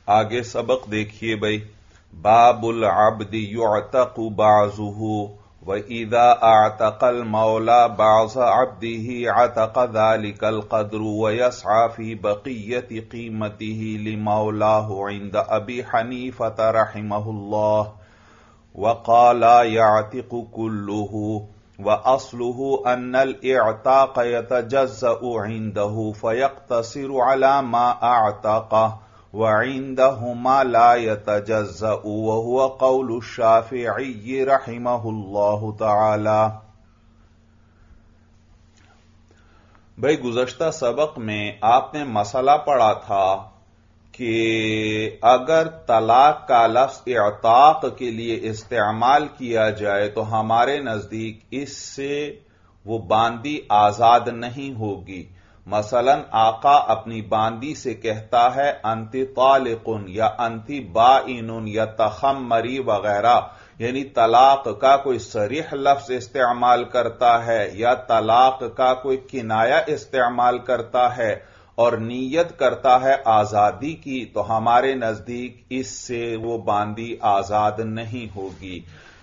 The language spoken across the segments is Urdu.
آگے سبق دیکھیے بھائی. باب العبد يعتق بعضه وإذا اعتق المولى بعض عبده عتق ذلك القدر ويسعى في بقية قيمته لمولاه عند أبي حنيفة رحمه الله وقال يعتق كله وأصله أن الإعتاق يتجزأ عنده فيقتصر على ما أعتقه وعندهما لا يتجزأ وهو قول الشافعي رحمه الله تعالی. بھائی گزشتہ سبق میں آپ نے مسئلہ پڑھا تھا کہ اگر طلاق کا لفظ اعتاق کے لیے استعمال کیا جائے تو ہمارے نزدیک اس سے وہ باندی آزاد نہیں ہوگی. مثلا آقا اپنی باندی سے کہتا ہے انتی طالقن یا انتی بائنن یا تخمری وغیرہ، یعنی طلاق کا کوئی صریح لفظ استعمال کرتا ہے یا طلاق کا کوئی کنایہ استعمال کرتا ہے اور نیت کرتا ہے آزادی کی، تو ہمارے نزدیک اس سے وہ باندی آزاد نہیں ہوگی.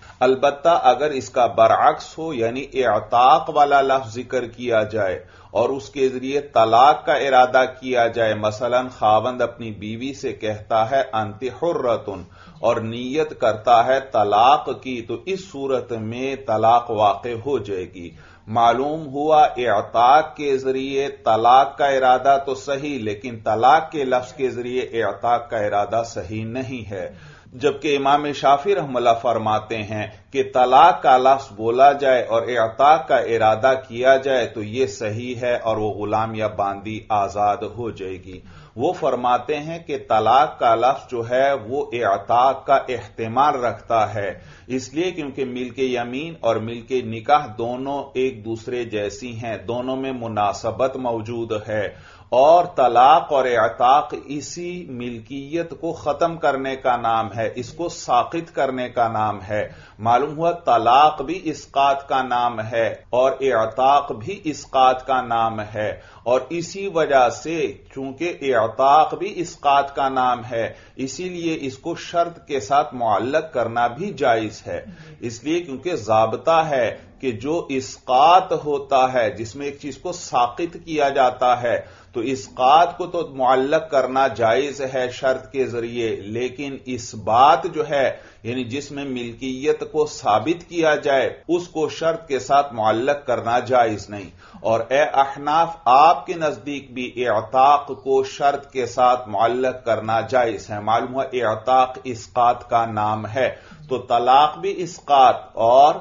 البتہ اگر اس کا برعکس ہو، یعنی اعتاق والا لفظ ذکر کیا جائے اور اس کے ذریعے طلاق کا ارادہ کیا جائے، مثلا خاوند اپنی بیوی سے کہتا ہے انت حرتن اور نیت کرتا ہے طلاق کی، تو اس صورت میں طلاق واقع ہو جائے گی. معلوم ہوا اعتاق کے ذریعے طلاق کا ارادہ تو صحیح، لیکن طلاق کے لفظ کے ذریعے اعتاق کا ارادہ صحیح نہیں ہے. جبکہ امام شافعی رحمہ اللہ فرماتے ہیں کہ طلاق کا لفظ بولا جائے اور اعتاق کا ارادہ کیا جائے تو یہ صحیح ہے اور وہ غلام یا باندی آزاد ہو جائے گی. وہ فرماتے ہیں کہ طلاق کا لفظ جو ہے وہ اعتاق کا احتمال رکھتا ہے، اس لیے کیونکہ ملک یمین اور ملک نکاح دونوں ایک دوسرے جیسی ہیں، دونوں میں مناسبت موجود ہے، اور طلاق اور اعتاق اسی ملکیت کو ختم کرنے کا نام ہے، اس کو ساقط کرنے کا نام ہے. معلوم ہوا طلاق بھی اسقاط کا نام ہے اور اعتاق بھی اسقاط کا نام ہے، اور اسی وجہ سے چونکہ اعتاق بھی اسقاط کا نام ہے اسی لیے اس کو شرط کے ساتھ معلق کرنا بھی جائز ہے. اس لیے کیونکہ ضابطہ ہے کہ جو اسقاط ہوتا ہے، جس میں ایک چیز کو ساقط کیا جاتا ہے، تو اسقاط کو تو معلق کرنا جائز ہے شرط کے ذریعے، لیکن اس بات جو ہے یعنی جس میں ملکیت کو ثابت کیا جائے اس کو شرط کے ساتھ معلق کرنا جائز نہیں. اور اے احناف، آپ کے نزدیک بھی اعتاق کو شرط کے ساتھ معلق کرنا جائز ہے. معلوم ہوا اعتاق اسقاط کا نام ہے، تو طلاق بھی اسقاط اور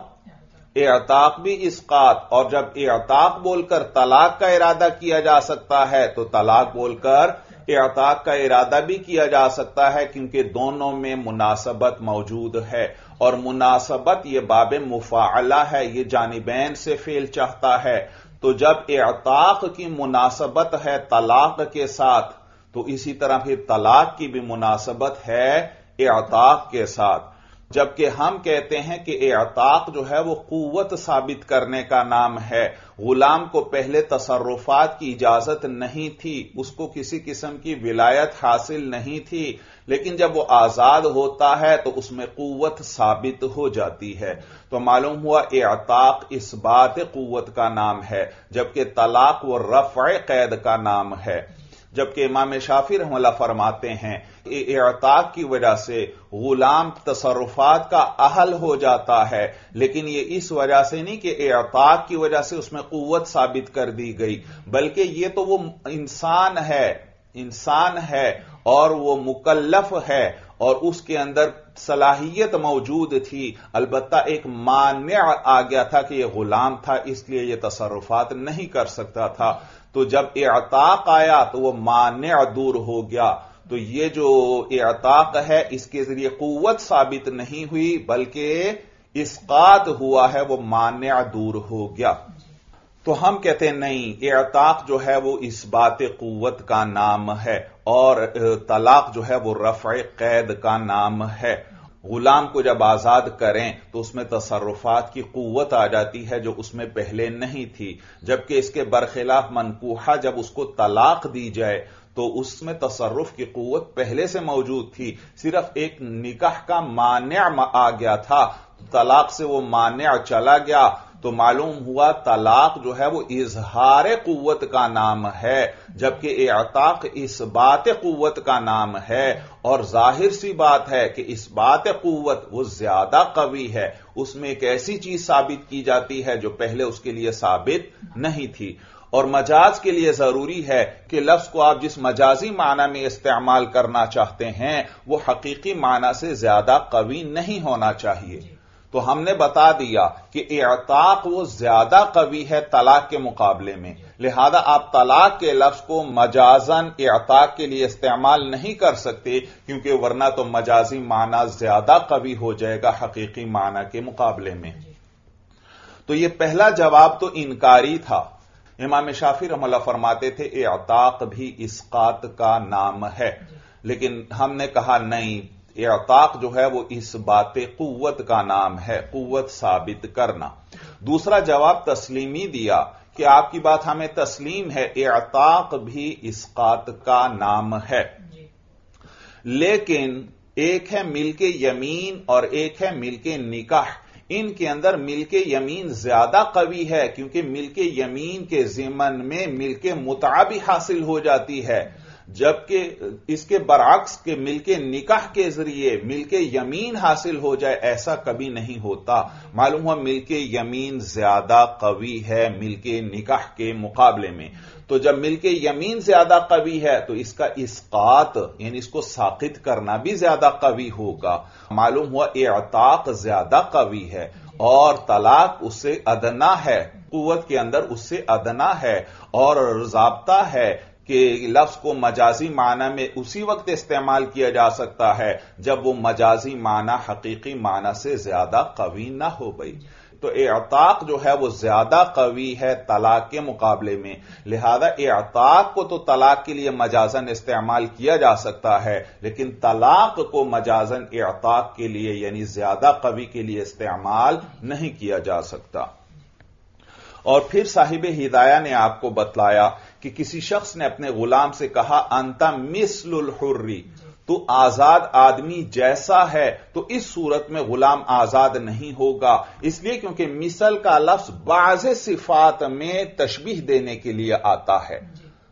اعتاق بھی اسقاط، اور جب اعتاق بول کر طلاق کا ارادہ کیا جا سکتا ہے تو طلاق بول کر اعتاق کا ارادہ بھی کیا جا سکتا ہے، کیونکہ دونوں میں مناسبت موجود ہے، اور مناسبت یہ باب مفاعلہ ہے، یہ جانبین سے فعل چاہتا ہے. تو جب اعتاق کی مناسبت ہے طلاق کے ساتھ تو اسی طرح پھر طلاق کی بھی مناسبت ہے اعتاق کے ساتھ. جبکہ ہم کہتے ہیں کہ اعتاق جو ہے وہ قوت ثابت کرنے کا نام ہے. غلام کو پہلے تصرفات کی اجازت نہیں تھی، اس کو کسی قسم کی ولایت حاصل نہیں تھی، لیکن جب وہ آزاد ہوتا ہے تو اس میں قوت ثابت ہو جاتی ہے. تو معلوم ہوا اعتاق اس بات قوت کا نام ہے، جبکہ طلاق وہ رفع قید کا نام ہے. جبکہ امام شافعی رحمہ اللہ فرماتے ہیں کہ اعتاق کی وجہ سے غلام تصرفات کا اہل ہو جاتا ہے، لیکن یہ اس وجہ سے نہیں کہ اعتاق کی وجہ سے اس میں قوت ثابت کر دی گئی، بلکہ یہ تو وہ انسان ہے اور وہ مکلف ہے اور اس کے اندر صلاحیت موجود تھی. البتہ ایک مانع آ گیا تھا کہ یہ غلام تھا، اس لیے یہ تصرفات نہیں کر سکتا تھا. تو جب اعتاق آیا تو وہ مانع دور ہو گیا. تو یہ جو اعتاق ہے اس کے ذریعے قوت ثابت نہیں ہوئی بلکہ اسقاط ہوا ہے، وہ مانع دور ہو گیا. تو ہم کہتے ہیں نہیں، اعتاق جو ہے وہ اس بات قوت کا نام ہے اور طلاق جو ہے وہ رفع قید کا نام ہے. غلام کو جب آزاد کریں تو اس میں تصرفات کی قوت آ جاتی ہے جو اس میں پہلے نہیں تھی، جبکہ اس کے برخلاف منکوحہ جب اس کو طلاق دی جائے تو اس میں تصرف کی قوت پہلے سے موجود تھی، صرف ایک نکاح کا مانع آ گیا تھا، طلاق سے وہ مانع چلا گیا تو معلوم ہوا طلاق جو ہے وہ اظہار قوت کا نام ہے، جبکہ اعتاق اثبات قوت کا نام ہے، اور ظاہر سی بات ہے کہ اثبات قوت وہ زیادہ قوی ہے، اس میں ایک ایسی چیز ثابت کی جاتی ہے جو پہلے اس کے لیے ثابت نہیں تھی۔ اور مجاز کے لیے ضروری ہے کہ لفظ کو آپ جس مجازی معنی میں استعمال کرنا چاہتے ہیں وہ حقیقی معنی سے زیادہ قوی نہیں ہونا چاہیے۔ تو ہم نے بتا دیا کہ اعتاق وہ زیادہ قوی ہے طلاق کے مقابلے میں، لہذا آپ طلاق کے لفظ کو مجازن اعتاق کے لیے استعمال نہیں کر سکتے، کیونکہ ورنہ تو مجازی معنی زیادہ قوی ہو جائے گا حقیقی معنی کے مقابلے میں۔ تو یہ پہلا جواب تو انکاری تھا۔ امام شافعی رحمہ اللہ فرماتے تھے اعتاق بھی اسقاط کا نام ہے، لیکن ہم نے کہا نہیں، اعتاق جو ہے وہ اس بات قوت کا نام ہے، قوت ثابت کرنا۔ دوسرا جواب تسلیمی دیا کہ آپ کی بات ہمیں تسلیم ہے، اعتاق بھی اسقاط کا نام ہے، لیکن ایک ہے ملک یمین اور ایک ہے ملک نکاح، ان کے اندر ملک یمین زیادہ قوی ہے، کیونکہ ملک یمین کے ضمن میں ملک متعہ بھی حاصل ہو جاتی ہے، جبکہ اس کے برعکس کے ملک نکاح کے ذریعے ملک یمین حاصل ہو جائے ایسا کبھی نہیں ہوتا۔ معلوم ہوا ملک یمین زیادہ قوی ہے ملک نکاح کے مقابلے میں، تو جب ملک یمین زیادہ قوی ہے تو اس کا اسقاط یعنی اس کو ساقط کرنا بھی زیادہ قوی ہوگا۔ معلوم ہوا اعتاق زیادہ قوی ہے اور طلاق اس سے ادنا ہے، قوت کے اندر اس سے ادنا ہے، اور ضابطہ ہے کہ لفظ کو مجازی معنی میں اسی وقت استعمال کیا جا سکتا ہے جب وہ مجازی معنی حقیقی معنی سے زیادہ قوی نہ ہو گئی۔ تو اعتاق جو ہے وہ زیادہ قوی ہے طلاق کے مقابلے میں، لہذا اعتاق کو تو طلاق کے لیے مجازن استعمال کیا جا سکتا ہے، لیکن طلاق کو مجازن اعتاق کے لیے یعنی زیادہ قوی کے لیے استعمال نہیں کیا جا سکتا۔ اور پھر صاحب ہدایہ نے آپ کو بتلایا کہ کسی شخص نے اپنے غلام سے کہا انت مثل الحری، تو آزاد آدمی جیسا ہے، تو اس صورت میں غلام آزاد نہیں ہوگا، اس لیے کیونکہ مثل کا لفظ بعض صفات میں تشبیہ دینے کے لیے آتا ہے،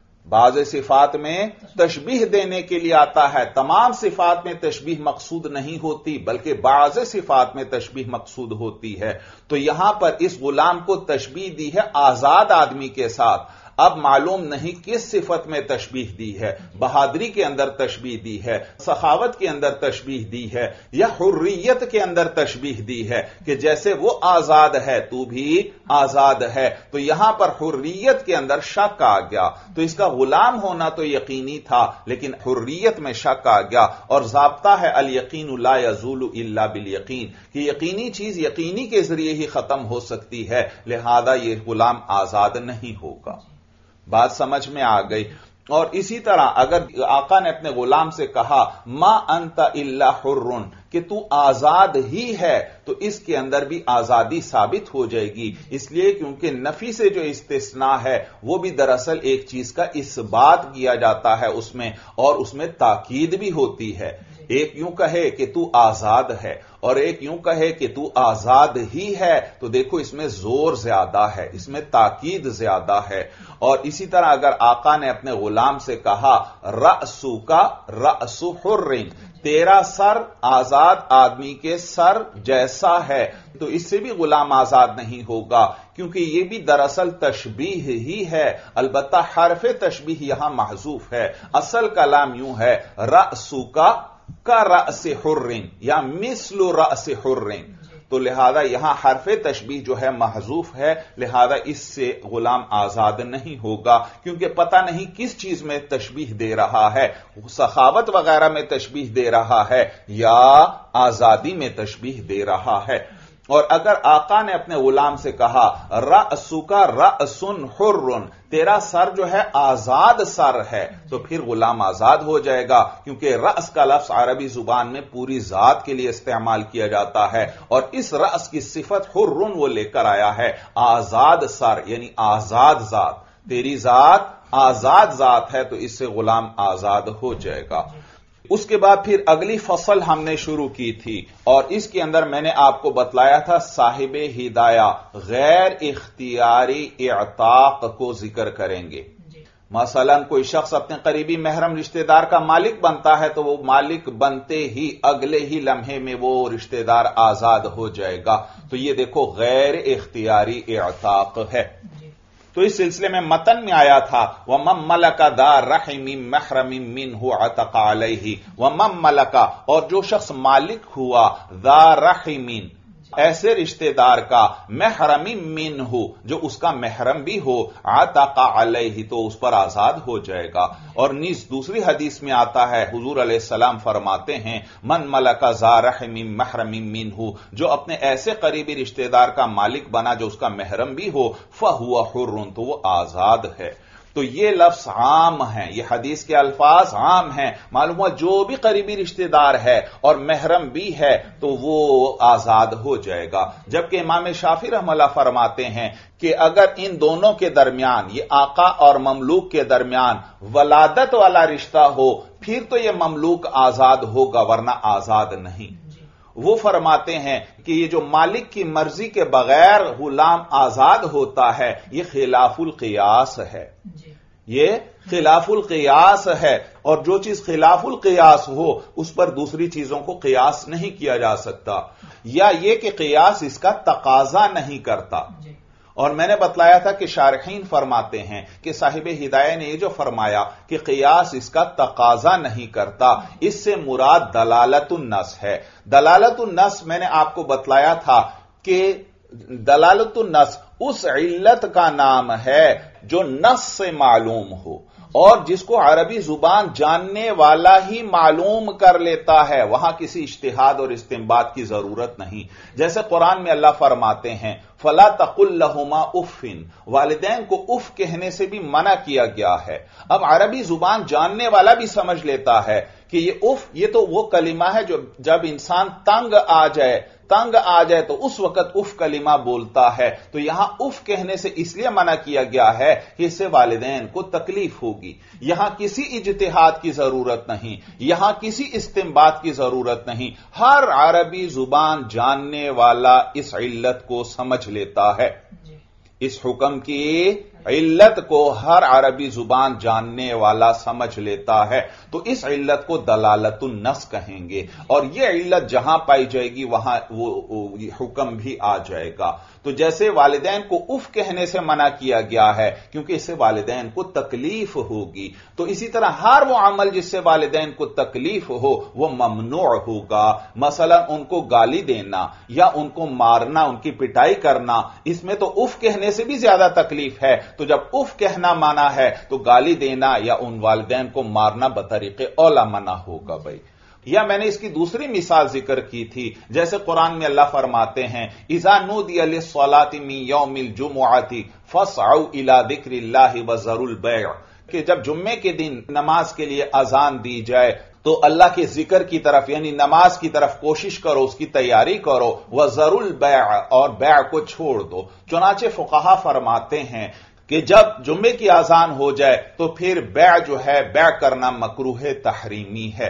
بعض صفات میں تشبیہ دینے کے لیے آتا ہے، تمام صفات میں تشبیہ مقصود نہیں ہوتی بلکہ بعض صفات میں تشبیہ مقصود ہوتی ہے۔ تو یہاں پر اس غلام کو تشبیہ دی ہے آزاد آدمی کے ساتھ، اب معلوم نہیں کس صفت میں تشبیہ دی ہے، بہادری کے اندر تشبیہ دی ہے، سخاوت کے اندر تشبیہ دی ہے، یا حریت کے اندر تشبیہ دی ہے کہ جیسے وہ آزاد ہے تو بھی آزاد ہے، تو یہاں پر حریت کے اندر شک آ گیا، تو اس کا غلام ہونا تو یقینی تھا لیکن حریت میں شک آ گیا، اور ضابطہ ہے الیقین لا یزول الا بالیقین، کہ یقینی چیز یقینی کے ذریعے ہی ختم ہو سکتی ہے، لہذا یہ غلام آزاد نہیں ہوگا۔ بات سمجھ میں آ گئی۔ اور اسی طرح اگر آقا نے اپنے غلام سے کہا ما انت الا حر، کہ تو آزاد ہی ہے، تو اس کے اندر بھی آزادی ثابت ہو جائے گی، اس لیے کیونکہ نفی سے جو استثناء ہے وہ بھی دراصل ایک چیز کا اثبات کیا جاتا ہے اس میں، اور اس میں تاکید بھی ہوتی ہے۔ ایک یوں کہے کہ تو آزاد ہے اور ایک یوں کہے کہ تو آزاد ہی ہے، تو دیکھو اس میں زور زیادہ ہے، اس میں تاکید زیادہ ہے۔ اور اسی طرح اگر آقا نے اپنے غلام سے کہا رأسک رأس حر، تیرا سر آزاد آدمی کے سر جیسا ہے، تو اس سے بھی غلام آزاد نہیں ہوگا، کیونکہ یہ بھی دراصل تشبیہ ہی ہے، البتہ حرف تشبیہ یہاں محذوف ہے۔ اصل کلام یوں ہے رأسک کا رأس حر یا مثل رأس حر، تو لہذا یہاں حرف تشبیہ جو ہے محذوف ہے، لہذا اس سے غلام آزاد نہیں ہوگا، کیونکہ پتہ نہیں کس چیز میں تشبیہ دے رہا ہے، سخاوت وغیرہ میں تشبیہ دے رہا ہے یا آزادی میں تشبیہ دے رہا ہے۔ اور اگر آقا نے اپنے غلام سے کہا رأسُکَ رأسٌ حرٌ، تیرا سر جو ہے آزاد سر ہے، تو پھر غلام آزاد ہو جائے گا، کیونکہ رأس کا لفظ عربی زبان میں پوری ذات کے لیے استعمال کیا جاتا ہے، اور اس رأس کی صفت حرٌ وہ لے کر آیا ہے، آزاد سر یعنی آزاد ذات، تیری ذات آزاد ذات ہے، تو اس سے غلام آزاد ہو جائے گا۔ اس کے بعد پھر اگلی فصل ہم نے شروع کی تھی، اور اس کے اندر میں نے آپ کو بتلایا تھا صاحب ہدایہ غیر اختیاری اعتاق کو ذکر کریں گے۔ مثلا کوئی شخص اپنے قریبی محرم رشتہ دار کا مالک بنتا ہے، تو وہ مالک بنتے ہی اگلے ہی لمحے میں وہ رشتہ دار آزاد ہو جائے گا، تو یہ دیکھو غیر اختیاری اعتاق ہے۔ تو اس سلسلے میں متن میں آیا تھا وَمَن مَلَكَ ذَا رَحِمٍ مَحْرَمٍ مِّنْهُ عَتَقَ عَلَيْهِ، وَمَن مَلَكَ، اور جو شخص مالک ہوا ذَا رَحِمٍ، ایسے رشتہ دار کا محرم منہ، جو اس کا محرم بھی ہو، عتق علیہ، تو اس پر آزاد ہو جائے گا۔ اور نیز دوسری حدیث میں آتا ہے، حضور علیہ السلام فرماتے ہیں من ملک ذا رحم محرم منہ، جو اپنے ایسے قریبی رشتہ دار کا مالک بنا جو اس کا محرم بھی ہو، فہو حر، تو وہ آزاد ہے۔ تو یہ لفظ عام ہیں، یہ حدیث کے الفاظ عام ہیں، معلوم ہوا جو بھی قریبی رشتہ دار ہے اور محرم بھی ہے تو وہ آزاد ہو جائے گا۔ جبکہ امام شافعی رحمہ اللہ فرماتے ہیں کہ اگر ان دونوں کے درمیان، یہ آقا اور مملوک کے درمیان ولادت والا رشتہ ہو، پھر تو یہ مملوک آزاد ہوگا، ورنہ آزاد نہیں۔ وہ فرماتے ہیں کہ یہ جو مالک کی مرضی کے بغیر غلام آزاد ہوتا ہے، یہ خلاف القیاس ہے، یہ خلاف القیاس ہے، اور جو چیز خلاف القیاس ہو اس پر دوسری چیزوں کو قیاس نہیں کیا جا سکتا، یا یہ کہ قیاس اس کا تقاضا نہیں کرتا۔ اور میں نے بتلایا تھا کہ شارحین فرماتے ہیں کہ صاحب ہدایہ نے یہ جو فرمایا کہ قیاس اس کا تقاضا نہیں کرتا، اس سے مراد دلالت النص ہے۔ دلالت النص میں نے آپ کو بتلایا تھا کہ دلالت النص اس علت کا نام ہے جو نص سے معلوم ہو، اور جس کو عربی زبان جاننے والا ہی معلوم کر لیتا ہے، وہاں کسی اجتہاد اور استنباط کی ضرورت نہیں۔ جیسے قرآن میں اللہ فرماتے ہیں فَلَا تَقُلْ لَهُمَا اُفٍّ، والدین کو اف کہنے سے بھی منع کیا گیا ہے۔ اب عربی زبان جاننے والا بھی سمجھ لیتا ہے کہ یہ اف، یہ تو وہ کلمہ ہے جو جب انسان تنگ آ جائے تو اس وقت اف کلمہ بولتا ہے، تو یہاں اف کہنے سے اس لیے منع کیا گیا ہے کہ اس سے والدین کو تکلیف ہوگی۔ یہاں کسی اجتہاد کی ضرورت نہیں، یہاں کسی استنباط کی ضرورت نہیں، ہر عربی زبان جاننے والا اس علت کو سمجھ لیتا ہے۔ اس حکم کی علت کو ہر عربی زبان جاننے والا سمجھ لیتا ہے، تو اس علت کو دلالت النص کہیں گے، اور یہ علت جہاں پائی جائے گی وہاں وہ حکم بھی آ جائے گا۔ تو جیسے والدین کو اف کہنے سے منع کیا گیا ہے کیونکہ اس سے والدین کو تکلیف ہوگی، تو اسی طرح ہر وہ عمل جس سے والدین کو تکلیف ہو وہ ممنوع ہوگا۔ مثلا ان کو گالی دینا یا ان کو مارنا، ان کی پٹائی کرنا، اس میں تو اف کہنے سے بھی زیادہ تکلیف ہے، تو جب اف کہنا منع ہے تو گالی دینا یا ان والدین کو مارنا بطریق اولا منع ہوگا بھائی۔ یا میں نے اس کی دوسری مثال ذکر کی تھی، جیسے قرآن میں اللہ فرماتے ہیں اذا نودی للصلاة من یوم الجمعۃ فاسعوا الی ذکر اللہ وذروا البیع، کہ جب جمعے کے دن نماز کے لیے اذان دی جائے تو اللہ کے ذکر کی طرف یعنی نماز کی طرف کوشش کرو، اس کی تیاری کرو، وذروا البیع، اور بیع کو چھوڑ دو۔ چنانچہ فقہا فرماتے ہیں کہ جب جمعے کی اذان ہو جائے تو پھر بیع جو ہے، بیع کرنا مکروہ تحریمی ہے،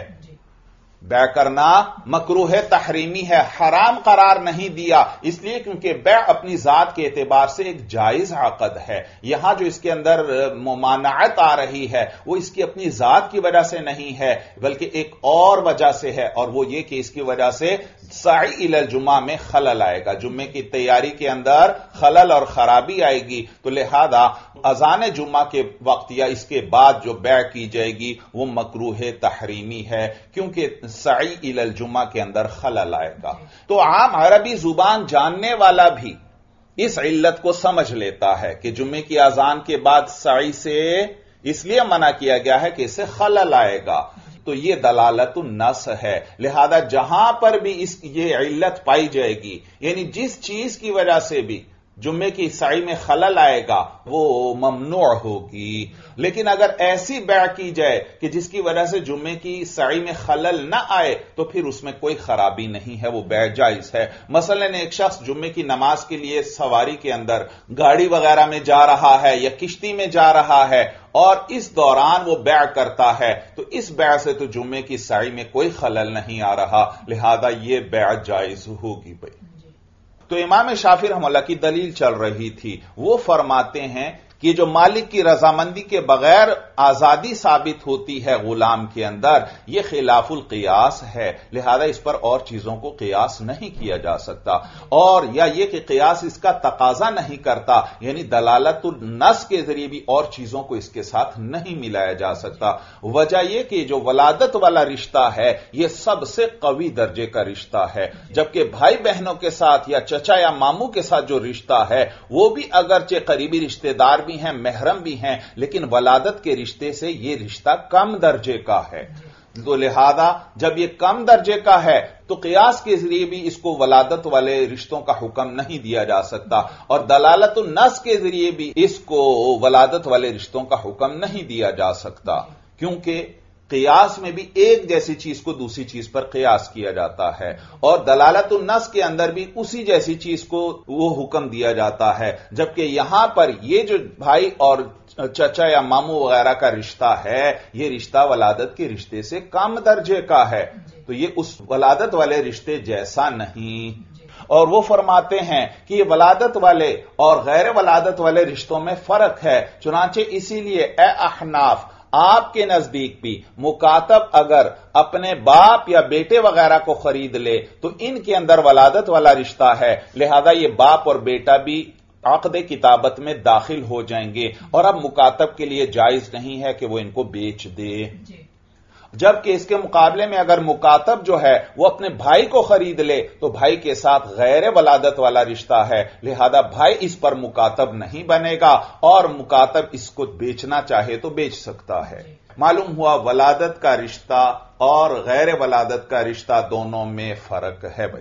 بیع کرنا مکروہ تحریمی ہے، حرام قرار نہیں دیا، اس لیے کیونکہ بیع اپنی ذات کے اعتبار سے ایک جائز عقد ہے۔ یہاں جو اس کے اندر ممانعت آ رہی ہے وہ اس کی اپنی ذات کی وجہ سے نہیں ہے بلکہ ایک اور وجہ سے ہے، اور وہ یہ کہ اس کی وجہ سے سعی الی الجمعہ میں خلل آئے گا، جمعے کی تیاری کے اندر خلل اور خرابی آئے گی، تو لہذا اذان جمعہ کے وقت یا اس کے بعد جو بیع کی جائے گی وہ مکروہ تحریمی ہے، کیونکہ سعی الی الجمعہ کے اندر خلل آئے گا۔ تو عام عربی زبان جاننے والا بھی اس علت کو سمجھ لیتا ہے کہ جمعے کی اذان کے بعد سعی سے اس لیے منع کیا گیا ہے کہ اسے خلل آئے گا۔ تو یہ دلالت النص ہے. لہذا جہاں پر بھی یہ علت پائی جائے گی، یعنی جس چیز کی وجہ سے بھی جمعے کی سعی میں خلل آئے گا وہ ممنوع ہوگی. لیکن اگر ایسی بیع کی جائے کہ جس کی وجہ سے جمعے کی سعی میں خلل نہ آئے تو پھر اس میں کوئی خرابی نہیں ہے، وہ بیع جائز ہے. مثلا ایک شخص جمعے کی نماز کے لیے سواری کے اندر گاڑی وغیرہ میں جا رہا ہے یا کشتی میں جا رہا ہے اور اس دوران وہ بیع کرتا ہے تو اس بیع سے تو جمعے کی سعی میں کوئی خلل نہیں آ رہا، لہذا یہ بیع جائز ہوگی. بھائی تو امام شافعی رحمہ اللہ کی دلیل چل رہی تھی، وہ فرماتے ہیں کہ جو مالک کی رضامندی کے بغیر آزادی ثابت ہوتی ہے غلام کے اندر، یہ خلاف القیاس ہے، لہذا اس پر اور چیزوں کو قیاس نہیں کیا جا سکتا. اور یا یہ کہ قیاس اس کا تقاضا نہیں کرتا، یعنی دلالت النص کے ذریعے بھی اور چیزوں کو اس کے ساتھ نہیں ملایا جا سکتا. وجہ یہ کہ جو ولادت والا رشتہ ہے یہ سب سے قوی درجے کا رشتہ ہے، جبکہ بھائی بہنوں کے ساتھ یا چچا یا ماموں کے ساتھ جو رشتہ ہے وہ بھی اگرچہ قریبی رشتہ دار بھی ہیں، محرم بھی ہیں، لیکن ولادت کے رشتے سے یہ رشتہ کم درجے کا ہے. تو لہذا جب یہ کم درجے کا ہے تو قیاس کے ذریعے بھی اس کو ولادت والے رشتوں کا حکم نہیں دیا جا سکتا، اور دلالت النص کے ذریعے بھی اس کو ولادت والے رشتوں کا حکم نہیں دیا جا سکتا، کیونکہ قیاس میں بھی ایک جیسی چیز کو دوسری چیز پر قیاس کیا جاتا ہے، اور دلالت النص کے اندر بھی اسی جیسی چیز کو وہ حکم دیا جاتا ہے. جبکہ یہاں پر یہ جو بھائی اور چچا یا ماموں وغیرہ کا رشتہ ہے یہ رشتہ ولادت کے رشتے سے کم درجے کا ہے، تو یہ اس ولادت والے رشتے جیسا نہیں. اور وہ فرماتے ہیں کہ یہ ولادت والے اور غیر ولادت والے رشتوں میں فرق ہے. چنانچہ اسی لیے اے احناف، آپ کے نزدیک بھی مکاتب اگر اپنے باپ یا بیٹے وغیرہ کو خرید لے تو ان کے اندر ولادت والا رشتہ ہے، لہذا یہ باپ اور بیٹا بھی عقد کتابت میں داخل ہو جائیں گے، اور اب مکاتب کے لیے جائز نہیں ہے کہ وہ ان کو بیچ دے. جبکہ اس کے مقابلے میں اگر مکاتب جو ہے وہ اپنے بھائی کو خرید لے تو بھائی کے ساتھ غیر ولادت والا رشتہ ہے، لہذا بھائی اس پر مکاتب نہیں بنے گا، اور مکاتب اس کو بیچنا چاہے تو بیچ سکتا ہے. معلوم ہوا ولادت کا رشتہ اور غیر ولادت کا رشتہ دونوں میں فرق ہے. بھائی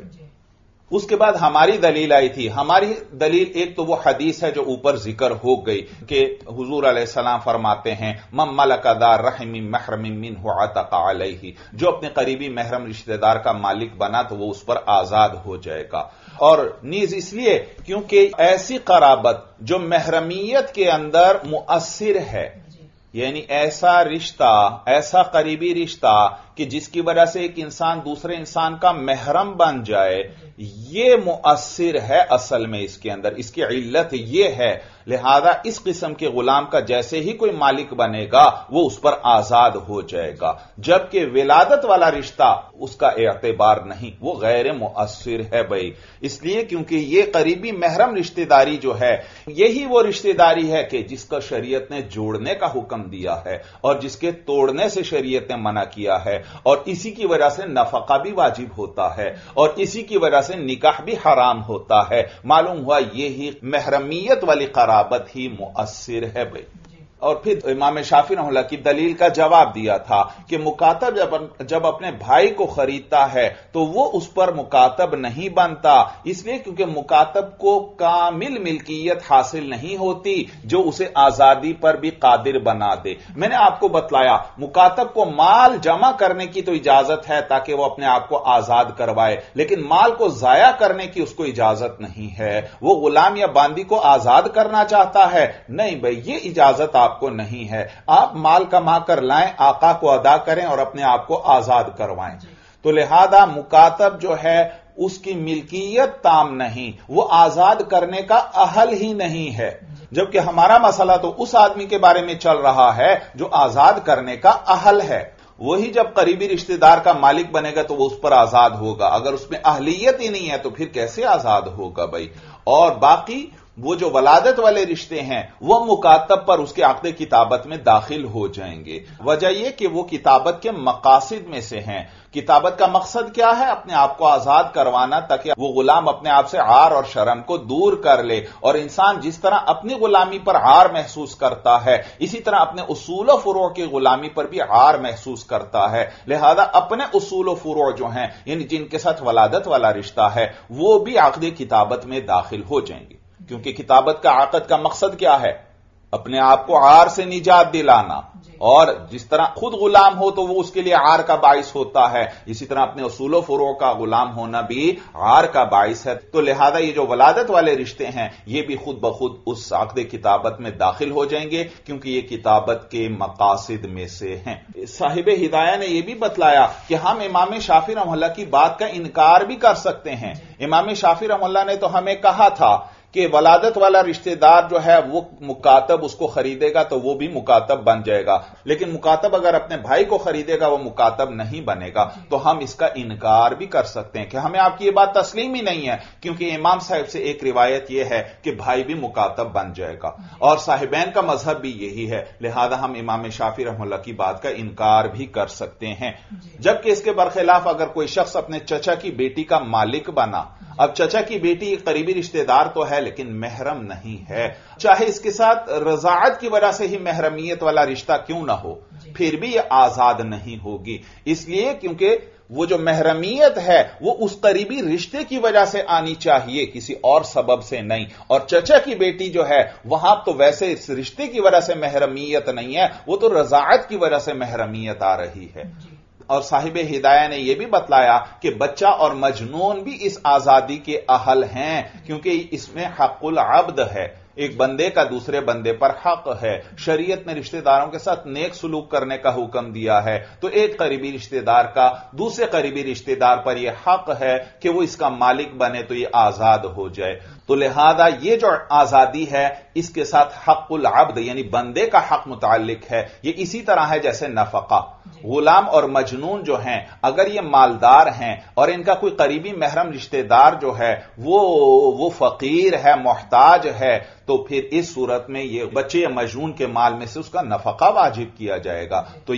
اس کے بعد ہماری دلیل آئی تھی. ہماری دلیل ایک تو وہ حدیث ہے جو اوپر ذکر ہو گئی کہ حضور علیہ السلام فرماتے ہیں من ملک ذا رحم محرم منہ عتق علیہ، جو اپنے قریبی محرم رشتہ دار کا مالک بنا تو وہ اس پر آزاد ہو جائے گا. اور نیز اس لیے کیونکہ ایسی قرابت جو محرمیت کے اندر مؤثر ہے، یعنی ایسا رشتہ، ایسا قریبی رشتہ کہ جس کی وجہ سے ایک انسان دوسرے انسان کا محرم بن جائے، یہ مؤثر ہے اصل میں اس کے اندر، اس کی علت یہ ہے. لہذا اس قسم کے غلام کا جیسے ہی کوئی مالک بنے گا وہ اس پر آزاد ہو جائے گا، جبکہ ولادت والا رشتہ اس کا اعتبار نہیں، وہ غیر مؤثر ہے. بھائی اس لیے کیونکہ یہ قریبی محرم رشتہ داری جو ہے یہی وہ رشتہ داری ہے کہ جس کا شریعت نے جوڑنے کا حکم دیا ہے اور جس کے توڑنے سے شریعت نے منع کیا ہے، اور اسی کی وجہ سے نفقہ بھی واجب ہوتا ہے اور اسی کی وجہ سے نکاح بھی حرام ہوتا ہے. معلوم ہوا یہی محرمیت والی قرابت ہی مؤثر ہے. بھائی اور پھر امام شافعی رحمہ اللہ کی دلیل کا جواب دیا تھا کہ مکاتب جب اپنے بھائی کو خریدتا ہے تو وہ اس پر مکاتب نہیں بنتا، اس لیے کیونکہ مکاتب کو کامل ملکیت حاصل نہیں ہوتی جو اسے آزادی پر بھی قادر بنا دے. میں نے آپ کو بتلایا مکاتب کو مال جمع کرنے کی تو اجازت ہے تاکہ وہ اپنے آپ کو آزاد کروائے، لیکن مال کو ضائع کرنے کی اس کو اجازت نہیں ہے. وہ غلام یا باندی کو آزاد کرنا چاہتا ہے، نہیں بھائی یہ اجازت آپ کو نہیں ہے. آپ مال کما کر لائیں، آقا کو ادا کریں اور اپنے آپ کو آزاد کروائیں. تو لہذا مکاتب جو ہے اس کی ملکیت تام نہیں، وہ آزاد کرنے کا اہل ہی نہیں ہے، جبکہ ہمارا مسئلہ تو اس آدمی کے بارے میں چل رہا ہے جو آزاد کرنے کا اہل ہے. وہی جب قریبی رشتہ دار کا مالک بنے گا تو وہ اس پر آزاد ہوگا، اگر اس میں اہلیت ہی نہیں ہے تو پھر کیسے آزاد ہوگا. بھائی اور باقی وہ جو ولادت والے رشتے ہیں وہ مکاتب پر اس کے عقد کتابت میں داخل ہو جائیں گے۔ وجہ یہ کہ وہ کتابت کے مقاصد میں سے ہیں۔ کتابت کا مقصد کیا ہے؟ اپنے آپ کو آزاد کروانا تاکہ وہ غلام اپنے آپ سے عار اور شرم کو دور کر لے، اور انسان جس طرح اپنی غلامی پر عار محسوس کرتا ہے اسی طرح اپنے اصول و فروع کی غلامی پر بھی عار محسوس کرتا ہے، لہذا اپنے اصول و فروع جو ہیں یعنی جن کے ساتھ ولادت والا رشتہ ہے وہ بھی عقد کتابت میں داخل ہو جائیں گے، کیونکہ کتابت کا عقد کا مقصد کیا ہے؟ اپنے آپ کو عار سے نجات دلانا، اور جس طرح خود غلام ہو تو وہ اس کے لیے عار کا باعث ہوتا ہے، اسی طرح اپنے اصول و فروع کا غلام ہونا بھی عار کا باعث ہے۔ تو لہذا یہ جو ولادت والے رشتے ہیں یہ بھی خود بخود اس عقد کتابت میں داخل ہو جائیں گے، کیونکہ یہ کتابت کے مقاصد میں سے ہیں۔ صاحب ہدایہ نے یہ بھی بتلایا کہ ہم امام شافعی رحمہ اللہ کی بات کا انکار بھی کر سکتے ہیں۔ امام شافعی رحمہ اللہ نے تو ہمیں کہا تھا کہ ولادت والا رشتہ دار جو ہے وہ مکاتب اس کو خریدے گا تو وہ بھی مکاتب بن جائے گا، لیکن مکاتب اگر اپنے بھائی کو خریدے گا وہ مکاتب نہیں بنے گا۔ تو ہم اس کا انکار بھی کر سکتے ہیں کہ ہمیں آپ کی یہ بات تسلیم ہی نہیں ہے، کیونکہ امام صاحب سے ایک روایت یہ ہے کہ بھائی بھی مکاتب بن جائے گا، اور صاحبین کا مذہب بھی یہی ہے، لہذا ہم امام شافعی رحمہ اللہ کی بات کا انکار بھی کر سکتے ہیں۔ جبکہ اس کے برخلاف اگر کوئی شخص اپنے چچا کی بیٹی کا مالک بنا، اب چچا کی بیٹی قریبی رشتہ دار تو ہے لیکن محرم نہیں ہے، چاہے اس کے ساتھ رضاعت کی وجہ سے ہی محرمیت والا رشتہ کیوں نہ ہو، پھر بھی یہ آزاد نہیں ہوگی، اس لیے کیونکہ وہ جو محرمیت ہے وہ اس قریبی رشتے کی وجہ سے آنی چاہیے، کسی اور سبب سے نہیں۔ اور چچا کی بیٹی جو ہے وہاں تو ویسے اس رشتے کی وجہ سے محرمیت نہیں ہے، وہ تو رضاعت کی وجہ سے محرمیت آ رہی ہے۔ اور صاحب ہدایہ نے یہ بھی بتلایا کہ بچہ اور مجنون بھی اس آزادی کے اہل ہیں، کیونکہ اس میں حق العبد ہے، ایک بندے کا دوسرے بندے پر حق ہے۔ شریعت نے رشتہ داروں کے ساتھ نیک سلوک کرنے کا حکم دیا ہے، تو ایک قریبی رشتہ دار کا دوسرے قریبی رشتہ دار پر یہ حق ہے کہ وہ اس کا مالک بنے تو یہ آزاد ہو جائے۔ تو لہذا یہ جو آزادی ہے اس کے ساتھ حق العبد یعنی بندے کا حق متعلق ہے، یہ اسی طرح ہے جیسے نفقہ۔ غلام اور مجنون جو ہیں اگر یہ مالدار ہیں اور ان کا کوئی قریبی محرم رشتہ دار جو ہے وہ فقیر ہے، محتاج ہے، تو پھر اس صورت میں یہ بچے یا مجنون کے مال میں سے اس کا نفقہ واجب کیا جائے گا۔ تو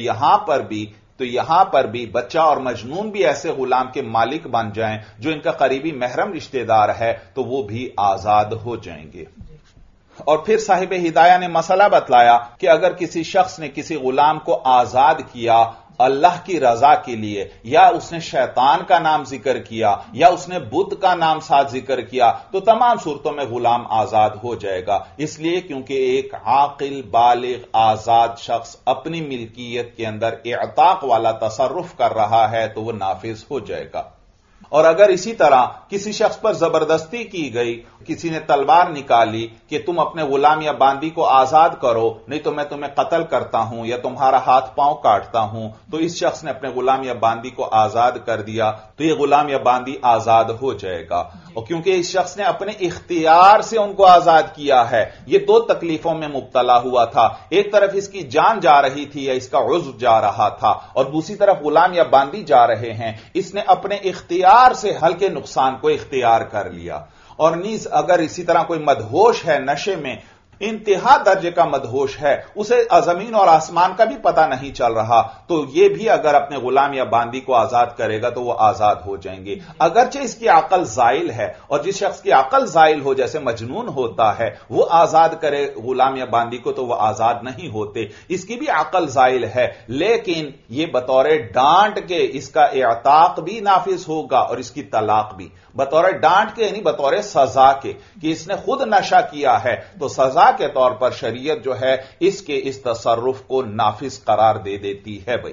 یہاں پر بھی بچہ اور مجنون بھی ایسے غلام کے مالک بن جائیں جو ان کا قریبی محرم رشتہ دار ہے تو وہ بھی آزاد ہو جائیں گے۔ اور پھر صاحب ہدایہ نے مسئلہ بتلایا کہ اگر کسی شخص نے کسی غلام کو آزاد کیا اللہ کی رضا کے لیے، یا اس نے شیطان کا نام ذکر کیا یا اس نے بت کا نام ساتھ ذکر کیا، تو تمام صورتوں میں غلام آزاد ہو جائے گا، اس لیے کیونکہ ایک عاقل بالغ آزاد شخص اپنی ملکیت کے اندر اعتاق والا تصرف کر رہا ہے تو وہ نافذ ہو جائے گا۔ اور اگر اسی طرح کسی شخص پر زبردستی کی گئی، کسی نے تلوار نکالی کہ تم اپنے غلام یا باندی کو آزاد کرو نہیں تو میں تمہیں قتل کرتا ہوں یا تمہارا ہاتھ پاؤں کاٹتا ہوں، تو اس شخص نے اپنے غلام یا باندی کو آزاد کر دیا تو یہ غلام یا باندی آزاد ہو جائے گا۔ اور کیونکہ اس شخص نے اپنے اختیار سے ان کو آزاد کیا ہے، یہ دو تکلیفوں میں مبتلا ہوا تھا، ایک طرف اس کی جان جا رہی تھی یا اس کا عضو جا رہا تھا، اور دوسری طرف غلام یا باندی جا رہے ہیں، اس نے اپنے اختیار سے ہلکے نقصان کو اختیار کر لیا۔ اور نیز اگر اسی طرح کوئی مدہوش ہے، نشے میں انتہا درجے کا مدہوش ہے، اسے زمین اور آسمان کا بھی پتہ نہیں چل رہا، تو یہ بھی اگر اپنے غلام یا باندی کو آزاد کرے گا تو وہ آزاد ہو جائیں گے، اگرچہ اس کی عقل زائل ہے، اور جس شخص کی عقل زائل ہو جیسے مجنون ہوتا ہے وہ آزاد کرے غلام یا باندی کو تو وہ آزاد نہیں ہوتے، اس کی بھی عقل زائل ہے، لیکن یہ بطور ڈانٹ کے اس کا اعتاق بھی نافذ ہوگا اور اس کی طلاق بھی، بطور ڈانٹ کے یعنی بطور سزا کے کہ اس نے خود نشہ کیا ہے تو سزا کے طور پر شریعت جو ہے اس کے اس تصرف کو نافذ قرار دے دیتی ہے بھائی۔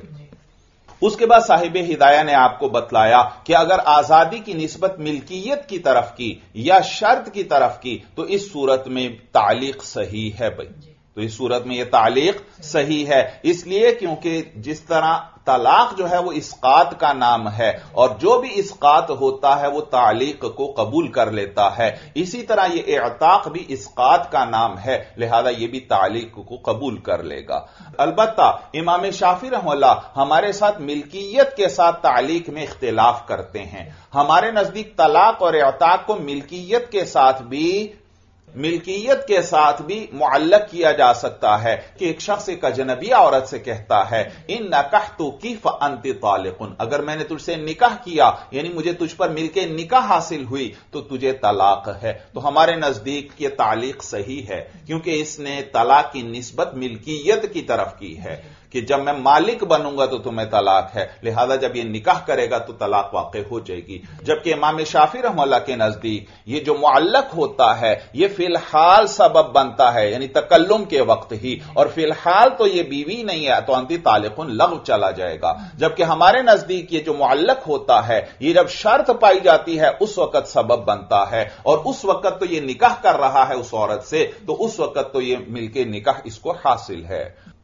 اس کے بعد صاحب ہدایہ نے آپ کو بتلایا کہ اگر آزادی کی نسبت ملکیت کی طرف کی یا شرط کی طرف کی تو اس صورت میں تعلیق صحیح ہے بھائی، تو اس صورت میں یہ تعلیق صحیح ہے، اس لیے کیونکہ جس طرح طلاق جو ہے وہ اسقاط کا نام ہے اور جو بھی اسقاط ہوتا ہے وہ تعلیق کو قبول کر لیتا ہے، اسی طرح یہ اعتاق بھی اسقاط کا نام ہے، لہذا یہ بھی تعلیق کو قبول کر لے گا۔ البتہ امام شافعی رحمہ اللہ ہمارے ساتھ ملکیت کے ساتھ تعلیق میں اختلاف کرتے ہیں، ہمارے نزدیک طلاق اور اعتاق کو ملکیت کے ساتھ بھی ملکیت کے ساتھ بھی معلق کیا جا سکتا ہے کہ ایک شخص ایک اجنبی عورت سے کہتا ہے ان نکحتکی فانت طالق، اگر میں نے تجھ سے نکاح کیا یعنی مجھے تجھ پر مل کے نکاح حاصل ہوئی تو تجھے طلاق ہے، تو ہمارے نزدیک یہ تعلیق صحیح ہے کیونکہ اس نے طلاق کی نسبت ملکیت کی طرف کی ہے کہ جب میں مالک بنوں گا تو تمہیں طلاق ہے، لہذا جب یہ نکاح کرے گا تو طلاق واقع ہو جائے گی۔ جبکہ امام شافعی رحمہ اللہ کے نزدیک یہ جو معلق ہوتا ہے یہ فی الحال سبب بنتا ہے، یعنی تکلم کے وقت ہی، اور فی الحال تو یہ بیوی نہیں ہے تو انتی طالق لغو چلا جائے گا۔ جبکہ ہمارے نزدیک یہ جو معلق ہوتا ہے یہ جب شرط پائی جاتی ہے اس وقت سبب بنتا ہے، اور اس وقت تو یہ نکاح کر رہا ہے اس عورت سے، تو اس وقت تو یہ مل کے نکاح اس کو حاصل ہے۔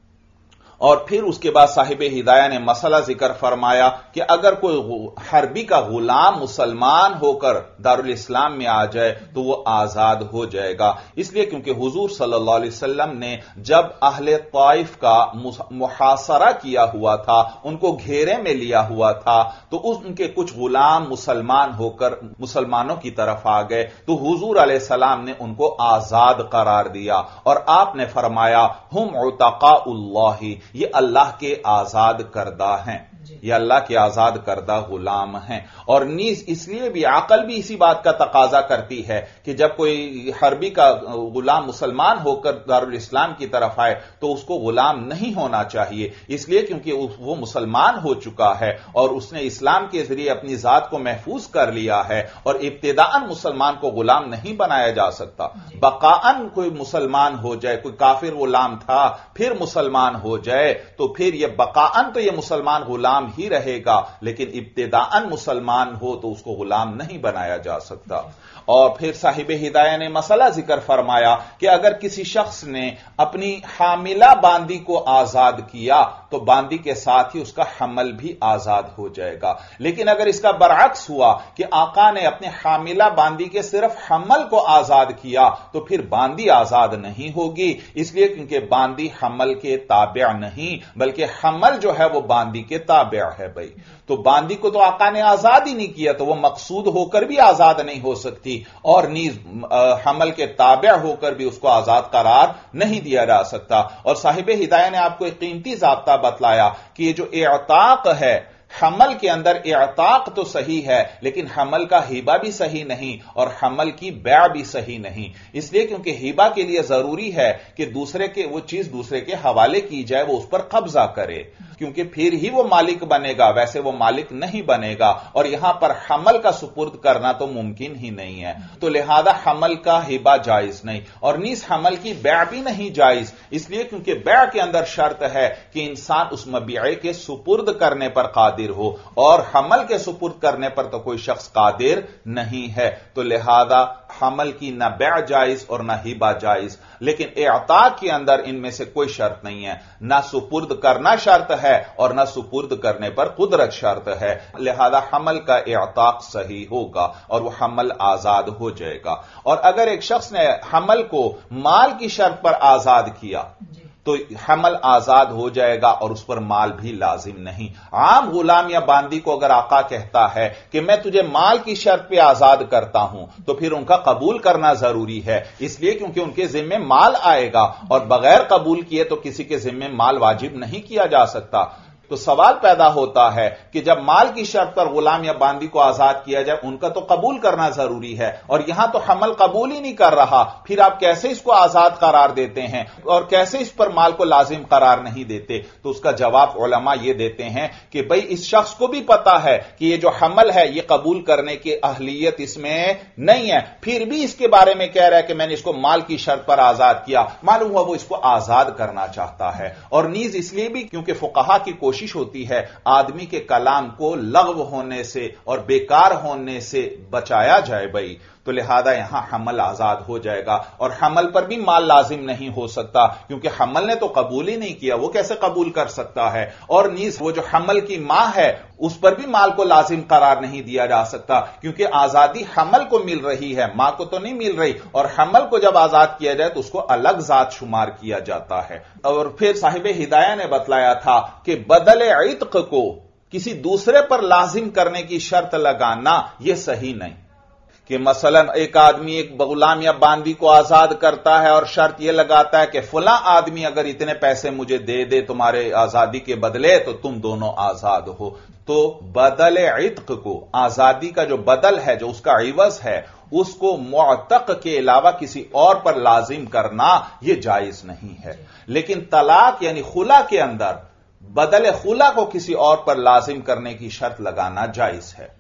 اور پھر اس کے بعد صاحب ہدایہ نے مسئلہ ذکر فرمایا کہ اگر کوئی حربی کا غلام مسلمان ہو کر دارالاسلام میں آ جائے تو وہ آزاد ہو جائے گا، اس لیے کیونکہ حضور صلی اللہ علیہ وسلم نے جب اہل طائف کا محاصرہ کیا ہوا تھا، ان کو گھیرے میں لیا ہوا تھا، تو ان کے کچھ غلام مسلمان ہو کر مسلمانوں کی طرف آ گئے تو حضور علیہ السلام نے ان کو آزاد قرار دیا، اور آپ نے فرمایا ہم عتقاء اللہ، یہ اللہ کے آزاد کردہ ہیں، یہ اللہ کے آزاد کردہ غلام ہیں۔ اور نیز اس لیے بھی عقل بھی اسی بات کا تقاضا کرتی ہے کہ جب کوئی حربی کا غلام مسلمان ہو کر دارالاسلام کی طرف آئے تو اس کو غلام نہیں ہونا چاہیے، اس لیے کیونکہ وہ مسلمان ہو چکا ہے اور اس نے اسلام کے ذریعے اپنی ذات کو محفوظ کر لیا ہے، اور ابتداءً مسلمان کو غلام نہیں بنایا جا سکتا۔ بقاءً کوئی مسلمان ہو جائے، کوئی کافر غلام تھا پھر مسلمان ہو جائے تو پھر یہ بقاءً تو یہ مسلمان غلام ہی رہے گا، لیکن ابتداءً مسلمان ہو تو اس کو غلام نہیں بنایا جا سکتا۔ اور پھر صاحب ہدایہ نے مسئلہ ذکر فرمایا کہ اگر کسی شخص نے اپنی حاملہ باندی کو آزاد کیا تو باندی کے ساتھ ہی اس کا حمل بھی آزاد ہو جائے گا، لیکن اگر اس کا برعکس ہوا کہ آقا نے اپنے حاملہ باندی کے صرف حمل کو آزاد کیا تو پھر باندی آزاد نہیں ہوگی، اس لیے کیونکہ باندی حمل کے تابع نہیں بلکہ حمل جو ہے وہ باندی کے تابع ہے۔ بھائی تو باندی کو تو آقا نے آزاد ہی نہیں کیا تو وہ مقصود ہو کر بھی آزاد نہیں ہو سکتی، اور نیز حمل کے تابع ہو کر بھی اس کو آزاد قرار نہیں دیا جا سکتا۔ اور صاحب ہدایہ نے آپ کو ایک قیمتی ضابطہ بتلایا کہ یہ جو اعتاق ہے، حمل کے اندر اعتاق تو صحیح ہے لیکن حمل کا ہیبہ بھی صحیح نہیں اور حمل کی بیع بھی صحیح نہیں، اس لیے کیونکہ ہیبہ کے لیے ضروری ہے کہ دوسرے کے وہ چیز دوسرے کے حوالے کی جائے، وہ اس پر قبضہ کرے کیونکہ پھر ہی وہ مالک بنے گا، ویسے وہ مالک نہیں بنے گا، اور یہاں پر حمل کا سپرد کرنا تو ممکن ہی نہیں ہے، تو لہذا حمل کا ہیبہ جائز نہیں، اور نیز حمل کی بیع بھی نہیں جائز، اس لیے کیونکہ بیع کے اندر شرط ہے کہ انسان اس مبیعے کے سپرد کرنے پر قادر ہو، اور حمل کے سپرد کرنے پر تو کوئی شخص قادر نہیں ہے، تو لہذا حمل کی نہ بیع جائز اور نہ ہیبہ جائز، لیکن اعتاق کے اندر ان میں سے کوئی شرط نہیں ہے، نہ سپرد کرنا شرط ہے اور نہ سپرد کرنے پر قدرت شرط ہے، لہذا حمل کا اعتاق صحیح ہوگا اور وہ حمل آزاد ہو جائے گا۔ اور اگر ایک شخص نے حمل کو مال کی شرط پر آزاد کیا تو حمل آزاد ہو جائے گا اور اس پر مال بھی لازم نہیں۔ عام غلام یا باندی کو اگر آقا کہتا ہے کہ میں تجھے مال کی شرط پہ آزاد کرتا ہوں تو پھر ان کا قبول کرنا ضروری ہے، اس لیے کیونکہ ان کے ذمے مال آئے گا، اور بغیر قبول کیے تو کسی کے ذمے مال واجب نہیں کیا جا سکتا۔ تو سوال پیدا ہوتا ہے کہ جب مال کی شرط پر غلام یا باندی کو آزاد کیا جائے ان کا تو قبول کرنا ضروری ہے، اور یہاں تو حمل قبول ہی نہیں کر رہا، پھر آپ کیسے اس کو آزاد قرار دیتے ہیں اور کیسے اس پر مال کو لازم قرار نہیں دیتے؟ تو اس کا جواب علماء یہ دیتے ہیں کہ بھئی اس شخص کو بھی پتا ہے کہ یہ جو حمل ہے یہ قبول کرنے کی اہلیت اس میں نہیں ہے، پھر بھی اس کے بارے میں کہہ رہا ہے کہ میں نے اس کو مال کی شرط پر آزاد کیا، معلوم ہوا وہ اس کو آزاد کرنا چاہتا ہے۔ اور نیز اس لیے بھی کیونکہ فقہا کی کوشش ہوتی ہے آدمی کے کلام کو لغو ہونے سے اور بیکار ہونے سے بچایا جائے بھائی، تو لہذا یہاں حمل آزاد ہو جائے گا، اور حمل پر بھی مال لازم نہیں ہو سکتا کیونکہ حمل نے تو قبول ہی نہیں کیا، وہ کیسے قبول کر سکتا ہے؟ اور نیز وہ جو حمل کی ماں ہے اس پر بھی مال کو لازم قرار نہیں دیا جا سکتا کیونکہ آزادی حمل کو مل رہی ہے، ماں کو تو نہیں مل رہی، اور حمل کو جب آزاد کیا جائے تو اس کو الگ ذات شمار کیا جاتا ہے۔ اور پھر صاحب ہدایہ نے بتلایا تھا کہ بدل عتق کو کسی دوسرے پر لازم کرنے کی شرط لگانا یہ صحیح نہیں، کہ مثلا ایک آدمی ایک غلام یا باندی کو آزاد کرتا ہے اور شرط یہ لگاتا ہے کہ فلاں آدمی اگر اتنے پیسے مجھے دے دے تمہارے آزادی کے بدلے تو تم دونوں آزاد ہو، تو بدل عتق کو، آزادی کا جو بدل ہے، جو اس کا عوض ہے، اس کو معتق کے علاوہ کسی اور پر لازم کرنا یہ جائز نہیں ہے۔ لیکن طلاق یعنی خلا کے اندر بدل خلا کو کسی اور پر لازم کرنے کی شرط لگانا جائز ہے،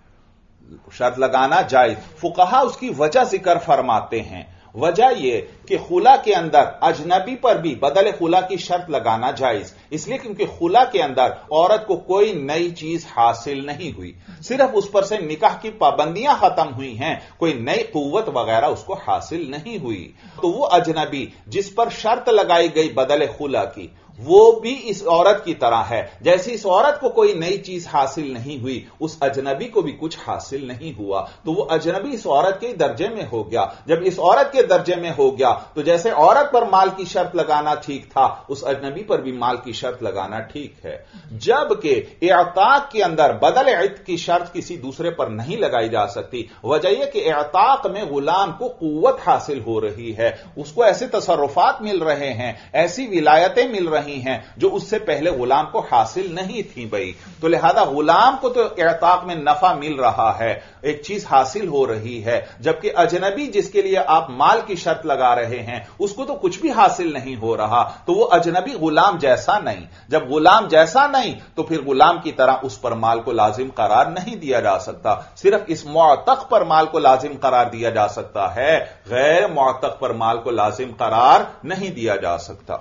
شرط لگانا جائز۔ فقہا اس کی وجہ ذکر فرماتے ہیں، وجہ یہ کہ خلا کے اندر اجنبی پر بھی بدل خلا کی شرط لگانا جائز، اس لیے کیونکہ خلا کے اندر عورت کو کوئی نئی چیز حاصل نہیں ہوئی، صرف اس پر سے نکاح کی پابندیاں ختم ہوئی ہیں، کوئی نئی قوت وغیرہ اس کو حاصل نہیں ہوئی۔ تو وہ اجنبی جس پر شرط لگائی گئی بدل خلا کی، وہ بھی اس عورت کی طرح ہے، جیسے اس عورت کو کوئی نئی چیز حاصل نہیں ہوئی، اس اجنبی کو بھی کچھ حاصل نہیں ہوا، تو وہ اجنبی اس عورت کے درجے میں ہو گیا۔ جب اس عورت کے درجے میں ہو گیا تو جیسے عورت پر مال کی شرط لگانا ٹھیک تھا، اس اجنبی پر بھی مال کی شرط لگانا ٹھیک ہے، جبکہ اعتاق کے اندر بدل عتق کی شرط کسی دوسرے پر نہیں لگائی جا سکتی۔ وجہ یہ کہ اعتاق میں غلام کو قوت حاصل ہو رہی ہے، اس کو ایسے تصرفات مل رہے ہیں، ایسی ولایتیں مل رہی ہیں جو اس سے پہلے غلام کو حاصل نہیں تھی بھائی، تو لہذا غلام کو تو اعتاق میں نفع مل رہا ہے، ایک چیز حاصل ہو رہی ہے، جبکہ اجنبی جس کے لیے آپ مال کی شرط لگا رہے ہیں اس کو تو کچھ بھی حاصل نہیں ہو رہا، تو وہ اجنبی غلام جیسا نہیں، جب غلام جیسا نہیں تو پھر غلام کی طرح اس پر مال کو لازم قرار نہیں دیا جا سکتا، صرف اس معتق پر مال کو لازم قرار دیا جا سکتا ہے، غیر معتق پر مال کو لازم قرار نہیں دیا جا سکتا۔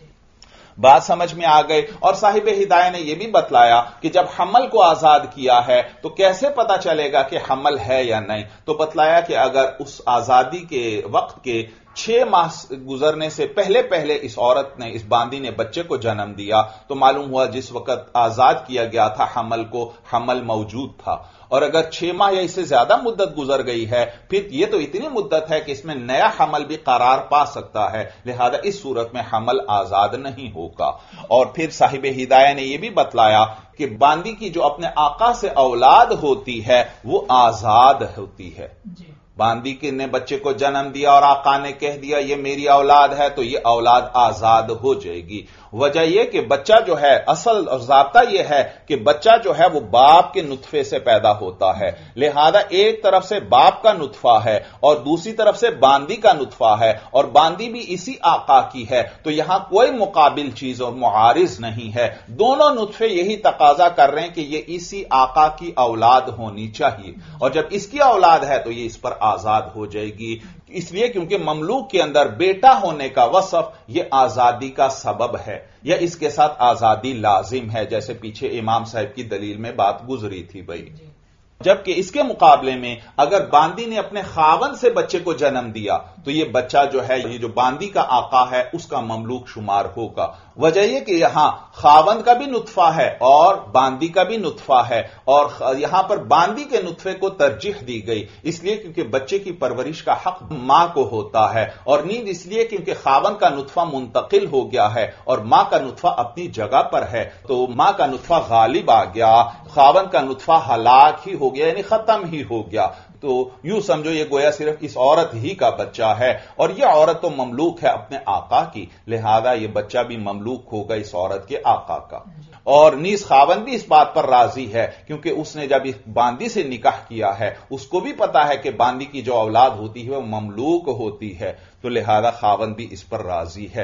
بات سمجھ میں آ گئی۔ اور صاحب ہدایہ نے یہ بھی بتلایا کہ جب حمل کو آزاد کیا ہے تو کیسے پتا چلے گا کہ حمل ہے یا نہیں، تو بتلایا کہ اگر اس آزادی کے وقت کے 6 ماہ گزرنے سے پہلے اس عورت نے، اس باندی نے بچے کو جنم دیا تو معلوم ہوا جس وقت آزاد کیا گیا تھا حمل کو، حمل موجود تھا، اور اگر 6 ماہ یا اس سے زیادہ مدت گزر گئی ہے پھر یہ تو اتنی مدت ہے کہ اس میں نیا حمل بھی قرار پا سکتا ہے، لہذا اس صورت میں حمل آزاد نہیں ہوگا۔ اور پھر صاحب ہدایہ نے یہ بھی بتلایا کہ باندی کی جو اپنے آقا سے اولاد ہوتی ہے وہ آزاد ہوتی ہے، باندی نے بچے کو جنم دیا اور آقا نے کہہ دیا یہ میری اولاد ہے تو یہ اولاد آزاد ہو جائے گی۔ وجہ یہ کہ بچہ جو ہے، اصل ضابطہ یہ ہے کہ بچہ جو ہے وہ باپ کے نطفے سے پیدا ہوتا ہے، لہذا ایک طرف سے باپ کا نطفہ ہے اور دوسری طرف سے باندی کا نطفہ ہے، اور باندی بھی اسی آقا کی ہے، تو یہاں کوئی مقابل چیز اور معارض نہیں ہے، دونوں نطفے یہی تقاضا کر رہے ہیں کہ یہ اسی آقا کی اولاد ہونی چاہیے، اور جب اس کی اولاد ہے تو یہ اس پر آزاد ہو جائے گی، اس لیے کیونکہ مملوک کے اندر بیٹا ہونے کا وصف یہ آزادی کا سبب ہے، یا اس کے ساتھ آزادی لازم ہے، جیسے پیچھے امام صاحب کی دلیل میں بات گزری تھی بھائی۔ جبکہ اس کے مقابلے میں اگر باندی نے اپنے خاوند سے بچے کو جنم دیا تو یہ بچہ جو ہے، یہ جو باندی کا آقا ہے اس کا مملوک شمار ہوگا۔ وجہ یہ کہ یہاں خاوند کا بھی نطفہ ہے اور باندی کا بھی نطفہ ہے، اور یہاں پر باندی کے نطفے کو ترجیح دی گئی، اس لیے کیونکہ بچے کی پرورش کا حق ماں کو ہوتا ہے، اور نیز اس لیے کیونکہ خاوند کا نطفہ منتقل ہو گیا ہے اور ماں کا نطفہ اپنی جگہ پر ہے، تو ماں کا نطفہ غالب آ گیا، خاوند کا نطفہ ہلاک ہی ہو گیا، یعنی ختم ہی ہو گیا، تو یوں سمجھو یہ گویا صرف اس عورت ہی کا بچہ ہے، اور یہ عورت تو مملوک ہے اپنے آقا کی، لہذا یہ بچہ بھی مملوک ہوگا اس عورت کے آقا کا۔ اور نیز خاوند بھی اس بات پر راضی ہے کیونکہ اس نے جب اس باندی سے نکاح کیا ہے اس کو بھی پتا ہے کہ باندی کی جو اولاد ہوتی ہے وہ مملوک ہوتی ہے، تو لہذا خاوند بھی اس پر راضی ہے۔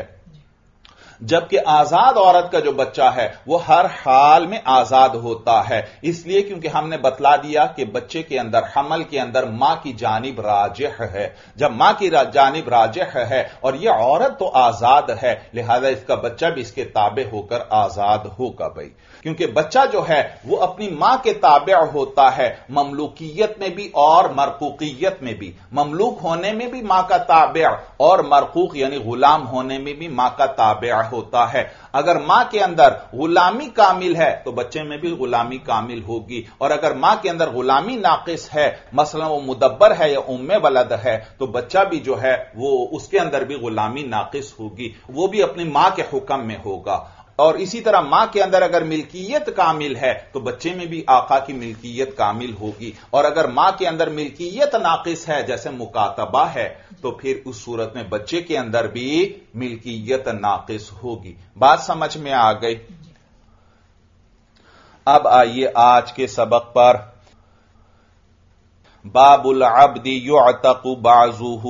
جبکہ آزاد عورت کا جو بچہ ہے وہ ہر حال میں آزاد ہوتا ہے، اس لیے کیونکہ ہم نے بتلا دیا کہ بچے کے اندر، حمل کے اندر ماں کی جانب راجح ہے، جب ماں کی جانب راجح ہے اور یہ عورت تو آزاد ہے، لہذا اس کا بچہ بھی اس کے تابع ہو کر آزاد ہوگا بھائی، کیونکہ بچہ جو ہے وہ اپنی ماں کے تابع ہوتا ہے، مملوکیت میں بھی اور مرقوقیت میں بھی، مملوک ہونے میں بھی ماں کا تابع اور مرقوق یعنی غلام ہونے میں بھی ماں کا تابع ہوتا ہے۔ اگر ماں کے اندر غلامی کامل ہے تو بچے میں بھی غلامی کامل ہوگی، اور اگر ماں کے اندر غلامی ناقص ہے، مثلا وہ مدبر ہے یا ام ولد ہے، تو بچہ بھی جو ہے وہ اس کے اندر بھی غلامی ناقص ہوگی، وہ بھی اپنی ماں کے حکم میں ہوگا۔ اور اسی طرح ماں کے اندر اگر ملکیت کامل ہے تو بچے میں بھی آقا کی ملکیت کامل ہوگی، اور اگر ماں کے اندر ملکیت ناقص ہے جیسے مکاتبہ ہے تو پھر اس صورت میں بچے کے اندر بھی ملکیت ناقص ہوگی۔ بات سمجھ میں آ گئی؟ اب آئیے آج کے سبق پر۔ باب العبد یعتق بعضہ،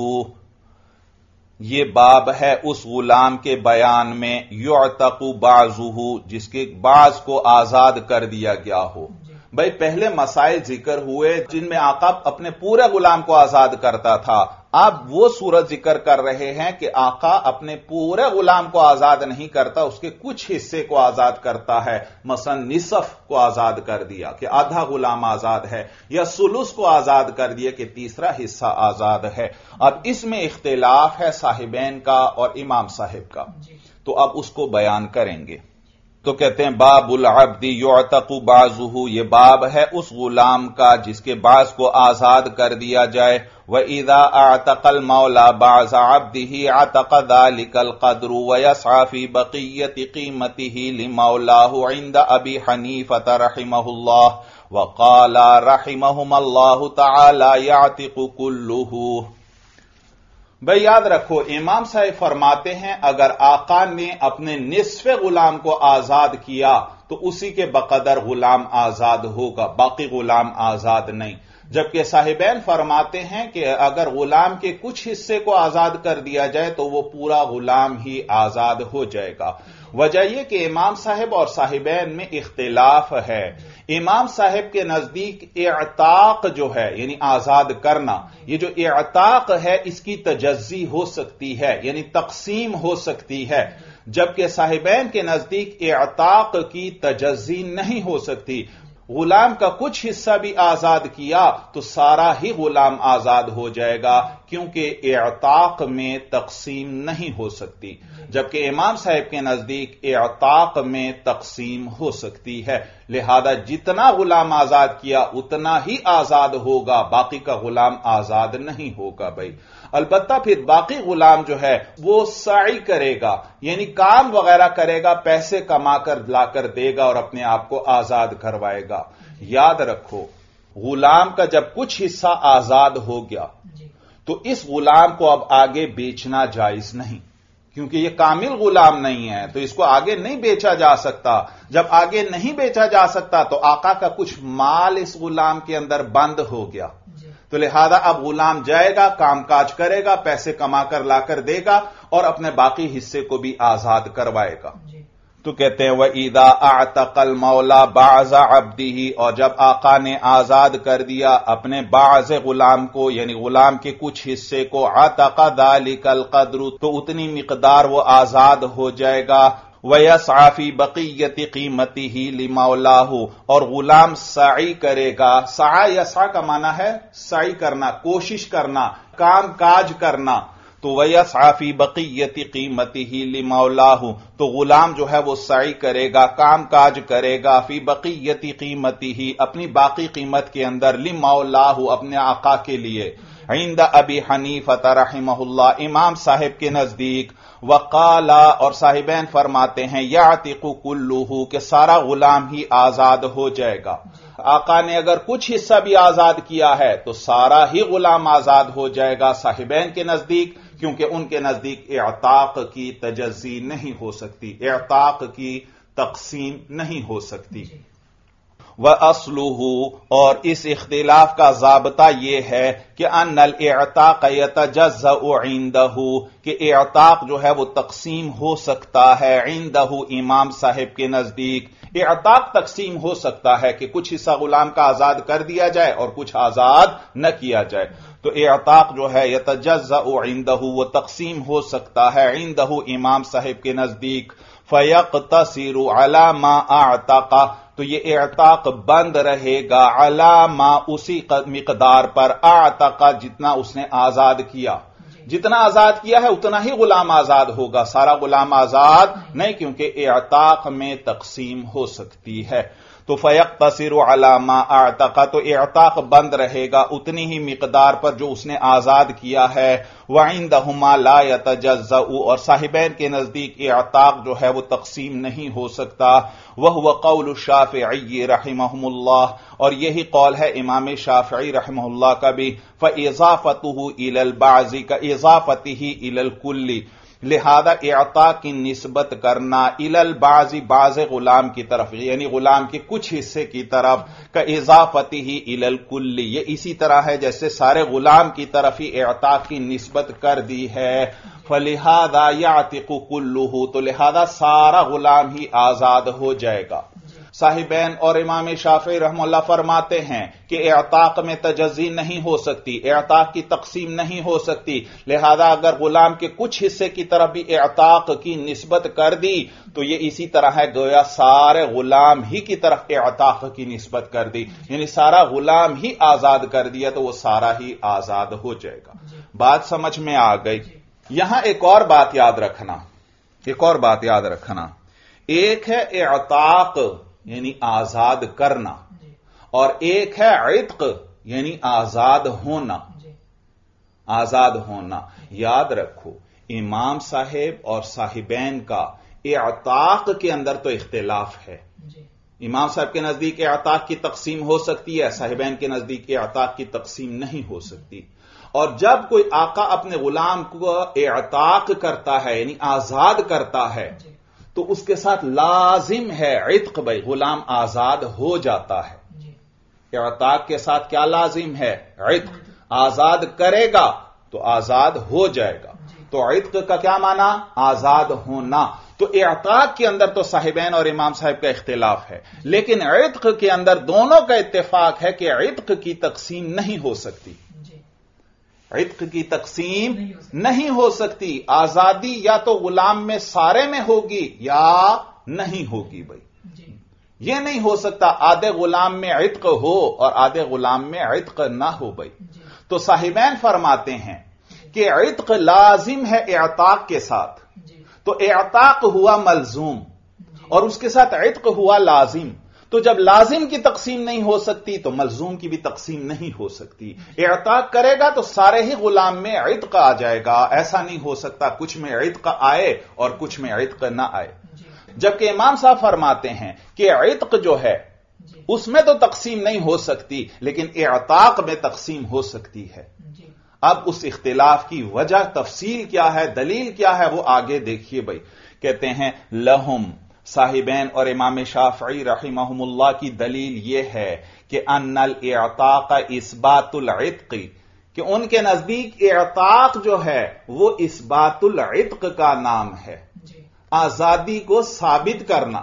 یہ باب ہے اس غلام کے بیان میں یعتق بعضہ جس کے بعض کو آزاد کر دیا گیا ہو۔ بھائی پہلے مسائل ذکر ہوئے جن میں آقا اپنے پورے غلام کو آزاد کرتا تھا، اب وہ صورت ذکر کر رہے ہیں کہ آقا اپنے پورے غلام کو آزاد نہیں کرتا، اس کے کچھ حصے کو آزاد کرتا ہے، مثلا نصف کو آزاد کر دیا کہ آدھا غلام آزاد ہے، یا ثلث کو آزاد کر دیا کہ تیسرا حصہ آزاد ہے۔ اب اس میں اختلاف ہے صاحبین کا اور امام صاحب کا، تو اب اس کو بیان کریں گے۔ تو کہتے ہیں باب العبد یعتق بعضہ، یہ باب ہے اس غلام کا جس کے بعض کو آزاد کر دیا جائے۔ وَإِذَا أَعْتَقَ الْمَوْلَى بَعْضَ عَبْدِهِ عَتَقَ ذَلِكَ الْقَدْرُ وَيَسْعَى فِي بَقِيَّةِ قِيمَتِهِ لِمَوْلَاهُ عِنْدَ أَبِي حَنِيفَةَ رَحِمَهُ اللَّهُ وَقَالَ رَحِمَهُمَ اللَّهُ تَعَالَى يَعْتِقُ كُلُّهُ۔ بھئی یاد رکھو امام صاحب فرماتے ہیں اگر آقا نے اپنے نصف غلام کو آزاد کیا تو اسی کے بقدر غلام آزاد ہوگا، باقی غلام آزاد نہیں، جبکہ صاحبین فرماتے ہیں کہ اگر غلام کے کچھ حصے کو آزاد کر دیا جائے تو وہ پورا غلام ہی آزاد ہو جائے گا۔ وجہ یہ کہ امام صاحب اور صاحبین میں اختلاف ہے۔ امام صاحب کے نزدیک اعتاق جو ہے یعنی آزاد کرنا، یہ جو اعتاق ہے اس کی تجزی ہو سکتی ہے یعنی تقسیم ہو سکتی ہے، جبکہ صاحبین کے نزدیک اعتاق کی تجزی نہیں ہو سکتی۔ غلام کا کچھ حصہ بھی آزاد کیا تو سارا ہی غلام آزاد ہو جائے گا، کیونکہ اعتاق میں تقسیم نہیں ہو سکتی، جبکہ امام صاحب کے نزدیک اعتاق میں تقسیم ہو سکتی ہے، لہذا جتنا غلام آزاد کیا اتنا ہی آزاد ہوگا، باقی کا غلام آزاد نہیں ہوگا۔ بھائی البتہ پھر باقی غلام جو ہے وہ سعی کرے گا یعنی کام وغیرہ کرے گا، پیسے کما کر لا کر دے گا اور اپنے آپ کو آزاد کروائے گا۔ یاد رکھو غلام کا جب کچھ حصہ آزاد ہو گیا تو اس غلام کو اب آگے بیچنا جائز نہیں، کیونکہ یہ کامل غلام نہیں ہے تو اس کو آگے نہیں بیچا جا سکتا۔ جب آگے نہیں بیچا جا سکتا تو آقا کا کچھ مال اس غلام کے اندر بند ہو گیا، تو لہذا اب غلام جائے گا، کام کاج کرے گا، پیسے کما کر لا کر دے گا اور اپنے باقی حصے کو بھی آزاد کروائے گا۔ تو کہتے ہیں وَإِذَا أَعْتَقَ الْمَوْلَى بَعْضَ عَبْدِهِ، اور جب آقا نے آزاد کر دیا اپنے بعض غلام کو یعنی غلام کے کچھ حصے کو، عَتَقَ ذَلِكَ الْقَدْرُ، تو اتنی مقدار وہ آزاد ہو جائے گا۔ وَيَسْعَى فِي بَقِيَّةِ قِيمَتِهِ لِمَوْلَاهُ، اور غلام سعی کرے گا۔ سعی یسعی کا معنی ہے سعی کرنا، کوشش کرنا، کام کاج کرنا، تو وَيَسْعَى فِي بَقِيَّةِ قِيمَتِهِ لِمَوْلَاهُ، تو غلام جو ہے وہ سعی کرے گا، کام کاج کرے گا، فی بقیۃ قیمتہ، اپنی باقی قیمت کے اندر، لِمَوْلَاهُ، اپنے آقا کے لیے، عند ابی حنیفہ رحمہ اللہ، امام صاحب کے نزدیک۔ وقال، اور صاحبین فرماتے ہیں یعتق کلہ، کہ سارا غلام ہی آزاد ہو جائے گا۔ آقا نے اگر کچھ حصہ بھی آزاد کیا ہے تو سارا ہی غلام آزاد ہو جائے گا صاحبین کے نزدیک، کیونکہ ان کے نزدیک اعتاق کی تجزی نہیں ہو سکتی، اعتاق کی تقسیم نہیں ہو سکتی۔ وَأَصْلُهُ، اور اس اختلاف کا ضابطہ یہ ہے کہ ان الاعتاق يتجزأ عنده، کہ اعتاق جو ہے وہ تقسیم ہو سکتا ہے عنده، امام صاحب کے نزدیک۔ اعتاق تقسیم ہو سکتا ہے کہ کچھ حصہ غلام کا آزاد کر دیا جائے اور کچھ آزاد نہ کیا جائے، تو اعتاق جو ہے يتجزأ عنده، وہ تقسیم ہو سکتا ہے عنده، امام صاحب کے نزدیک۔ فَيَقْتَصِرُ عَلَى مَا أَعْتَقَ، تو یہ اعتاق بند رہے گا عَلَى مَا، اسی مقدار پر، أَعْتَقَ، جتنا اس نے آزاد کیا، جتنا آزاد کیا ہے اتنا ہی غلام آزاد ہوگا، سارا غلام آزاد نہیں، کیونکہ اعتاق میں تقسیم ہو سکتی ہے۔ تو فیقتصر علی ما اعتق، تو اعتاق بند رہے گا اتنی ہی مقدار پر جو اس نے آزاد کیا ہے۔ وعندہما لا یتجزأ، اور صاحبین کے نزدیک اعتاق جو ہے وہ تقسیم نہیں ہو سکتا۔ وہو قول الشافعی رحمہم اللہ، اور یہی قول ہے امام شافعی رحمہ اللہ کا بھی۔ فاضافتہ الی البعض کاضافتہ الی الکل، لہذا اعتاق کی نسبت کرنا الی البعض بعض غلام کی طرف، یعنی غلام کے کچھ حصے کی طرف، کاضافتہ الی الکل، یہ اسی طرح ہے جیسے سارے غلام کی طرف ہی اعتاق کی نسبت کر دی ہے۔ فلہذا یعتق کلہ، تو لہذا سارا غلام ہی آزاد ہو جائے گا۔ صاحبین اور امام شافعی رحمہ اللہ فرماتے ہیں کہ اعتاق میں تجزی نہیں ہو سکتی، اعتاق کی تقسیم نہیں ہو سکتی، لہذا اگر غلام کے کچھ حصے کی طرف بھی اعتاق کی نسبت کر دی تو یہ اسی طرح ہے گویا سارے غلام ہی کی طرف اعتاق کی نسبت کر دی، یعنی سارا غلام ہی آزاد کر دیا تو وہ سارا ہی آزاد ہو جائے گا۔ بات سمجھ میں آ گئی؟ یہاں ایک اور بات یاد رکھنا، ایک ہے اعتاق یعنی آزاد کرنا، اور ایک ہے عتق یعنی آزاد ہونا۔ یاد رکھو امام صاحب اور صاحبین کا اعتاق کے اندر تو اختلاف ہے۔ امام صاحب کے نزدیک اعتاق کی تقسیم ہو سکتی ہے، صاحبین کے نزدیک اعتاق کی تقسیم نہیں ہو سکتی۔ اور جب کوئی آقا اپنے غلام کو اعتاق کرتا ہے یعنی آزاد کرتا ہے تو اس کے ساتھ لازم ہے عتق، بھائی غلام آزاد ہو جاتا ہے۔ اعتاق کے ساتھ کیا لازم ہے؟ عتق، آزاد کرے گا تو آزاد ہو جائے گا۔ تو عتق کا کیا معنی؟ آزاد ہونا۔ تو اعتاق کے اندر تو صاحبین اور امام صاحب کا اختلاف ہے، لیکن عتق کے اندر دونوں کا اتفاق ہے کہ عتق کی تقسیم نہیں ہو سکتی، عتق کی تقسیم نہیں ہو سکتی۔ آزادی یا تو غلام میں سارے میں ہوگی یا نہیں ہوگی، بھائی یہ نہیں ہو سکتا آدھے غلام میں عتق ہو اور آدھے غلام میں عتق نہ ہو، بھائی۔ تو صاحبین فرماتے ہیں کہ عتق لازم ہے اعتاق کے ساتھ، تو اعتاق ہوا ملزوم اور اس کے ساتھ عتق ہوا لازم۔ تو جب لازم کی تقسیم نہیں ہو سکتی تو ملزوم کی بھی تقسیم نہیں ہو سکتی۔ اعتاق کرے گا تو سارے ہی غلام میں عتق آ جائے گا، ایسا نہیں ہو سکتا کچھ میں عتق آئے اور کچھ میں عتق نہ آئے۔ جبکہ امام صاحب فرماتے ہیں کہ عتق جو ہے اس میں تو تقسیم نہیں ہو سکتی لیکن اعتاق میں تقسیم ہو سکتی ہے۔ اب اس اختلاف کی وجہ تفصیل کیا ہے، دلیل کیا ہے، وہ آگے دیکھیے بھائی۔ کہتے ہیں لہم، صاحبین اور امام شافعی رحمہم اللہ کی دلیل یہ ہے کہ ان الاعتاق اثبات العتق، کہ ان کے نزدیک اعتاق جو ہے وہ اثبات العتق کا نام ہے، آزادی کو ثابت کرنا۔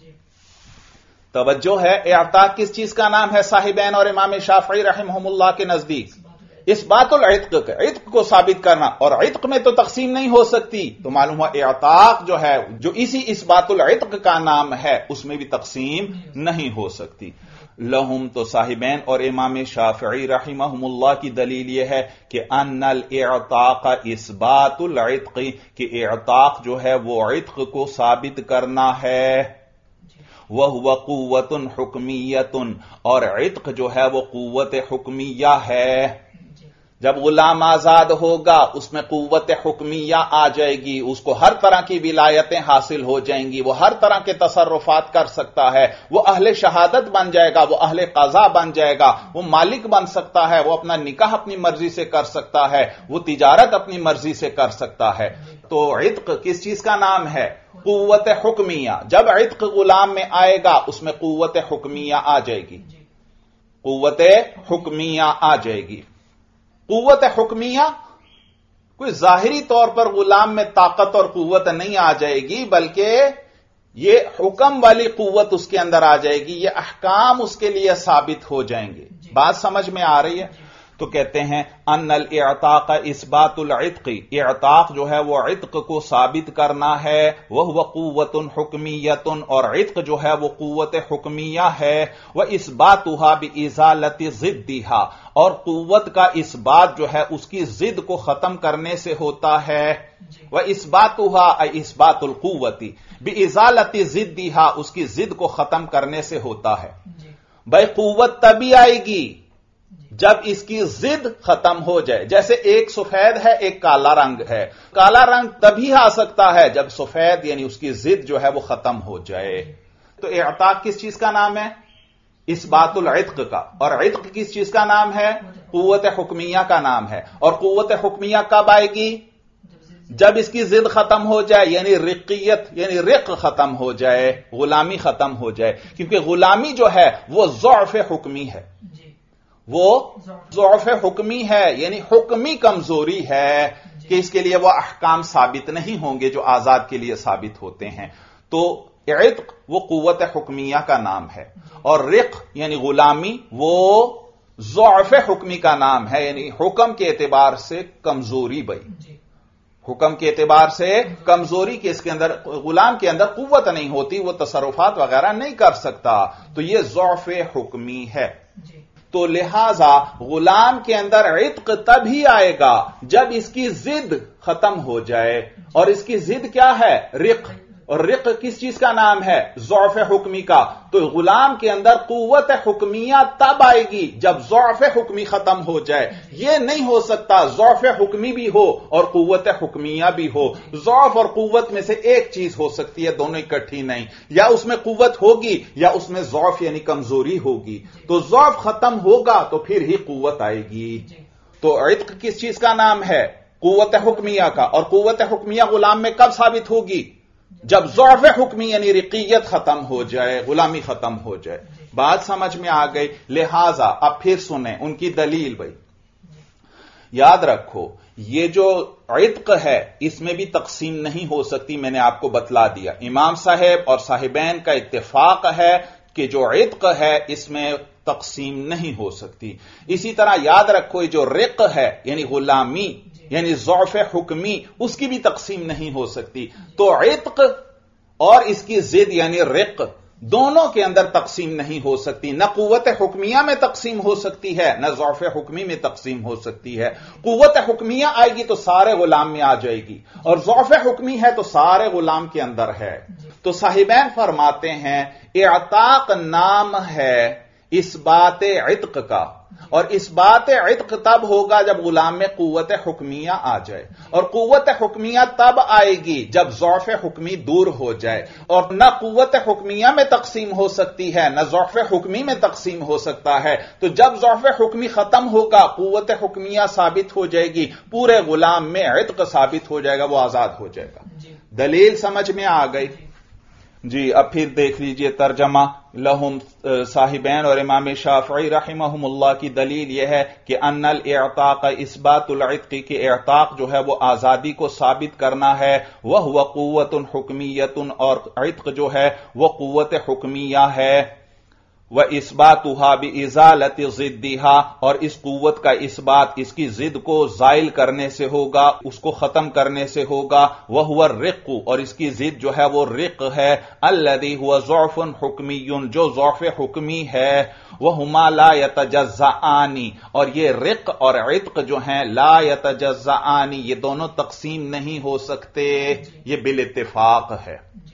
توجہ ہے، اعتاق کس چیز کا نام ہے صاحبین اور امام شافعی رحمہم اللہ کے نزدیک؟ اثبات العتق، عتق کو ثابت کرنا، اور عتق میں تو تقسیم نہیں ہو سکتی، تو معلوم ہوا اعتاق جو ہے جو اسی اثبات العتق کا نام ہے اس میں بھی تقسیم نہیں ہو سکتی۔ لہم، تو صاحبین اور امام شافعی رحمہم اللہ کی دلیل یہ ہے کہ ان الاعتاق اثبات العتق، کہ اعتاق جو ہے وہ عتق کو ثابت کرنا ہے۔ وہو قوت حکمیت، اور عتق جو ہے وہ قوت حکمیہ ہے۔ جب غلام آزاد ہوگا اس میں قوت حکمیہ آ جائے گی، اس کو ہر طرح کی ولایتیں حاصل ہو جائیں گی، وہ ہر طرح کے تصرفات کر سکتا ہے، وہ اہل شہادت بن جائے گا، وہ اہل قضا بن جائے گا، وہ مالک بن سکتا ہے، وہ اپنا نکاح اپنی مرضی سے کر سکتا ہے، وہ تجارت اپنی مرضی سے کر سکتا ہے۔ تو عتق کس چیز کا نام ہے؟ قوت حکمیہ۔ جب عتق غلام میں آئے گا اس میں قوت حکمیہ آ جائے گی، قوت حکمیہ آ جائے گی۔ قوت حکمیہ کوئی ظاہری طور پر غلام میں طاقت اور قوت نہیں آ جائے گی، بلکہ یہ حکم والی قوت اس کے اندر آ جائے گی، یہ احکام اس کے لیے ثابت ہو جائیں گے۔ بات سمجھ میں آ رہی ہے؟ تو کہتے ہیں ان الاعتاق اثبات العتق، اعتاق جو ہے وہ عتق کو ثابت کرنا ہے، وہ قوت حکمیت، اور عتق جو ہے وہ قوت حکمیہ ہے، واثباتها بازالۃ ضدها، اور قوت کا اثبات جو ہے اس کی ضد کو ختم کرنے سے ہوتا ہے، واثباتها ای اثبات القوت بازالۃ ضدها، اس کی ضد کو ختم کرنے سے ہوتا ہے۔ بھائی قوت تبھی آئے گی جب اس کی ضد ختم ہو جائے، جیسے ایک سفید ہے ایک کالا رنگ ہے، کالا رنگ تبھی آ سکتا ہے جب سفید یعنی اس کی ضد جو ہے وہ ختم ہو جائے۔ تو اعتاق کس چیز کا نام ہے؟ اثبات العتق کا، اور عتق کس چیز کا نام ہے؟ قوت حکمیہ کا نام ہے، اور قوت حکمیہ کب آئے گی؟ جب اس کی ضد ختم ہو جائے، یعنی رقیت یعنی رق ختم ہو جائے، غلامی ختم ہو جائے، کیونکہ غلامی جو ہے وہ ضعف حکمی ہے، وہ ضعف حکمی ہے، یعنی حکمی کمزوری ہے کہ اس کے لیے وہ احکام ثابت نہیں ہوں گے جو آزاد کے لیے ثابت ہوتے ہیں۔ تو عتق وہ قوت حکمیہ کا نام ہے، اور رق یعنی غلامی وہ ضعف حکمی کا نام ہے، یعنی حکم کے اعتبار سے کمزوری بھائی، حکم کے اعتبار سے کمزوری کہ اس کے اندر غلام کے اندر قوت نہیں ہوتی، وہ تصرفات وغیرہ نہیں کر سکتا، تو یہ ضعف حکمی ہے۔ تو لہذا غلام کے اندر عتق تبھی آئے گا جب اس کی ضد ختم ہو جائے، اور اس کی ضد کیا ہے؟ رق، اور رق کس چیز کا نام ہے؟ ضعف حکمی کا۔ تو غلام کے اندر قوت حکمیہ تب آئے گی جب ضعف حکمی ختم ہو جائے، یہ نہیں ہو سکتا ضعف حکمی بھی ہو اور قوت حکمیہ بھی ہو، ضعف اور قوت میں سے ایک چیز ہو سکتی ہے، دونوں اکٹھی نہیں، یا اس میں قوت ہوگی یا اس میں ضعف یعنی کمزوری ہوگی، تو ضعف ختم ہوگا تو پھر ہی قوت آئے گی۔ تو عتق کس چیز کا نام ہے؟ قوت حکمیہ کا، اور قوت حکمیہ غلام میں کب ثابت ہوگی؟ جب ضعف حکمی یعنی رقیت ختم ہو جائے، غلامی ختم ہو جائے۔ بات سمجھ میں آ گئی؟ لہذا اب پھر سنیں ان کی دلیل بھائی، یاد رکھو یہ جو عتق ہے اس میں بھی تقسیم نہیں ہو سکتی، میں نے آپ کو بتلا دیا، امام صاحب اور صاحبین کا اتفاق ہے کہ جو عتق ہے اس میں تقسیم نہیں ہو سکتی۔ اسی طرح یاد رکھو یہ جو رق ہے یعنی غلامی یعنی ضعف حکمی، اس کی بھی تقسیم نہیں ہو سکتی۔ تو عتق اور اس کی ضد یعنی رق دونوں کے اندر تقسیم نہیں ہو سکتی، نہ قوت حکمیہ میں تقسیم ہو سکتی ہے نہ ضعف حکمی میں تقسیم ہو سکتی ہے۔ قوت حکمیہ آئے گی تو سارے غلام میں آ جائے گی، اور ضعف حکمی ہے تو سارے غلام کے اندر ہے۔ تو صاحبین فرماتے ہیں اعتاق نام ہے اثبات عتق کا، اور اثبات عتق تب ہوگا جب غلام میں قوت حکمیہ آ جائے، اور قوت حکمیہ تب آئے گی جب ضعف حکمی دور ہو جائے، اور نہ قوت حکمیہ میں تقسیم ہو سکتی ہے نہ ضعف حکمی میں تقسیم ہو سکتا ہے۔ تو جب ضعف حکمی ختم ہوگا قوت حکمیہ ثابت ہو جائے گی، پورے غلام میں عتق ثابت ہو جائے گا، وہ آزاد ہو جائے گا۔ دلیل سمجھ میں آ گئی؟ جی اب پھر دیکھ لیجئے ترجمہ لہم، صاحبین اور امام شافعی رحمہم اللہ کی دلیل یہ ہے کہ ان الاعتاق اثبات العتق، کہ اعتاق جو ہے وہ آزادی کو ثابت کرنا ہے، وہو قوت حکمیت، اور عتق جو ہے وہ قوت حکمیہ ہے، وَإِثْبَاتُهَا بِإِزَالَةِ ضِدِّهَا، اور اس قوت کا اثبات اس کی ضد کو زائل کرنے سے ہوگا، اس کو ختم کرنے سے ہوگا، وَهُوَ الرِّقُّ، اور اس کی ضد جو ہے وہ رق ہے، الَّذِي هُوَ ضَعْفٌ حُکْمِيٌّ، جو ضعف حکمی ہے، وَهُمَا لَا يَتَجَزَّآنِ، اور یہ رق اور عتق جو ہیں لا يَتَجَزَّآنِ، یہ دونوں تقسیم نہیں ہو سکتے، یہ بالاتفاق ہے۔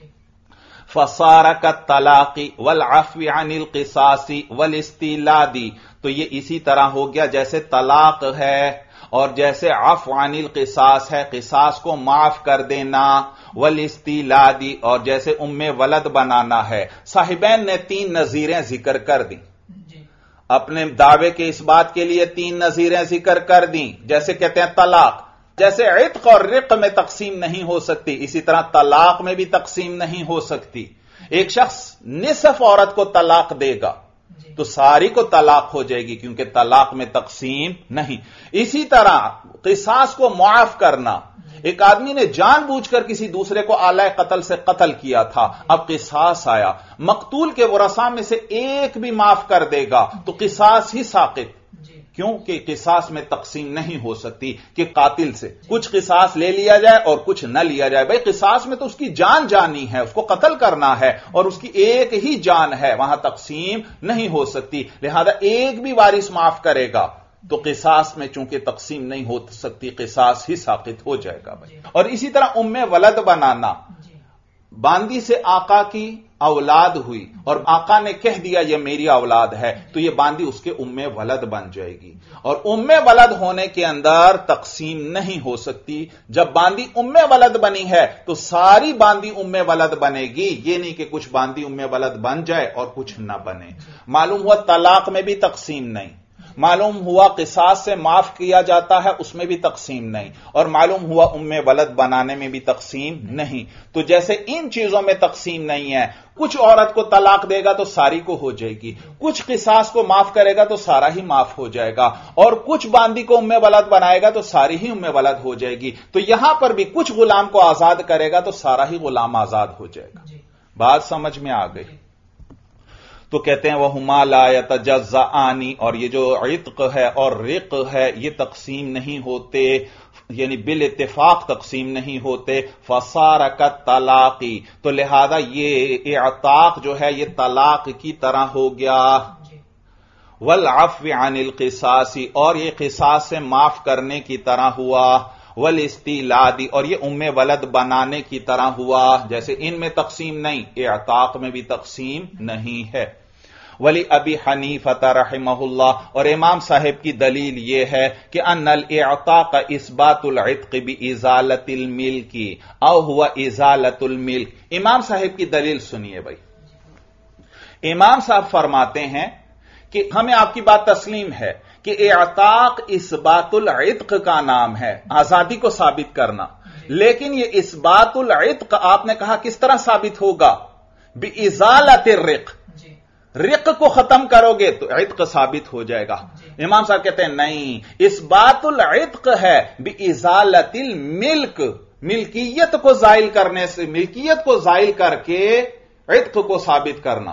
فصار كالطلاق والعفو عن القصاص والاستیلاد، تو یہ اسی طرح ہو گیا جیسے طلاق ہے اور جیسے عفو عن القصاص ہے، قصاص کو معاف کر دینا، والاستیلاد، اور جیسے ولد بنانا ہے۔ صاحبین نے 3 نظیریں ذکر کر دیں، اپنے دعوے کے اس بات کے لیے 3 نظیریں ذکر کر دیں، جیسے کہتے ہیں طلاق، جیسے عتق اور رق میں تقسیم نہیں ہو سکتی اسی طرح طلاق میں بھی تقسیم نہیں ہو سکتی۔ ایک شخص نصف عورت کو طلاق دے گا تو ساری کو طلاق ہو جائے گی کیونکہ طلاق میں تقسیم نہیں۔ اسی طرح قصاص کو معاف کرنا، ایک آدمی نے جان بوجھ کر کسی دوسرے کو آلہ قتل سے قتل کیا تھا، اب قصاص آیا، مقتول کے ورثاء میں سے ایک بھی معاف کر دے گا تو قصاص ہی ساقط، کیونکہ قصاص میں تقسیم نہیں ہو سکتی کہ قاتل سے کچھ قصاص لے لیا جائے اور کچھ نہ لیا جائے. بھائی قصاص میں تو اس کی جان جانی ہے, اس کو قتل کرنا ہے اور اس کی ایک ہی جان ہے, وہاں تقسیم نہیں ہو سکتی. لہذا ایک بھی وارث معاف کرے گا تو قصاص میں چونکہ تقسیم نہیں ہو سکتی, قصاص ہی ساقط ہو جائے گا. بھائی اور اسی طرح ولد بنانا, باندی سے آقا کی اولاد ہوئی اور آقا نے کہہ دیا یہ میری اولاد ہے, تو یہ باندی اس کے ولد بن جائے گی. اور ولد ہونے کے اندر تقسیم نہیں ہو سکتی. جب باندی ولد بنی ہے تو ساری باندی ولد بنے گی, یہ نہیں کہ کچھ باندی ولد بن جائے اور کچھ نہ بنے. معلوم ہوا طلاق میں بھی تقسیم نہیں, معلوم ہوا قصاص سے معاف کیا جاتا ہے اس میں بھی تقسیم نہیں, اور معلوم ہوا ولد بنانے میں بھی تقسیم نہیں. تو جیسے ان چیزوں میں تقسیم نہیں ہے, کچھ عورت کو طلاق دے گا تو ساری کو ہو جائے گی, کچھ قصاص کو معاف کرے گا تو سارا ہی معاف ہو جائے گا, اور کچھ باندی کو ولد بنائے گا تو ساری ہی ولد ہو جائے گی. تو یہاں پر بھی کچھ غلام کو آزاد کرے گا تو سارا ہی غلام آزاد ہو جائے گا. بات سمجھ میں آ گئی؟ تو کہتے ہیں وَهُمَا لَا يَتَجَزَّآنِ, اور یہ جو عتق ہے اور رق ہے یہ تقسیم نہیں ہوتے, یعنی بالاتفاق تقسیم نہیں ہوتے. فَصَارَ كَالطَّلَاقِ, تو لہذا یہ اعتاق جو ہے یہ طلاق کی طرح ہو گیا. وَالْعَفْوِ عَنِ الْقِصَاصِ, اور یہ قصاص سے معاف کرنے کی طرح ہوا. وَالْإِسْتِيلَادِ, اور یہ ولد بنانے کی طرح ہوا. جیسے ان میں تقسیم نہیں, اعتاق میں بھی تقسیم نہیں ہے. ولی ابی حنیفہ رحمہ اللہ, اور امام صاحب کی دلیل یہ ہے کہ ان الاعتاق اثبات العتق بازالۃ الملک او هو ازالۃ الملک. امام صاحب کی دلیل سنیے بھائی. امام صاحب فرماتے ہیں کہ ہمیں آپ کی بات تسلیم ہے کہ اعتاق اثبات العتق کا نام ہے, آزادی کو ثابت کرنا, لیکن یہ اثبات العتق آپ نے کہا کس طرح ثابت ہوگا؟ بازالۃ الرق, رق کو ختم کرو گے تو عتق ثابت ہو جائے گا. امام صاحب کہتے ہیں نہیں, اثبات العتق ہے بازالۃ الملک, ملکیت کو زائل کرنے سے, ملکیت کو زائل کر کے عتق کو ثابت کرنا,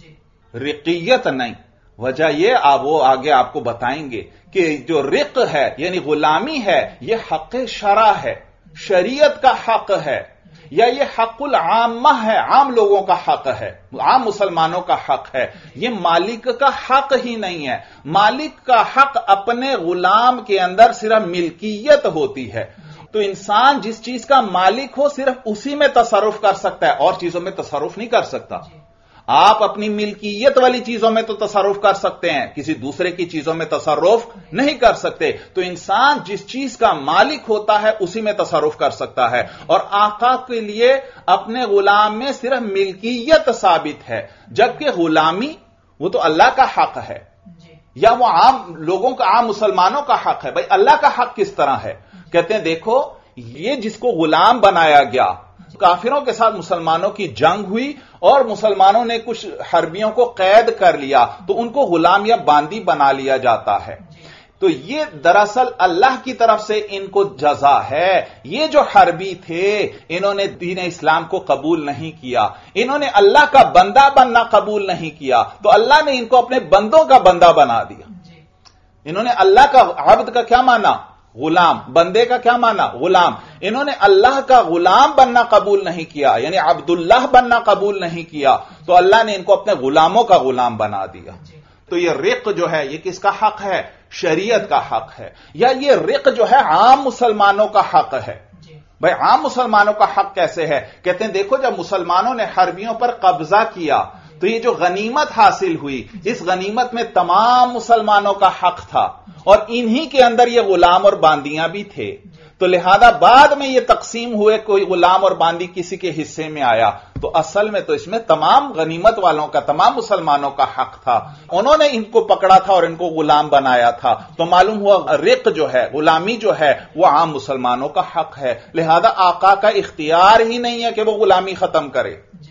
رقیت نہیں. وجہ یہ وہ آگے آپ کو بتائیں گے کہ جو رق ہے یعنی غلامی ہے یہ حق شرع ہے, شریعت کا حق ہے, یا یہ حق العامہ ہے, عام لوگوں کا حق ہے, عام مسلمانوں کا حق ہے. یہ مالک کا حق ہی نہیں ہے. مالک کا حق اپنے غلام کے اندر صرف ملکیت ہوتی ہے. تو انسان جس چیز کا مالک ہو صرف اسی میں تصرف کر سکتا ہے, اور چیزوں میں تصرف نہیں کر سکتا. آپ اپنی ملکیت والی چیزوں میں تو تصرف کر سکتے ہیں, کسی دوسرے کی چیزوں میں تصرف نہیں کر سکتے. تو انسان جس چیز کا مالک ہوتا ہے اسی میں تصرف کر سکتا ہے, اور آقا کے لیے اپنے غلام میں صرف ملکیت ثابت ہے, جبکہ غلامی وہ تو اللہ کا حق ہے, یا وہ عام لوگوں کا, عام مسلمانوں کا حق ہے. بھائی اللہ کا حق کس طرح ہے؟ کہتے ہیں دیکھو یہ جس کو غلام بنایا گیا, کافروں کے ساتھ مسلمانوں کی جنگ ہوئی اور مسلمانوں نے کچھ حربیوں کو قید کر لیا تو ان کو غلام یا باندی بنا لیا جاتا ہے. تو یہ دراصل اللہ کی طرف سے ان کو جزا ہے. یہ جو حربی تھے انہوں نے دین اسلام کو قبول نہیں کیا, انہوں نے اللہ کا بندہ بننا قبول نہیں کیا, تو اللہ نے ان کو اپنے بندوں کا بندہ بنا دیا. انہوں نے اللہ کا, عبد کا کیا مانا؟ غلام. بندے کا کیا مانا؟ غلام. انہوں نے اللہ کا غلام بننا قبول نہیں کیا, یعنی عبداللہ بننا قبول نہیں کیا, تو اللہ نے ان کو اپنے غلاموں کا غلام بنا دیا. تو یہ رق جو ہے یہ کس کا حق ہے؟ شریعت کا حق ہے. یا یہ رق جو ہے عام مسلمانوں کا حق ہے. بھائی عام مسلمانوں کا حق کیسے ہے؟ کہتے ہیں دیکھو جب مسلمانوں نے حربیوں پر قبضہ کیا تو یہ جو غنیمت حاصل ہوئی, اس غنیمت میں تمام مسلمانوں کا حق تھا, اور انہی کے اندر یہ غلام اور باندیاں بھی تھے. تو لہذا بعد میں یہ تقسیم ہوئے, کوئی غلام اور باندی کسی کے حصے میں آیا, تو اصل میں تو اس میں تمام غنیمت والوں کا, تمام مسلمانوں کا حق تھا. انہوں نے ان کو پکڑا تھا اور ان کو غلام بنایا تھا, تو معلوم ہوا رق جو ہے, غلامی جو ہے, وہ عام مسلمانوں کا حق ہے. لہذا آقا کا اختیار ہی نہیں ہے کہ وہ غلامی ختم کرے.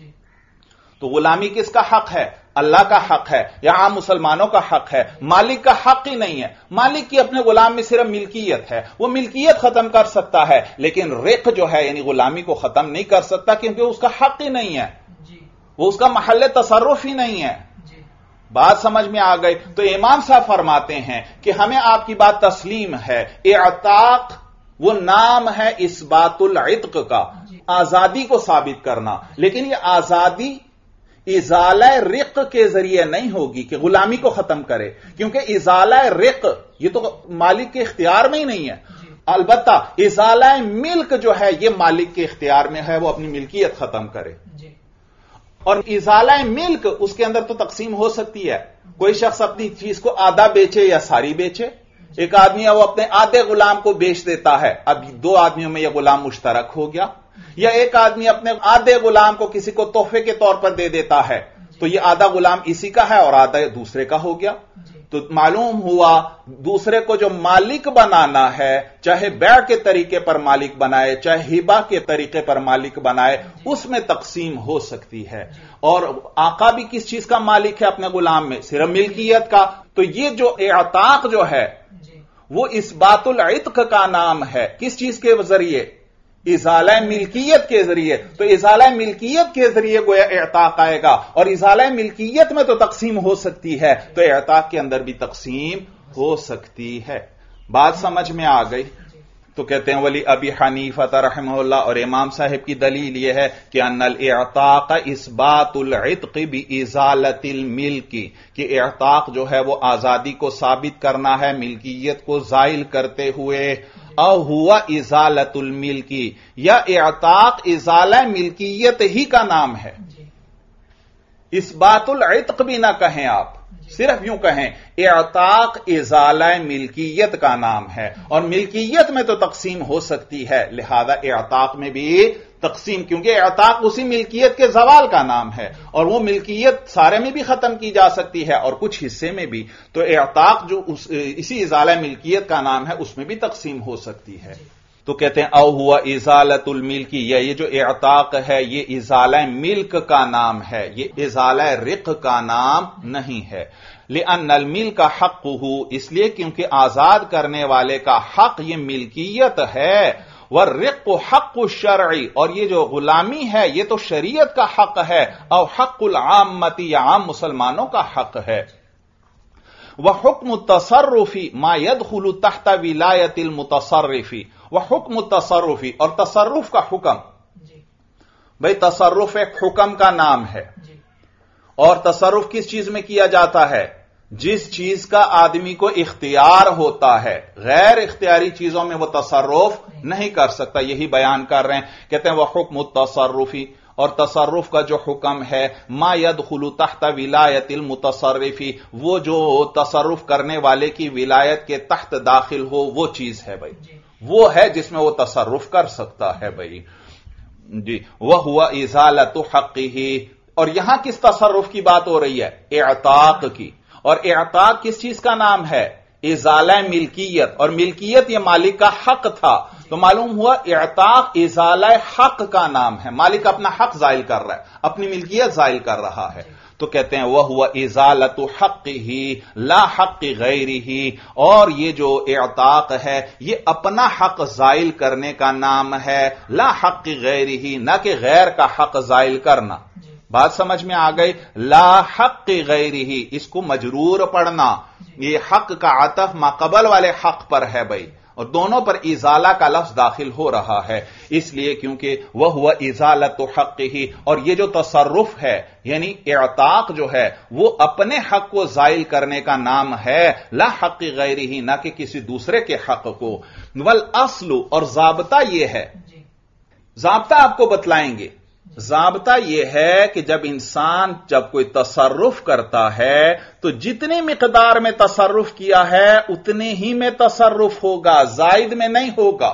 تو غلامی کس کا حق ہے؟ اللہ کا حق ہے یا عام مسلمانوں کا حق ہے؟ مالک کا حق ہی نہیں ہے. مالک کی اپنے غلام میں صرف ملکیت ہے, وہ ملکیت ختم کر سکتا ہے, لیکن رق جو ہے یعنی غلامی کو ختم نہیں کر سکتا, کیونکہ اس کا حق ہی نہیں ہے, وہ اس کا محل تصرف ہی نہیں ہے. بات سمجھ میں آ گئی؟ تو امام صاحب فرماتے ہیں کہ ہمیں آپ کی بات تسلیم ہے، اعتاق وہ نام ہے اثبات العتق کا، آزادی کو ثابت کرنا، لیکن یہ آزادی ازالہ رق کے ذریعے نہیں ہوگی کہ غلامی کو ختم کرے، کیونکہ ازالہ رق یہ تو مالک کے اختیار میں ہی نہیں ہے، البتہ ازالہ ملک جو ہے یہ مالک کے اختیار میں ہے، وہ اپنی ملکیت ختم کرے۔ اور ازالہ ملک اس کے اندر تو تقسیم ہو سکتی ہے، کوئی شخص اپنی چیز کو آدھا بیچے یا ساری بیچے، ایک آدمی ہے وہ اپنے آدھے غلام کو بیچ دیتا ہے، اب دو آدمیوں میں یہ غلام مشترک ہو گیا، یا ایک آدمی اپنے آدھے غلام کو کسی کو تحفے کے طور پر دے دیتا ہے، تو یہ آدھا غلام اسی کا ہے اور آدھا دوسرے کا ہو گیا۔ تو معلوم ہوا دوسرے کو جو مالک بنانا ہے، چاہے بیع کے طریقے پر مالک بنائے چاہے ہبہ کے طریقے پر مالک بنائے، اس میں تقسیم ہو سکتی ہے۔ اور آقا بھی کس چیز کا مالک ہے اپنے غلام میں؟ صرف ملکیت کا۔ تو یہ جو اعتاق جو ہے وہ اثبات العتق کا نام ہے، کس چیز کے ذریعے؟ ازالہ ملکیت کے ذریعے۔ تو ازالہ ملکیت کے ذریعے گویا اعتاق آئے گا، اور ازالہ ملکیت میں تو تقسیم ہو سکتی ہے، تو اعتاق کے اندر بھی تقسیم ہو سکتی ہے۔ بات سمجھ میں آ گئی؟ تو کہتے ہیں ولی ابی حنیفہ رحمہ اللہ، اور امام صاحب کی دلیل یہ ہے کہ ان الاعتاق اثبات العتق بازالۃ الملک، کہ اعتاق جو ہے وہ آزادی کو ثابت کرنا ہے ملکیت کو زائل کرتے ہوئے، او ہوا ازالۃ الملک، یا اعتاق ازالہ ملکیت ہی کا نام ہے، اثبات العتق بھی نہ کہیں آپ، صرف یوں کہیں اعتاق ازالہ ملکیت کا نام ہے، اور ملکیت میں تو تقسیم ہو سکتی ہے، لہذا اعتاق میں بھی تقسیم، کیونکہ اعتاق اسی ملکیت کے زوال کا نام ہے، اور وہ ملکیت سارے میں بھی ختم کی جا سکتی ہے اور کچھ حصے میں بھی، تو اعتاق جو اسی ازالہ ملکیت کا نام ہے اس میں بھی تقسیم ہو سکتی ہے۔ تو کہتے ہیں او ہوا ازالۃ الملک، یہ جو اعتاق ہے یہ ازالہ ملک کا نام ہے، یہ ازالہ رق کا نام نہیں ہے۔ لأن الملک حقہ، اس لیے کیونکہ آزاد کرنے والے کا حق یہ ملکیت ہے، والرق حق الشرع، اور یہ جو غلامی ہے یہ تو شریعت کا حق ہے، او حق العامۃ، یا عام مسلمانوں کا حق ہے۔ وحکم التصرف ما يدخل تحت ولایت المتصرف، وحکم التصرف، اور تصرف کا حکم، بھئی تصرف ایک حکم کا نام ہے، اور تصرف کس چیز میں کیا جاتا ہے؟ جس چیز کا آدمی کو اختیار ہوتا ہے، غیر اختیاری چیزوں میں وہ تصرف نہیں کر سکتا، یہی بیان کر رہے ہیں۔ کہتے ہیں وحکم التصرف، اور تصرف کا جو حکم ہے ما يدخل تحت ولایت المتصرف، وہ جو تصرف کرنے والے کی ولایت کے تحت داخل ہو وہ چیز ہے بھائی، وہ ہے جس میں وہ تصرف کر سکتا ہے بھائی جی۔ وَهُوَ إِزَالَةُ حَقِّهِ، اور یہاں کس تصرف کی بات ہو رہی ہے؟ اعتاق کی، اور اعتاق کس چیز کا نام ہے؟ ازالہ ملکیت، اور ملکیت یہ مالک کا حق تھا، تو معلوم ہوا اعتاق ازالہ حق کا نام ہے، مالک اپنا حق زائل کر رہا ہے، اپنی ملکیت زائل کر رہا ہے۔ تو کہتے ہیں وَهُوَ إِزَالَةُ حَقِّهِ لَا حَقِّ غَيْرِهِ، اور یہ جو اعتاق ہے یہ اپنا حق زائل کرنے کا نام ہے، لا حق غیرہ، نہ کہ غیر کا حق زائل کرنا۔ بات سمجھ میں آ گئی؟ لا حق غیرہ، اس کو مجرور پڑھنا، یہ حق کا عطف ما قبل والے حق پر ہے بھائی، اور دونوں پر ازالہ کا لفظ داخل ہو رہا ہے، اس لیے کیونکہ وہ ہوا ازالۃ حقہ، اور یہ جو تصرف ہے یعنی اعتاق جو ہے وہ اپنے حق کو زائل کرنے کا نام ہے، لا حق غیرہ، نہ کہ کسی دوسرے کے حق کو۔ والاصل، اور ضابطہ یہ ہے، ضابطہ آپ کو بتلائیں گے، ضابطہ یہ ہے کہ جب انسان جب کوئی تصرف کرتا ہے تو جتنی مقدار میں تصرف کیا ہے اتنے ہی میں تصرف ہوگا، زائد میں نہیں ہوگا۔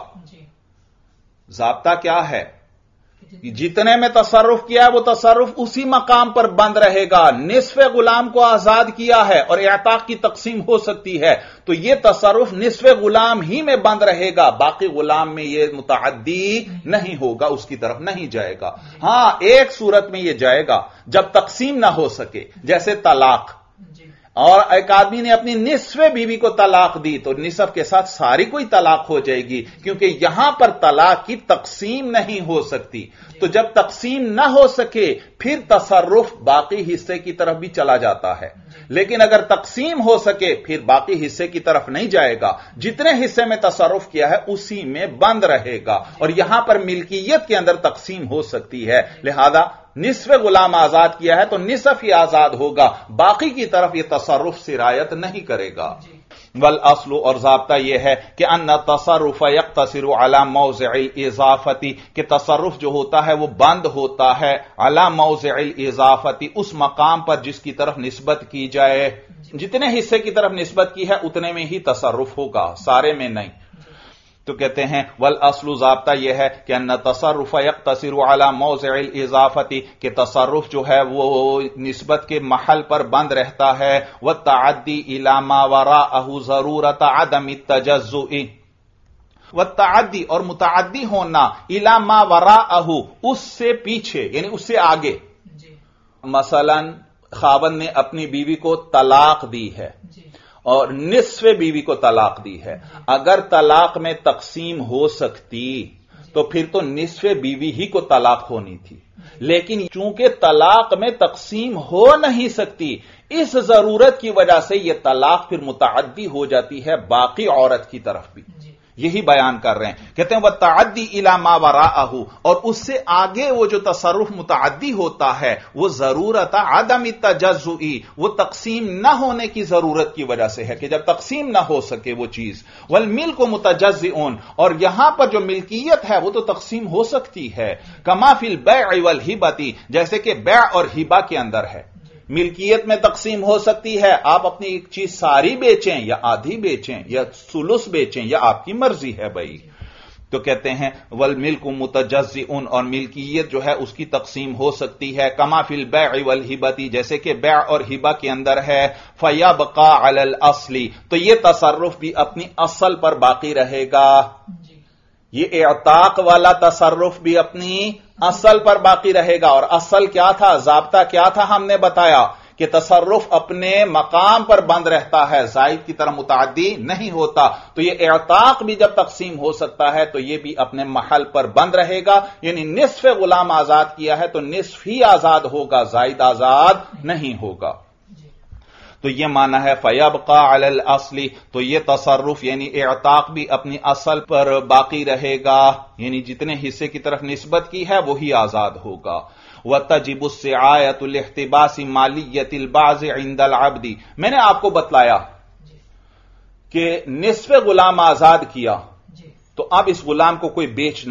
ضابطہ کیا ہے؟ جتنے میں تصرف کیا ہے وہ تصرف اسی مقام پر بند رہے گا۔ نصف غلام کو آزاد کیا ہے اور اعتاق کی تقسیم ہو سکتی ہے، تو یہ تصرف نصف غلام ہی میں بند رہے گا، باقی غلام میں یہ متعدی نہیں ہوگا، اس کی طرف نہیں جائے گا۔ ہاں ایک صورت میں یہ جائے گا جب تقسیم نہ ہو سکے، جیسے طلاق۔ اور ایک آدمی نے اپنی نصف بیوی کو طلاق دی تو نصف کے ساتھ ساری کوئی طلاق ہو جائے گی، کیونکہ یہاں پر طلاق کی تقسیم نہیں ہو سکتی۔ تو جب تقسیم نہ ہو سکے پھر تصرف باقی حصے کی طرف بھی چلا جاتا ہے، لیکن اگر تقسیم ہو سکے پھر باقی حصے کی طرف نہیں جائے گا، جتنے حصے میں تصرف کیا ہے اسی میں بند رہے گا، اور یہاں پر ملکیت کے اندر تقسیم ہو سکتی ہے، لہذا نصف غلام آزاد کیا ہے تو نصف ہی آزاد ہوگا، باقی کی طرف یہ تصرف سرایت نہیں کرے گا۔ والاصل، اور ضابطہ یہ ہے کہ ان التصرف یقتصر علی موضع الاضافۃ، کہ تصرف جو ہوتا ہے وہ بند ہوتا ہے علی موضع الاضافۃ، اس مقام پر جس کی طرف نسبت کی جائے، جتنے حصے کی طرف نسبت کی ہے اتنے میں ہی تصرف ہوگا، سارے میں نہیں۔ تو کہتے ہیں والاصل، ضابطہ یہ ہے کہ ان التصرف یقتصر علی موضع الاضافۃ، کہ تصرف جو ہے وہ نسبت کے محل پر بند رہتا ہے، والتعدی الی ما وراءہ ضرورت عدم التجزؤ، والتعدی، اور متعدی ہونا، الی ما وراءہ، اس سے پیچھے یعنی اس سے آگے۔ مثلا خاوند نے اپنی بیوی کو طلاق دی ہے اور نصف بیوی کو طلاق دی ہے، اگر طلاق میں تقسیم ہو سکتی تو پھر تو نصف بیوی ہی کو طلاق ہونی تھی، لیکن چونکہ طلاق میں تقسیم ہو نہیں سکتی، اس ضرورت کی وجہ سے یہ طلاق پھر متعدی ہو جاتی ہے باقی عورت کی طرف بھی، یہی بیان کر رہے ہیں۔ کہتے ہیں وَالتَّعَدِّ إِلَى مَا وَرَاءَهُ، اور اس سے آگے وہ جو تصرف متعدی ہوتا ہے وہ ضرورت عدم التجزؤ، وہ تقسیم نہ ہونے کی ضرورت کی وجہ سے ہے کہ جب تقسیم نہ ہو سکے وہ چیز۔ وَالْمِلْكُ مُتَجَزِّئٌ، اور یہاں پر جو ملکیت ہے وہ تو تقسیم ہو سکتی ہے، كَمَا فِي الْبَيْعِ وَالْهِبَةِ، جیسے کہ بیع اور ہبہ کے اندر ہے، ملکیت میں تقسیم ہو سکتی ہے، آپ اپنی ایک چیز ساری بیچیں یا آدھی بیچیں یا ثلث بیچیں، یا آپ کی مرضی ہے بھائی۔ تو کہتے ہیں والملک متجزئ، اور ملکیت جو ہے اس کی تقسیم ہو سکتی ہے، کما فی البیع والہبۃ، جیسے کہ بیع اور ہبہ کے اندر ہے، فیبقى علی الاصل، تو یہ تصرف بھی اپنی اصل پر باقی رہے گا، یہ اعتاق والا تصرف بھی اپنی اصل پر باقی رہے گا۔ اور اصل کیا تھا، ضابطہ کیا تھا، ہم نے بتایا کہ تصرف اپنے مقام پر بند رہتا ہے، زائد کی طرح متعدی نہیں ہوتا، تو یہ اعتاق بھی جب تقسیم ہو سکتا ہے تو یہ بھی اپنے محل پر بند رہے گا، یعنی نصف غلام آزاد کیا ہے تو نصف ہی آزاد ہوگا، زائد آزاد نہیں ہوگا۔ تو یہ معنی ہے فیبقى علی الاصل، تو یہ تصرف یعنی اعتاق بھی اپنی اصل پر باقی رہے گا، یعنی جتنے حصے کی طرف نسبت کی ہے وہی آزاد ہوگا۔ وَتَجِبُ السِّعَايَةُ لِاحْتِبَاسِ مَالِيَّةِ الْبَعْضِ عِنْدَ الْعَبْدِ، میں نے آپ کو بتلایا کہ نصف غلام آزاد کیا تو اب اس غلام کو کوئی بیچ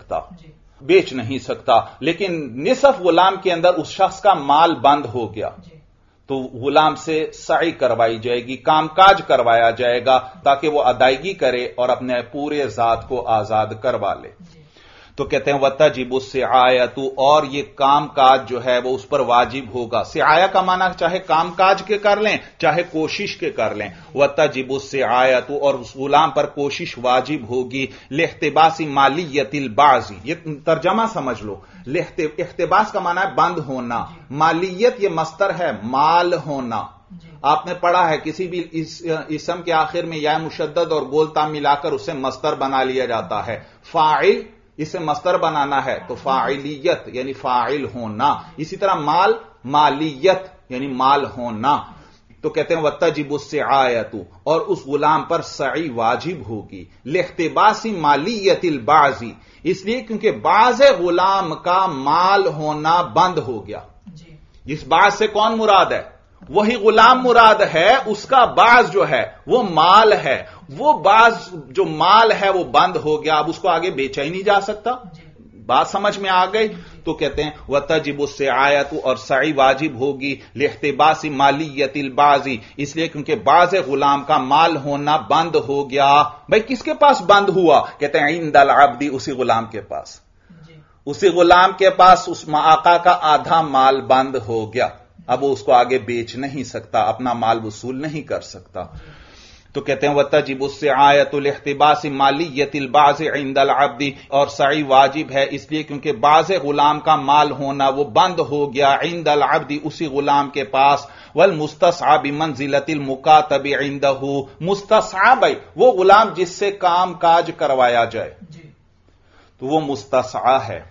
نہیں سکتا، لیکن نصف غلام کے اندر اس شخص کا مال بند ہو گیا تو غلام سے سعی کروائی جائے گی، کام کاج کروایا جائے گا تاکہ وہ ادائیگی کرے اور اپنے پورے ذات کو آزاد کروا لے۔ تو کہتے ہیں وَتَجِبُ السِّعَايَةُ، اور یہ کام کاج جو ہے وہ اس پر واجب ہوگا۔ سعایہ کا معنی چاہے کام کاج کے کر لیں چاہے کوشش کے کر لیں، وَتَجِبُ السِّعَايَةُ، اور اس غلام پر کوشش واجب ہوگی، لِاحْتِبَاسِ مَالِيَّةِ الْبَعْضِ، یہ ترجمہ سمجھ لو، احتباس کا معنی ہے بند ہونا، مالیت یہ مصدر ہے مال ہونا۔ آپ نے پڑھا ہے کسی بھی اسم کے آخر میں یا مشدد اور گول تا ملا کر اسے مصدر بنا لیا جاتا ہے، فاعل اسے مصدر بنانا ہے تو فاعلیت یعنی فاعل ہونا، اسی طرح مال مالیت یعنی مال ہونا۔ تو کہتے ہیں وَتَجِبُ السِّعَايَةُ، اور اس غلام پر سعی واجب ہوگی، لِاحْتِبَاسِ مَالِيَّةِ الْبَعْضِ، اس لیے کیونکہ بعض غلام کا مال ہونا بند ہو گیا۔ اس بعض سے کون مراد ہے؟ وہی غلام مراد ہے، اس کا بعض جو ہے وہ مال ہے، وہ بعض جو مال ہے وہ بند ہو گیا، اب اس کو آگے بیچا ہی نہیں جا سکتا۔ بات سمجھ میں آ گئی؟ تو کہتے ہیں وَتَجِبُ السِّعَايَةُ، اور سعی واجب ہوگی، لِاحْتِبَاسِ مَالِيَّةِ الْبَعْضِ، اس لیے کیونکہ بعض غلام کا مال ہونا بند ہو گیا۔ بھئی کس کے پاس بند ہوا؟ کہتے ہیں عند العبد، اسی غلام کے پاس، اسی غلام کے پاس اس آقا کا آدھا مال بند ہو گیا، اب وہ اس کو آگے بیچ نہیں سکتا، اپنا مال وصول نہیں کر سکتا۔ تو کہتے ہیں وَتَجِبُ السِّعَايَةُ لِاحْتِبَاسِ مَالِيَّةِ الْبَعْضِ عِنْدَ الْعَبْدِ، اور سعی واجب ہے اس لیے کیونکہ بعض غلام کا مال ہونا وہ بند ہو گیا، عند العبد، اسی غلام کے پاس، والمستسعى بمنزلۃ المکاتب عندہ، مستسعى بھائی وہ غلام جس سے کام کاج کروایا جائے تو وہ مستسعى ہے،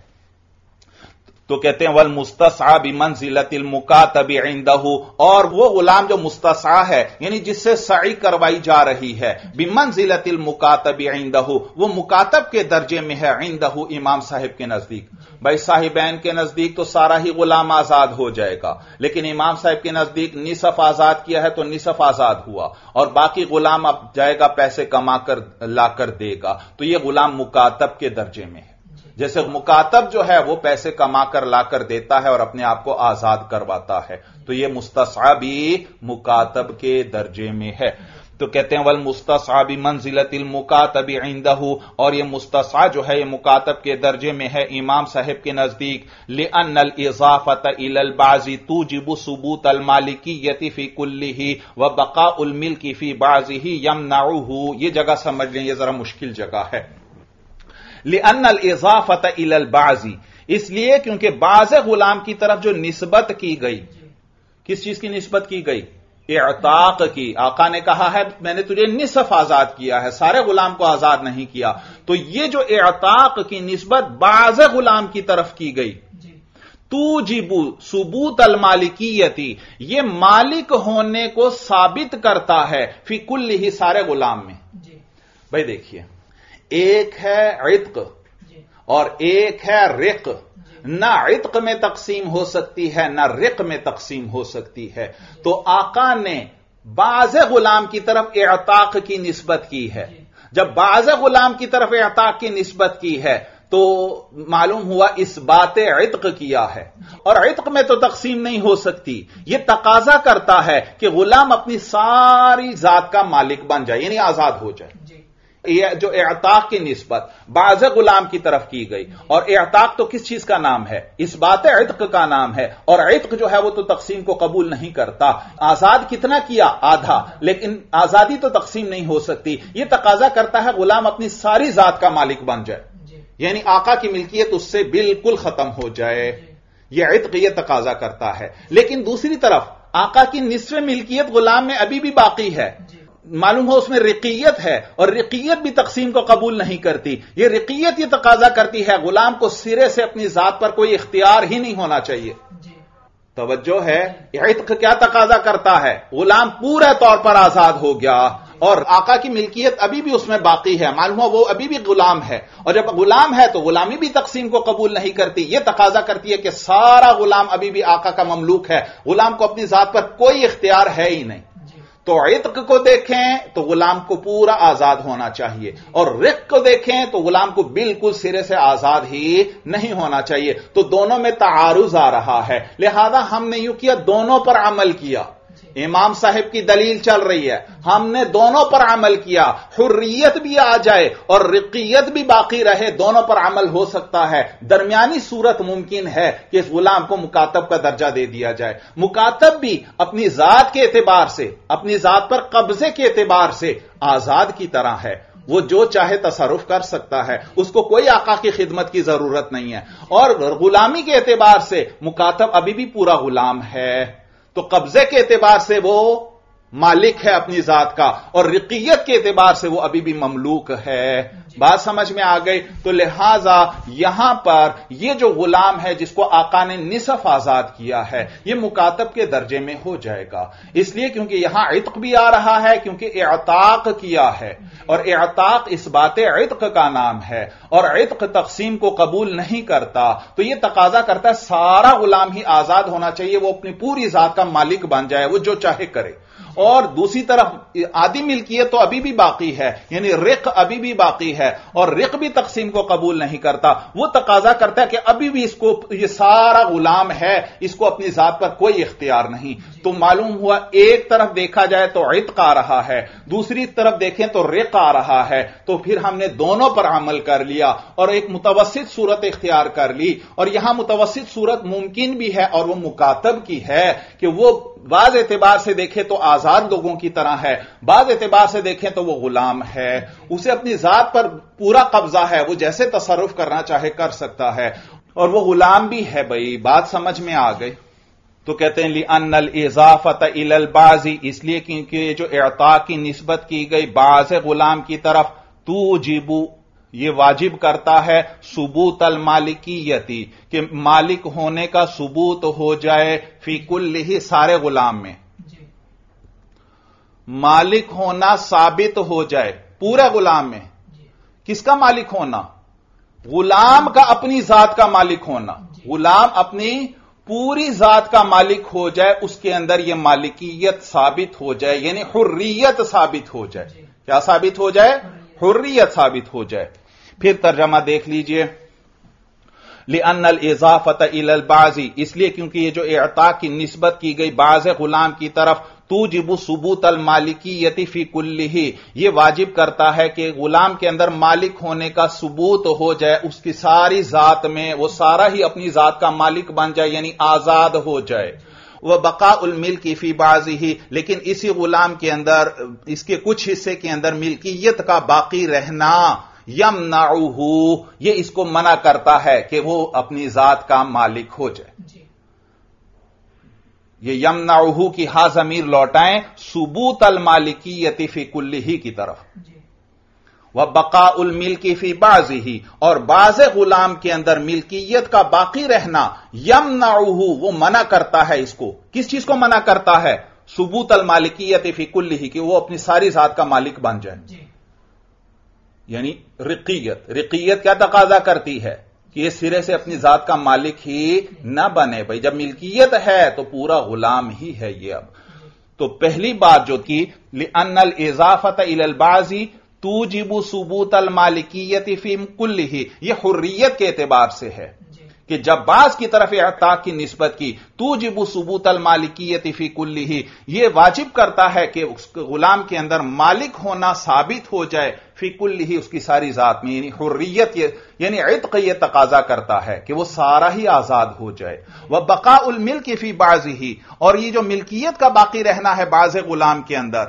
تو کہتے ہیں والمستسعى بمنزلۃ المکاتب عندہ، اور وہ غلام جو مستسعى ہے یعنی جس سے سعی کروائی جا رہی ہے، بمنزلۃ المکاتب عندہ وہ مکاتب کے درجے میں ہے، عندہ امام صاحب کے نزدیک۔ بھائی صاحبین کے نزدیک تو سارا ہی غلام آزاد ہو جائے گا، لیکن امام صاحب کے نزدیک نصف آزاد کیا ہے تو نصف آزاد ہوا، اور باقی غلام اب جائے گا پیسے کما کر لا کر دے گا، تو یہ غلام مکاتب کے درجے میں ہے۔ جیسے مکاتب جو ہے وہ پیسے کما کر لا کر دیتا ہے اور اپنے آپ کو آزاد کرواتا ہے، تو یہ مستسعى بھی مکاتب کے درجے میں ہے۔ تو کہتے ہیں والمستسعى بمنزلۃ المکاتب عندہ، اور یہ مستسعى جو ہے یہ مکاتب کے درجے میں ہے امام صاحب کے نزدیک، لأن الاضافۃ الی البعض توجب ثبوت المالکیۃ فی کلہ وبقاء الملک فی بعضہ یمنعہ۔ یہ جگہ سمجھ لیں، یہ ذرا مشکل جگہ ہے۔ لأن الاضافۃ الی البعض، اس لیے کیونکہ بعض غلام کی طرف جو نسبت کی گئی، کس چیز کی نسبت کی گئی؟ اعتاق کی۔ آقا نے کہا ہے میں نے تجھے نصف آزاد کیا ہے، سارے غلام کو آزاد نہیں کیا، تو یہ جو اعتاق کی نسبت بعض غلام کی طرف کی گئی، توجب ثبوت المالکیت، یہ مالک ہونے کو ثابت کرتا ہے فی کل ہی سارے غلام میں۔ بھائی دیکھیے، ایک ہے عتق اور ایک ہے رق، نہ عتق میں تقسیم ہو سکتی ہے نہ رق میں تقسیم ہو سکتی ہے، تو آقا نے بعض غلام کی طرف اعتاق کی نسبت کی ہے۔ جب بعض غلام کی طرف اعتاق کی نسبت کی ہے تو معلوم ہوا اس بات عتق کیا ہے، اور عتق میں تو تقسیم نہیں ہو سکتی، یہ تقاضا کرتا ہے کہ غلام اپنی ساری ذات کا مالک بن جائے، یعنی آزاد ہو جائے۔ یہ جو اعتاق کی نسبت بعض غلام کی طرف کی گئی، اور اعتاق تو کس چیز کا نام ہے؟ اس بات عتق کا نام ہے، اور عتق جو ہے وہ تو تقسیم کو قبول نہیں کرتا۔ آزاد کتنا کیا؟ آدھا، لیکن آزادی تو تقسیم نہیں ہو سکتی، یہ تقاضا کرتا ہے غلام اپنی ساری ذات کا مالک بن جائے، یعنی آقا کی ملکیت اس سے بالکل ختم ہو جائے، یہ عتق یہ تقاضا کرتا ہے۔ لیکن دوسری طرف آقا کی نصف ملکیت غلام میں ابھی بھی باقی ہے، معلوم ہو اس میں رقیت ہے، اور رقیت بھی تقسیم کو قبول نہیں کرتی۔ یہ رقیت یہ تقاضا کرتی ہے غلام کو سرے سے اپنی ذات پر کوئی اختیار ہی نہیں ہونا چاہیے۔ توجہ ہے، عتق کیا تقاضا کرتا ہے؟ غلام پورے طور پر آزاد ہو گیا اور آقا کی ملکیت ابھی بھی اس میں باقی ہے، معلوم ہو وہ ابھی بھی غلام ہے، اور جب غلام ہے تو غلامی بھی تقسیم کو قبول نہیں کرتی، یہ تقاضا کرتی ہے کہ سارا غلام ابھی بھی آقا کا مملوک ہے، غلام کو اپنی ذات پر کوئی اختیار ہے ہی نہیں۔ تو عتق کو دیکھیں تو غلام کو پورا آزاد ہونا چاہیے، اور رق کو دیکھیں تو غلام کو بالکل سرے سے آزاد ہی نہیں ہونا چاہیے، تو دونوں میں تعارض آ رہا ہے، لہذا ہم نے یوں کیا دونوں پر عمل کیا۔ امام صاحب کی دلیل چل رہی ہے، ہم نے دونوں پر عمل کیا، حریت بھی آ جائے اور رقیت بھی باقی رہے، دونوں پر عمل ہو سکتا ہے۔ درمیانی صورت ممکن ہے کہ اس غلام کو مکاتب کا درجہ دے دیا جائے، مکاتب بھی اپنی ذات کے اعتبار سے، اپنی ذات پر قبضے کے اعتبار سے آزاد کی طرح ہے، وہ جو چاہے تصرف کر سکتا ہے، اس کو کوئی آقا کی خدمت کی ضرورت نہیں ہے، اور غلامی کے اعتبار سے مکاتب ابھی بھی پورا غلام ہے، تو قبضے کے اعتبار سے وہ مالک ہے اپنی ذات کا، اور رقیت کے اعتبار سے وہ ابھی بھی مملوک ہے۔ بات سمجھ میں آ گئی؟ تو لہذا یہاں پر یہ جو غلام ہے جس کو آقا نے نصف آزاد کیا ہے، یہ مکاتب کے درجے میں ہو جائے گا، اس لیے کیونکہ یہاں عتق بھی آ رہا ہے، کیونکہ اعتاق کیا ہے، اور اعتاق اس بات عتق کا نام ہے، اور عتق تقسیم کو قبول نہیں کرتا، تو یہ تقاضا کرتا ہے سارا غلام ہی آزاد ہونا چاہیے، وہ اپنی پوری ذات کا مالک بن جائے، وہ جو چاہے کرے۔ اور دوسری طرف آدھی ملکیت تو ابھی بھی باقی ہے، یعنی رق ابھی بھی باقی ہے، اور رق بھی تقسیم کو قبول نہیں کرتا، وہ تقاضا کرتا ہے کہ ابھی بھی اس کو یہ سارا غلام ہے، اس کو اپنی ذات پر کوئی اختیار نہیں۔ تو معلوم ہوا ایک طرف دیکھا جائے تو عتق آ رہا ہے، دوسری طرف دیکھیں تو رق آ رہا ہے، تو پھر ہم نے دونوں پر عمل کر لیا اور ایک متوسط صورت اختیار کر لی، اور یہاں متوسط صورت ممکن بھی ہے اور وہ مکاتب کی ہے کہ وہ بعض اعتبار سے دیکھیں تو آزاد لوگوں کی طرح ہے، بعض اعتبار سے دیکھیں تو وہ غلام ہے، اسے اپنی ذات پر پورا قبضہ ہے، وہ جیسے تصرف کرنا چاہے کر سکتا ہے، اور وہ غلام بھی ہے۔ بھائی بات سمجھ میں آ گئی؟ تو کہتے ہیں لِأَنَّ الْإِضَافَةَ إِلَى الْبَعْضِ، اس لیے کیونکہ جو اعطاء کی نسبت کی گئی بعض غلام کی طرف، توجب یہ واجب کرتا ہے ثبوت المالکیتی کہ مالک ہونے کا ثبوت ہو جائے فی کلہ سارے غلام میں، مالک ہونا ثابت ہو جائے پورے غلام میں۔ کس کا مالک ہونا؟ غلام کا اپنی ذات کا مالک ہونا، غلام اپنی پوری ذات کا مالک ہو جائے، اس کے اندر یہ مالکیت ثابت ہو جائے، یعنی حریت ثابت ہو جائے۔ کیا ثابت ہو جائے؟ حریت ثابت ہو جائے۔ پھر ترجمہ دیکھ لیجئے، لِأَنَّ الْإِضَافَةَ إِلَى الْبَعْضِ، اس لیے کیونکہ یہ جو اعطاء کی نسبت کی گئی بعض غلام کی طرف، توجب ثبوت المالکیت فی کلہ، یہ واجب کرتا ہے کہ غلام کے اندر مالک ہونے کا ثبوت ہو جائے اس کی ساری ذات میں، وہ سارا ہی اپنی ذات کا مالک بن جائے، یعنی آزاد ہو جائے۔ وَبَقَاءُ الْمِلْكِ فِي بَعْضِهِ، لیکن اسی غلام کے اندر اس کے کچھ حصے کے اندر ملکیت کا باقی رہنا، یمنعہ، یہ اس کو منع کرتا ہے کہ وہ اپنی ذات کا مالک ہو جائے۔ یہ یمنعہ کی ہا ضمیر لوٹائیں ثبوت المالکیت فی کلہ کی طرف، وبقاء الملک فی بعضہ، اور بعض غلام کے اندر ملکیت کا باقی رہنا، یمنعہ وہ منع کرتا ہے اس کو، کس چیز کو منع کرتا ہے؟ ثبوت المالکیت فی کلہ، کہ وہ اپنی ساری ذات کا مالک بن جائے۔ یعنی رقیت کیا تقاضا کرتی ہے کہ یہ سرے سے اپنی ذات کا مالک ہی نہ بنے، بھائی جب ملکیت ہے تو پورا غلام ہی ہے یہ۔ اب تو پہلی بات جو کی لِأَنَّ الْإِضَافَةَ إِلَى الْبَعْضِ توجب ثبوت المالکیت فی کلہ، یہ حریت کے اعتبار سے ہے کہ جب بعض کی طرف اعطاء کی نسبت کی، توجب ثبوت المالکیت فی کلہ، یہ واجب کرتا ہے کہ اس غلام کے اندر مالک ہونا ثابت ہو جائے فی کلہ، اس کی ساری ذات میں، یعنی حریت یعنی عتق یہ تقاضا کرتا ہے کہ وہ سارا ہی آزاد ہو جائے۔ وبقاء الملک فی بعضہ، اور یہ جو ملکیت کا باقی رہنا ہے بعض غلام کے اندر،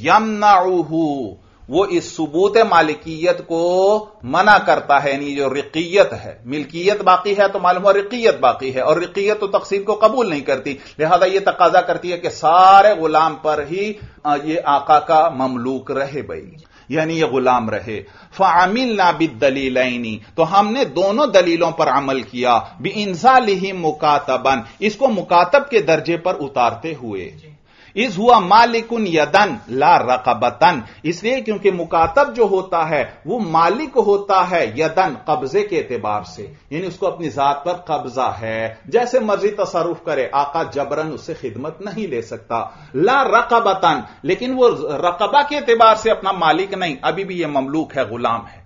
یمنعہ وہ اس ثبوت مالکیت کو منع کرتا ہے، یعنی جو رقیت ہے، ملکیت باقی ہے تو معلوم ہوا رقیت باقی ہے، اور رقیت تو تقسیم کو قبول نہیں کرتی، لہذا یہ تقاضا کرتی ہے کہ سارے غلام پر ہی یہ آقا کا مملوک رہے، بھائی یعنی یہ غلام رہے۔ فَعَمِلْنَا بِالدَّلِيلَيْنِ، تو ہم نے دونوں دلیلوں پر عمل کیا، بِإِنزَالِهِ مُكَاتَبًا، اس کو مکاتب کے درجے پر اتارتے ہوئے، اِذْ هُوَ مَالِكٌ يَدًا لَا رَقَبَةً، اس لیے کیونکہ مکاتب جو ہوتا ہے وہ مالک ہوتا ہے یدن قبضے کے اعتبار سے، یعنی اس کو اپنی ذات پر قبضہ ہے، جیسے مرضی تصرف کرے، آقا جبرن اس سے خدمت نہیں لے سکتا۔ لا رقبتن، لیکن وہ رقبہ کے اعتبار سے اپنا مالک نہیں، ابھی بھی یہ مملوک ہے، غلام ہے،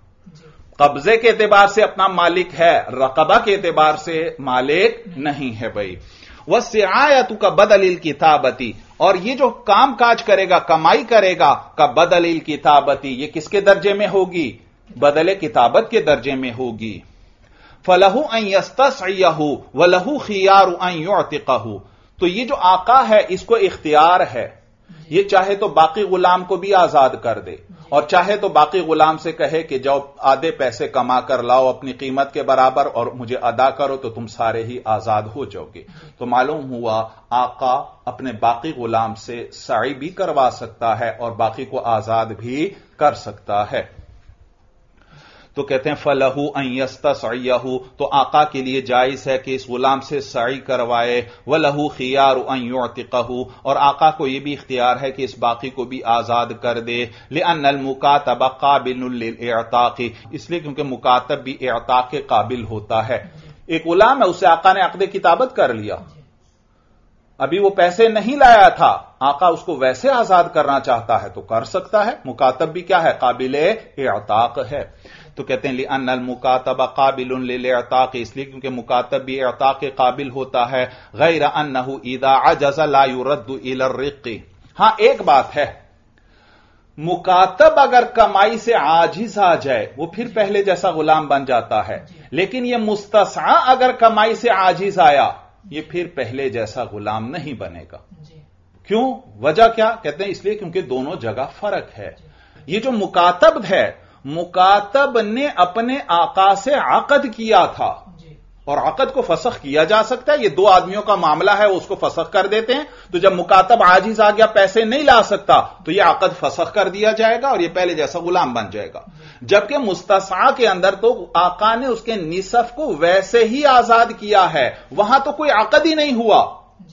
قبضے کے اعتبار سے اپنا مالک ہے، رقبہ کے اعتبار سے مالک نہیں ہے بھائی۔ وَالسِّعَایَةُ كَبَدَلِ الْكِتَابَةِ، اور یہ جو کام کاج کرے گا، کمائی کرے گا، كَبَدَلِ الْكِتَابَةِ، یہ کس کے درجے میں ہوگی؟ بدل کتابت کے درجے میں ہوگی۔ فَلَهُ أَن يَسْتَسْعِيَهُ وَلَهُ خِيَارُ أَن يُعْتِقَهُ، تو یہ جو آقا ہے اس کو اختیار ہے، یہ چاہے تو باقی غلام کو بھی آزاد کر دے، اور چاہے تو باقی غلام سے کہے کہ جاؤ آدھے پیسے کما کر لاؤ اپنی قیمت کے برابر اور مجھے ادا کرو تو تم سارے ہی آزاد ہو جاؤ گے۔ تو معلوم ہوا آقا اپنے باقی غلام سے سعی بھی کروا سکتا ہے اور باقی کو آزاد بھی کر سکتا ہے۔ تو کہتے ہیں فَلَهُ أَن يَسْتَسْعِيَهُ، تو آقا کے لیے جائز ہے کہ اس غلام سے سعی کروائے، وَلَهُ خِيَارُ أَن يُعْتِقَهُ، اور آقا کو یہ بھی اختیار ہے کہ اس باقی کو بھی آزاد کر دے، لِأَنَّ الْمُكَاتَبَ قَابِلٌ لِلْإِعْتَاقِ، اس لیے کیونکہ مکاتب بھی اعتاق کے قابل ہوتا ہے۔ ایک غلام ہے، اسے آقا نے عقد کتابت کر لیا، ابھی وہ پیسے نہیں لایا تھا، آقا اس کو ویسے آزاد کرنا چاہتا ہے تو کر سکتا ہے، مکاتب بھی کیا ہے؟ قابل اعتاق ہے۔ تو کہتے ہیں لِأَنَّ الْمُكَاتَبَ قَابِلٌ لِلْإِعْتَاقِ، اس لیے کیونکہ مکاتب بھی اعتاق کے قابل ہوتا ہے، غیر أَنَّهُ إِذَا عَجَزَ لَا يُرَدُّ إِلَى الرِّقِّ، ہاں ایک بات ہے، مکاتب اگر کمائی سے عاجز آ جائے وہ پھر پہلے جیسا غلام بن جاتا ہے، لیکن یہ مستسعی اگر کمائی سے عاجز آیا یہ پھر پہلے جیسا غلام نہیں بنے گا۔ کیوں؟ وجہ کیا؟ کہتے ہیں اس لیے کیونکہ دونوں جگہ فرق ہے۔ یہ جو مکاتب ہے، مکاتب نے اپنے آقا سے عقد کیا تھا، اور عقد کو فسخ کیا جا سکتا ہے. یہ دو آدمیوں کا معاملہ ہے, وہ اس کو فسخ کر دیتے ہیں, تو جب مکاتب عاجز آ گیا, پیسے نہیں لا سکتا, تو یہ عقد فسخ کر دیا جائے گا اور یہ پہلے جیسا غلام بن جائے گا. جبکہ مستسعی کے اندر تو آقا نے اس کے نصف کو ویسے ہی آزاد کیا ہے, وہاں تو کوئی عقد ہی نہیں ہوا.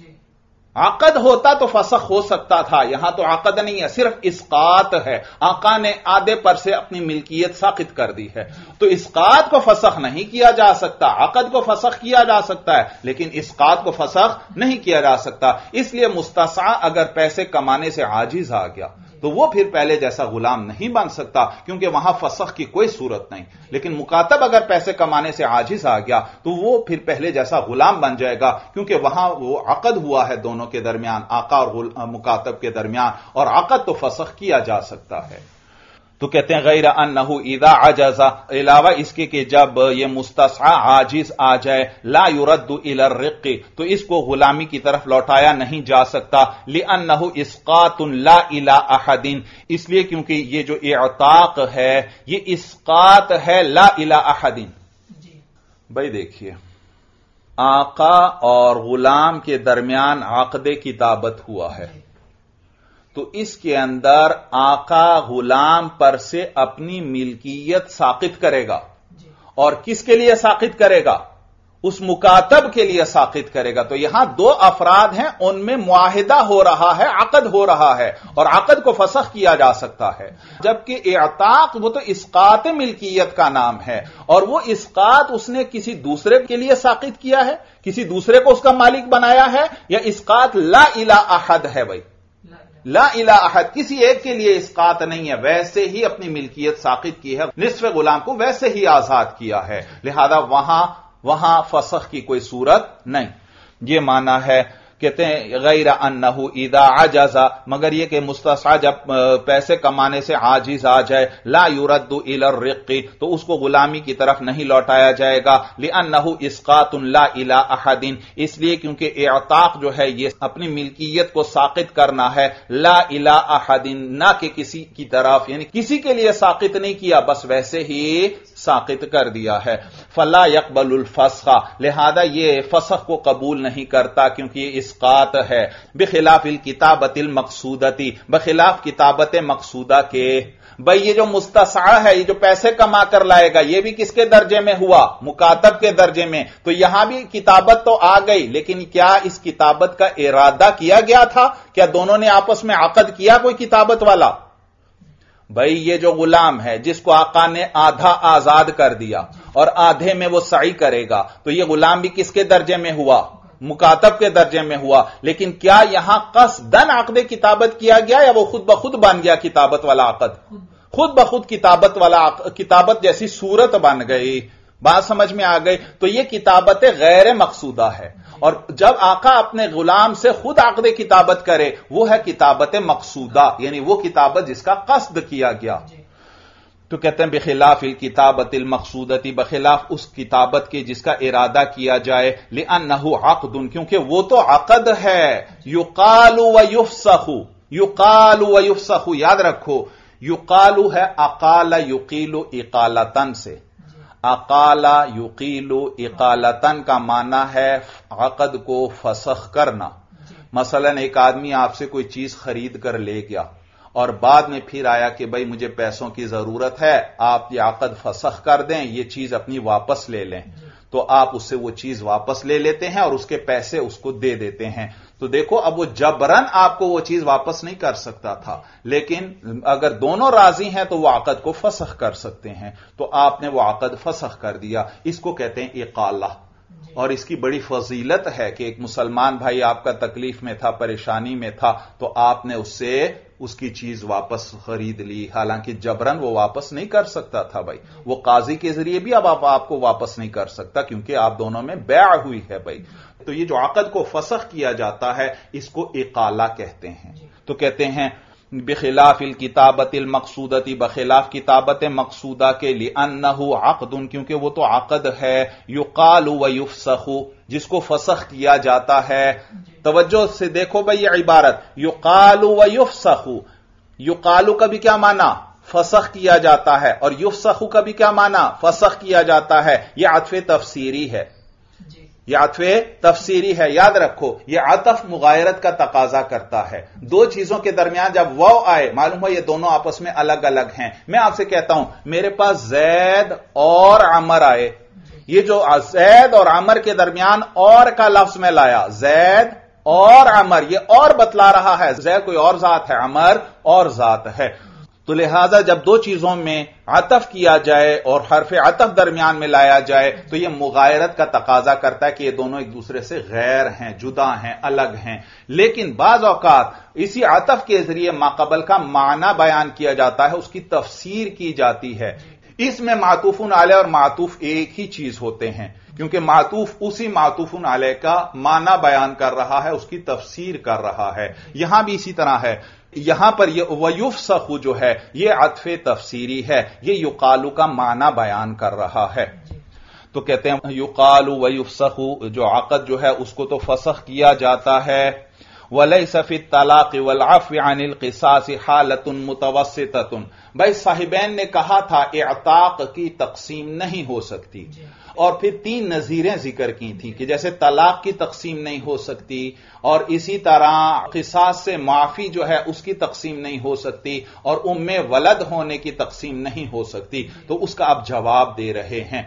عقد ہوتا تو فسخ ہو سکتا تھا, یہاں تو عقد نہیں ہے, صرف اسقاط ہے. آقا نے آدھے پر سے اپنی ملکیت ساقط کر دی ہے, تو اسقاط کو فسخ نہیں کیا جا سکتا. عقد کو فسخ کیا جا سکتا ہے لیکن اسقاط کو فسخ نہیں کیا جا سکتا. اس لیے مستسعی اگر پیسے کمانے سے عاجز آ گیا تو وہ پھر پہلے جیسا غلام نہیں بن سکتا, کیونکہ وہاں فسخ کی کوئی صورت نہیں. لیکن مکاتب اگر پیسے کمانے سے عاجز آ گیا تو وہ پھر پہلے جیسا غلام بن جائے گا, کیونکہ وہاں وہ عقد ہوا ہے دونوں کے درمیان, آقا اور مکاتب کے درمیان, اور عقد تو فسخ کیا جا سکتا ہے. تو کہتے ہیں غیر انہ اذا عجز, علاوہ اس کے کہ جب یہ مستسعی عاجز آ جائے, لا يرد الى الرق, تو اس کو غلامی کی طرف لوٹایا نہیں جا سکتا. لانہ اسقاط لا الى احد, اس لیے کیونکہ یہ جو اعتاق ہے یہ اسقاط ہے لا الى احد. بھائی دیکھیے, آقا اور غلام کے درمیان عقد کتابت ہوا ہے, تو اس کے اندر آقا غلام پر سے اپنی ملکیت ساقط کرے گا, اور کس کے لیے ساقط کرے گا؟ اس مکاتب کے لیے ساقط کرے گا. تو یہاں دو افراد ہیں, ان میں معاہدہ ہو رہا ہے, عقد ہو رہا ہے, اور عقد کو فسخ کیا جا سکتا ہے. جبکہ اعتاق وہ تو اسقاط ملکیت کا نام ہے, اور وہ اسقاط اس نے کسی دوسرے کے لیے ساقط کیا ہے, کسی دوسرے کو اس کا مالک بنایا ہے, یا اسقاط لا الى احد ہے. بھائی لا الہ احد, کسی ایک کے لیے اسقاط نہیں ہے, ویسے ہی اپنی ملکیت ساقط کی ہے, نصف غلام کو ویسے ہی آزاد کیا ہے, لہذا وہاں فسخ کی کوئی صورت نہیں. یہ معنی ہے. کہتے ہیں غیر انہ اذا عجز, مگر یہ کہ مستسعی جب پیسے کمانے سے عاجز آ جائے, لا يرد الى الرق, تو اس کو غلامی کی طرف نہیں لوٹایا جائے گا. لانہ اسقاط لا الى احد, اس لیے کیونکہ اعتاق جو ہے یہ اپنی ملکیت کو ساقط کرنا ہے, لا الى احد, نہ کہ کسی کی طرف, یعنی کسی کے لیے ساقط نہیں کیا, بس ویسے ہی ساقط کر دیا ہے. فلا يقبل الفسخ, لہذا یہ فسخ کو قبول نہیں کرتا, کیونکہ یہ اسقاط ہے. بخلاف الکتابت المقصودتی, بخلاف کتابت مقصودہ کے. بھئی یہ جو مستسعی ہے, یہ جو پیسے کما کر لائے گا, یہ بھی کس کے درجے میں ہوا؟ مکاتب کے درجے میں. تو یہاں بھی کتابت تو آ گئی, لیکن کیا اس کتابت کا ارادہ کیا گیا تھا؟ کیا دونوں نے آپس میں عقد کیا کوئی کتابت والا؟ بھئی یہ جو غلام ہے جس کو آقا نے آدھا آزاد کر دیا اور آدھے میں وہ سعی کرے گا, تو یہ غلام بھی کس کے درجے میں ہوا؟ مکاتب کے درجے میں ہوا. لیکن کیا یہاں قصدن عقد کتابت کیا گیا, یا وہ خود بخود بن گیا کتابت والا عقد؟ خود بخود کتابت والا کتابت جیسی صورت بن گئی. بات سمجھ میں آ گئی؟ تو یہ کتابت غیر مقصودہ ہے, اور جب آقا اپنے غلام سے خود عقد کتابت کرے وہ ہے کتابت مقصودہ, یعنی وہ کتابت جس کا قصد کیا گیا. تو کہتے ہیں بخلاف الکتابت المقصودتی, بخلاف اس کتابت کے جس کا ارادہ کیا جائے. لأنہ عقد, کیونکہ وہ تو عقد ہے. یقال ویفسخ, یقال ویفسخ, یاد رکھو یقال ہے اقال یقیل اقالتن سے. اقال یقیل اقالتن کا معنی ہے عقد کو فسخ کرنا. مثلا ایک آدمی آپ سے کوئی چیز خرید کر لے گیا اور بعد میں پھر آیا کہ بھائی مجھے پیسوں کی ضرورت ہے, آپ یہ عقد فسخ کر دیں, یہ چیز اپنی واپس لے لیں. تو آپ اس سے وہ چیز واپس لے لیتے ہیں اور اس کے پیسے اس کو دے دیتے ہیں. تو دیکھو اب وہ جبرن آپ کو وہ چیز واپس نہیں کر سکتا تھا, لیکن اگر دونوں راضی ہیں تو وہ عقد کو فسخ کر سکتے ہیں. تو آپ نے وہ عقد فسخ کر دیا, اس کو کہتے ہیں اقالہ. اور اس کی بڑی فضیلت ہے کہ ایک مسلمان بھائی آپ کا تکلیف میں تھا, پریشانی میں تھا, تو آپ نے اس سے اس کی چیز واپس خرید لی, حالانکہ جبرن وہ واپس نہیں کر سکتا تھا. بھائی وہ قاضی کے ذریعے بھی اب آپ کو واپس نہیں کر سکتا, کیونکہ آپ دونوں میں بیع ہوئی ہے. بھائی تو یہ جو عقد کو فسخ کیا جاتا ہے اس کو اقالہ کہتے ہیں. تو کہتے ہیں بخلاف الکتابت المقصودتی, بخلاف کتابت مقصودہ کے. لأنہ عقد, کیونکہ وہ تو عقد ہے. یقال ویفسخ, جس کو فسخ کیا جاتا ہے. توجہ سے دیکھو بھئی یہ عبارت یقال ویفسخ, یقال کا بھی کیا معنی؟ فسخ کیا جاتا ہے, اور یفسخ کا بھی کیا معنی؟ فسخ کیا جاتا ہے. یہ عطف تفسیری ہے. یہ عطف تفسیری ہے. یاد رکھو یہ عطف مغایرت کا تقاضا کرتا ہے. دو چیزوں کے درمیان جب واو آئے معلوم ہو یہ دونوں آپس میں الگ الگ ہیں. میں آپ سے کہتا ہوں میرے پاس زید اور عمر آئے, یہ جو زید اور عمر کے درمیان اور کا لفظ میں لایا, زید اور عمر, یہ اور بتلا رہا ہے زید کوئی اور ذات ہے, عمر اور ذات ہے. تو لہذا جب دو چیزوں میں عطف کیا جائے اور حرف عطف درمیان میں لایا جائے تو یہ مغایرت کا تقاضا کرتا ہے کہ یہ دونوں ایک دوسرے سے غیر ہیں, جدا ہیں, الگ ہیں. لیکن بعض اوقات اسی عطف کے ذریعے ماقبل کا معنی بیان کیا جاتا ہے, اس کی تفسیر کی جاتی ہے. اس میں معطوف علیہ اور معطوف ایک ہی چیز ہوتے ہیں, کیونکہ معطوف اسی معطوف علیہ کا معنی بیان کر رہا ہے, اس کی تفسیر کر رہا ہے. یہاں بھی اسی طرح ہے. یہاں پر یہ وَيُفْسَخُ جو ہے یہ عطف تفسیری ہے, یہ یقالو کا معنی بیان کر رہا ہے. تو کہتے ہیں یقالو وَيُفْسَخُ, جو عقد جو ہے اس کو تو فسخ کیا جاتا ہے. وَلَيْسَ فِي الطَّلَاقِ وَالْعَفْوِ عَنِ الْقِصَاصِ حَالَةٌ مُتَوَسِّطَةٌ. بھائی صاحبین نے کہا تھا اعتاق کی تقسیم نہیں ہو سکتی, اور پھر تین نظیریں ذکر کی تھیں کہ جیسے طلاق کی تقسیم نہیں ہو سکتی, اور اسی طرح قصاص سے معافی جو ہے اس کی تقسیم نہیں ہو سکتی, اور ام ولد ہونے کی تقسیم نہیں ہو سکتی. تو اس کا اب جواب دے رہے ہیں.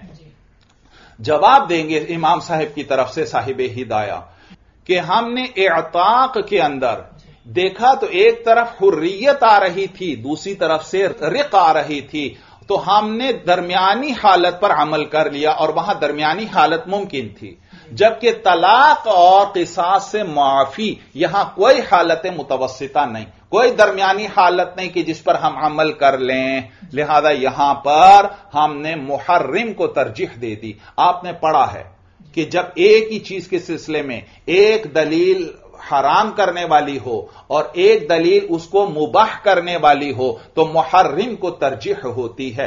جواب دیں گے امام صاحب کی طرف سے صاحب ہدایہ کہ ہم نے اعتاق کے اندر دیکھا تو ایک طرف حریت آ رہی تھی, دوسری طرف سے رق آ رہی تھی, تو ہم نے درمیانی حالت پر عمل کر لیا اور وہاں درمیانی حالت ممکن تھی. جبکہ طلاق اور قصاص سے معافی یہاں کوئی حالت متوسطہ نہیں, کوئی درمیانی حالت نہیں کہ جس پر ہم عمل کر لیں. لہذا یہاں پر ہم نے محرم کو ترجیح دے دی. آپ نے پڑھا ہے کہ جب ایک ہی چیز کے سلسلے میں ایک دلیل حرام کرنے والی ہو اور ایک دلیل اس کو مباح کرنے والی ہو تو محرم کو ترجیح ہوتی ہے.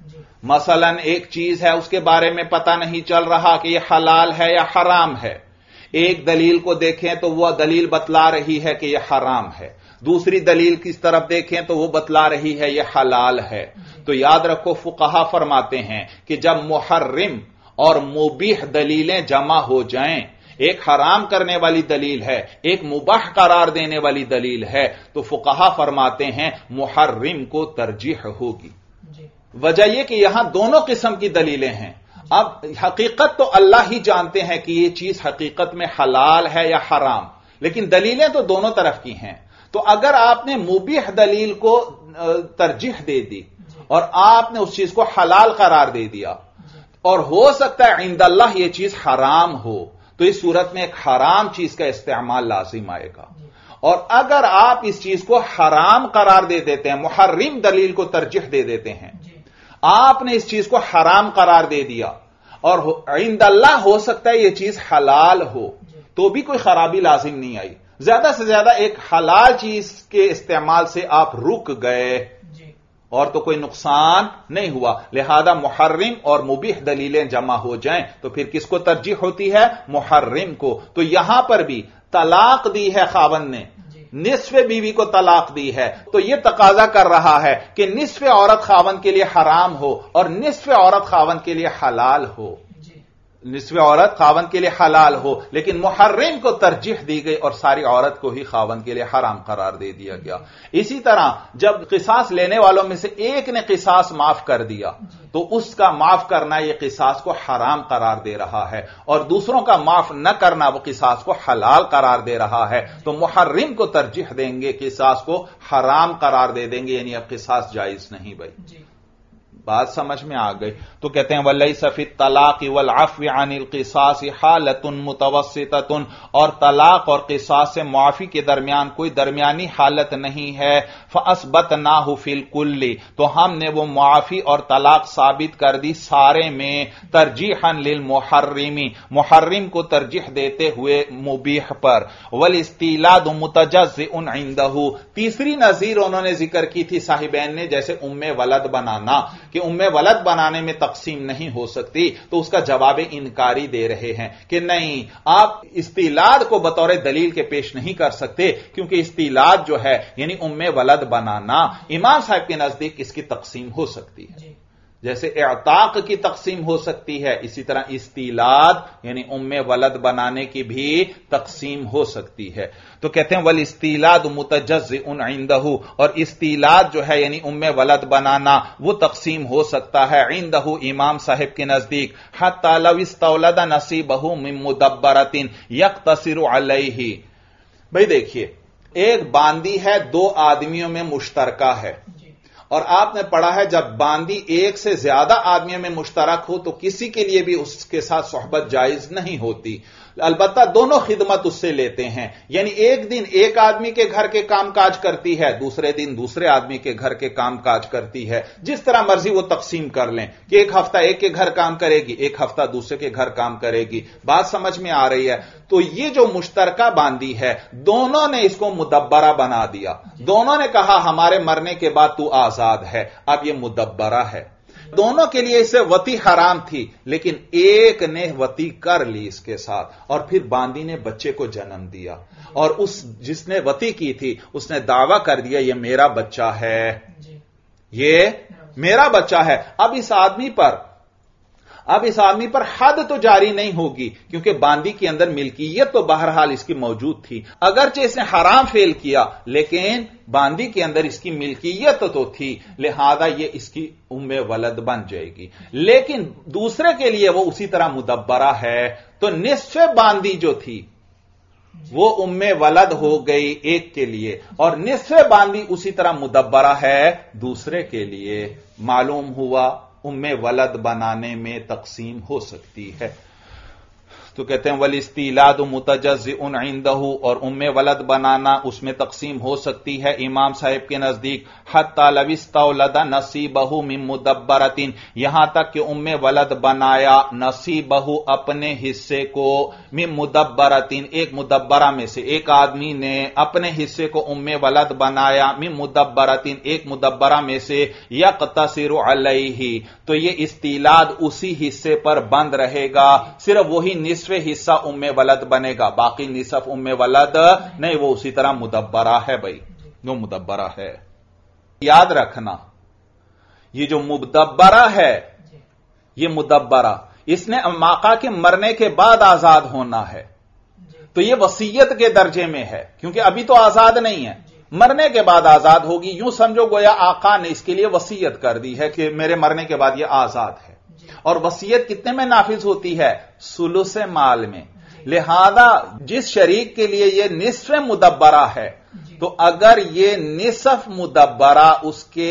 مثلا ایک چیز ہے اس کے بارے میں پتہ نہیں چل رہا کہ یہ حلال ہے یا حرام ہے, ایک دلیل کو دیکھیں تو وہ دلیل بتلا رہی ہے کہ یہ حرام ہے, دوسری دلیل کس طرف دیکھیں تو وہ بتلا رہی ہے یہ حلال ہے. تو یاد رکھو فقہا فرماتے ہیں کہ جب محرم اور مبیح دلیلیں جمع ہو جائیں, ایک حرام کرنے والی دلیل ہے, ایک مباح قرار دینے والی دلیل ہے, تو فقہا فرماتے ہیں محرم کو ترجیح ہوگی. وجہ یہ کہ یہاں دونوں قسم کی دلیلیں ہیں. اب حقیقت تو اللہ ہی جانتے ہیں کہ یہ چیز حقیقت میں حلال ہے یا حرام, لیکن دلیلیں تو دونوں طرف کی ہیں. تو اگر آپ نے مبیح دلیل کو ترجیح دے دی اور آپ نے اس چیز کو حلال قرار دے دیا, اور ہو سکتا ہے عند اللہ یہ چیز حرام ہو, تو اس صورت میں ایک حرام چیز کا استعمال لازم آئے گا. اور اگر آپ اس چیز کو حرام قرار دے دیتے ہیں, محرم دلیل کو ترجیح دے دیتے ہیں, آپ نے اس چیز کو حرام قرار دے دیا اور عند اللہ ہو سکتا ہے یہ چیز حلال ہو, تو بھی کوئی خرابی لازم نہیں آئی. زیادہ سے زیادہ ایک حلال چیز کے استعمال سے آپ رک گئے اور تو کوئی نقصان نہیں ہوا. لہذا محرم اور مبیح دلیلیں جمع ہو جائیں تو پھر کس کو ترجیح ہوتی ہے؟ محرم کو. تو یہاں پر بھی طلاق دی ہے خاوند نے, نصف بیوی کو طلاق دی ہے, تو یہ تقاضا کر رہا ہے کہ نصف عورت خاوند کے لیے حرام ہو اور نصف عورت خاوند کے لیے حلال ہو. نصف عورت خاوند کے لیے حلال ہو, لیکن محرم کو ترجیح دی گئی اور ساری عورت کو ہی خاوند کے لیے حرام قرار دے دیا گیا. اسی طرح جب قصاص لینے والوں میں سے ایک نے قصاص معاف کر دیا تو اس کا معاف کرنا یہ قصاص کو حرام قرار دے رہا ہے, اور دوسروں کا معاف نہ کرنا وہ قصاص کو حلال قرار دے رہا ہے. تو محرم کو ترجیح دیں گے, قصاص کو حرام قرار دے دیں گے, یعنی اب قصاص جائز نہیں. بھائی بات سمجھ میں آ گئی. تو کہتے ہیں وَلَيْسَ فِي الطَّلَاقِ وَالْعَفْوِ عَنِ الْقِصَاصِ حَالَةٌ مُتَوَسِّطَةٌ, اور طلاق اور قصاص سے معافی کے درمیان کوئی درمیانی حالت نہیں ہے. فَأَثْبَتْنَاهُ فِي الْكُلِّ, تو ہم نے وہ معافی اور طلاق ثابت کر دی سارے میں, ترجیحاً للمحرم, محرم کو ترجیح دیتے ہوئے مبیح پر. وَالْإِسْتِيلَادُ مُتَجَزِّئٌ عِندَهُ, تیسری نظیر انہوں نے ذکر کی تھی صاحبین نے, جیسے ولد بنانا, کہ ولد بنانے میں تقسیم نہیں ہو سکتی, تو اس کا جواب انکاری دے رہے ہیں کہ نہیں, آپ استیلاد کو بطور دلیل کے پیش نہیں کر سکتے, کیونکہ استیلاد جو ہے یعنی ولد بنانا, امام صاحب کے نزدیک اس کی تقسیم ہو سکتی ہے. جیسے اعتاق کی تقسیم ہو سکتی ہے، اسی طرح استیلاد یعنی ام ولد بنانے کی بھی تقسیم ہو سکتی ہے۔ تو کہتے ہیں والاستیلاد متجزئ عنده، اور استیلاد جو ہے یعنی ام ولد بنانا وہ تقسیم ہو سکتا ہے عنده امام صاحب کے نزدیک، حتی لو استولد نصیبہ من مدبرۃ یقتصر علیہ۔ بھئی دیکھیے، ایک باندی ہے، دو آدمیوں میں مشترکہ ہے، اور آپ نے پڑھا ہے جب باندی ایک سے زیادہ آدمیوں میں مشترک ہو تو کسی کے لیے بھی اس کے ساتھ صحبت جائز نہیں ہوتی، البتہ دونوں خدمت اس سے لیتے ہیں، یعنی ایک دن ایک آدمی کے گھر کے کام کاج کرتی ہے، دوسرے دن دوسرے آدمی کے گھر کے کام کاج کرتی ہے، جس طرح مرضی وہ تقسیم کر لیں کہ ایک ہفتہ ایک کے گھر کام کرے گی، ایک ہفتہ دوسرے کے گھر کام کرے گی۔ بات سمجھ میں آ رہی ہے؟ تو یہ جو مشترکہ باندی ہے، دونوں نے اس کو مدبرہ بنا دیا، دونوں نے کہا ہمارے مرنے کے بعد تو آزاد ہے، اب یہ مدبرہ ہے۔ دونوں کے لیے اسے وطی حرام تھی، لیکن ایک نے وطی کر لی اس کے ساتھ، اور پھر باندی نے بچے کو جنم دیا، اور جس نے وطی کی تھی اس نے دعویٰ کر دیا یہ میرا بچہ ہے، یہ میرا بچہ ہے۔ اب اس آدمی پر حد تو جاری نہیں ہوگی، کیونکہ باندی کے اندر ملکیت تو بہرحال اس کی موجود تھی، اگرچہ اس نے حرام فعل کیا لیکن باندی کے اندر اس کی ملکیت تو تھی، لہذا یہ اس کی ام ولد بن جائے گی۔ لیکن دوسرے کے لیے وہ اسی طرح مدبرہ ہے، تو نصف باندی جو تھی وہ ام ولد ہو گئی ایک کے لیے، اور نصف باندی اسی طرح مدبرہ ہے دوسرے کے لیے۔ معلوم ہوا ام ولد بنانے میں تقسیم ہو سکتی ہے۔ تو کہتے ہیں والاستیلاد متجزئ عنده، اور ام ولد بنانا اس میں تقسیم ہو سکتی ہے امام صاحب کے نزدیک، حتی لو استولد نصیبہ من مدبرۃ، یہاں تک کہ ام ولد بنایا نصیبہ اپنے حصے کو، من مدبرۃ ایک مدبرہ میں سے، ایک آدمی نے اپنے حصے کو ام ولد بنایا، من مدبرۃ ایک مدبرہ میں سے، یقتصر علیہ، تو یہ استیلاد اسی حصے پر بند رہے گا، صرف وہی نصف حصہ ام ولد بنے گا، باقی نصف ام ولد نہیں، وہ اسی طرح مدبرہ ہے۔ بھائی وہ مدبرہ ہے، یاد رکھنا یہ جو مدبرہ ہے، یہ مدبرہ اس نے آقا کے مرنے کے بعد آزاد ہونا ہے، تو یہ وصیت کے درجے میں ہے، کیونکہ ابھی تو آزاد نہیں ہے، مرنے کے بعد آزاد ہوگی۔ یوں سمجھو گویا آقا نے اس کے لیے وصیت کر دی ہے کہ میرے مرنے کے بعد یہ آزاد ہے، اور وصیت کتنے میں نافذ ہوتی ہے؟ ثلث مال میں۔ لہذا جس شریک کے لیے یہ نصف مدبرہ ہے، تو اگر یہ نصف مدبرہ اس کے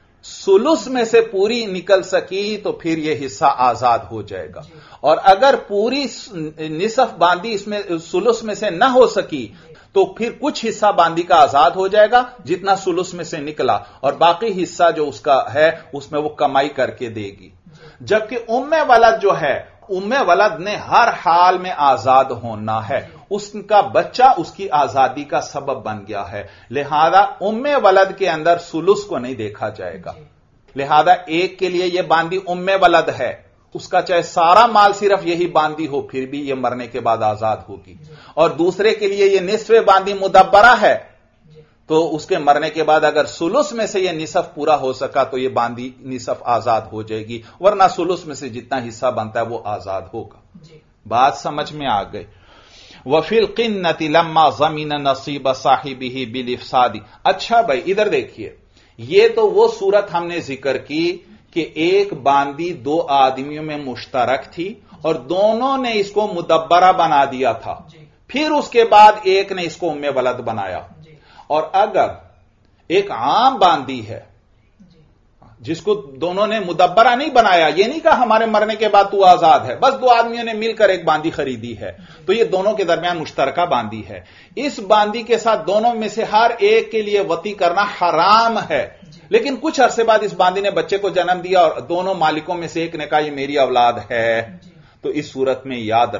ثلث میں سے پوری نکل سکی تو پھر یہ حصہ آزاد ہو جائے گا، اور اگر پوری نصف باندی اس میں ثلث میں سے نہ ہو سکی تو پھر کچھ حصہ باندی کا آزاد ہو جائے گا جتنا ثلث میں سے نکلا، اور باقی حصہ جو اس کا ہے اس میں وہ کمائی کر کے دے گی۔ جبکہ ام ولد جو ہے، ام ولد نے ہر حال میں آزاد ہونا ہے، اس کا بچہ اس کی آزادی کا سبب بن گیا ہے، لہذا ام ولد کے اندر ثلث کو نہیں دیکھا جائے گا۔ لہذا ایک کے لیے یہ باندی ام ولد ہے، اس کا چاہے سارا مال صرف یہی باندی ہو پھر بھی یہ مرنے کے بعد آزاد ہوگی، اور دوسرے کے لیے یہ نصف باندی مدبرہ ہے، تو اس کے مرنے کے بعد اگر ثلث میں سے یہ نصف پورا ہو سکا تو یہ باندی نصف آزاد ہو جائے گی، ورنہ ثلث میں سے جتنا حصہ بنتا ہے وہ آزاد ہوگا۔ بات سمجھ میں آ گئی؟ وفی القنۃ لما ضمن نصیب صاحبہ بالافساد۔ اچھا بھائی ادھر دیکھیے، یہ تو وہ صورت ہم نے ذکر کی کہ ایک باندی دو آدمیوں میں مشترک تھی اور دونوں نے اس کو مدبرہ بنا دیا تھا، پھر اس کے بعد ایک نے اس کو ام ولد بنایا۔ اور اگر ایک عام باندی ہے جس کو دونوں نے مدبرہ نہیں بنایا، یہ نہیں کہا ہمارے مرنے کے بعد تو آزاد ہے، بس دو آدمیوں نے مل کر ایک باندی خریدی ہے، تو یہ دونوں کے درمیان مشترکہ باندی ہے، اس باندی کے ساتھ دونوں میں سے ہر ایک کے لیے وطی کرنا حرام ہے، لیکن کچھ عرصے بعد اس باندی نے بچے کو جنم دیا اور دونوں مالکوں میں سے ایک نے کہا یہ میری اولاد ہے، تو اس صورت میں یاد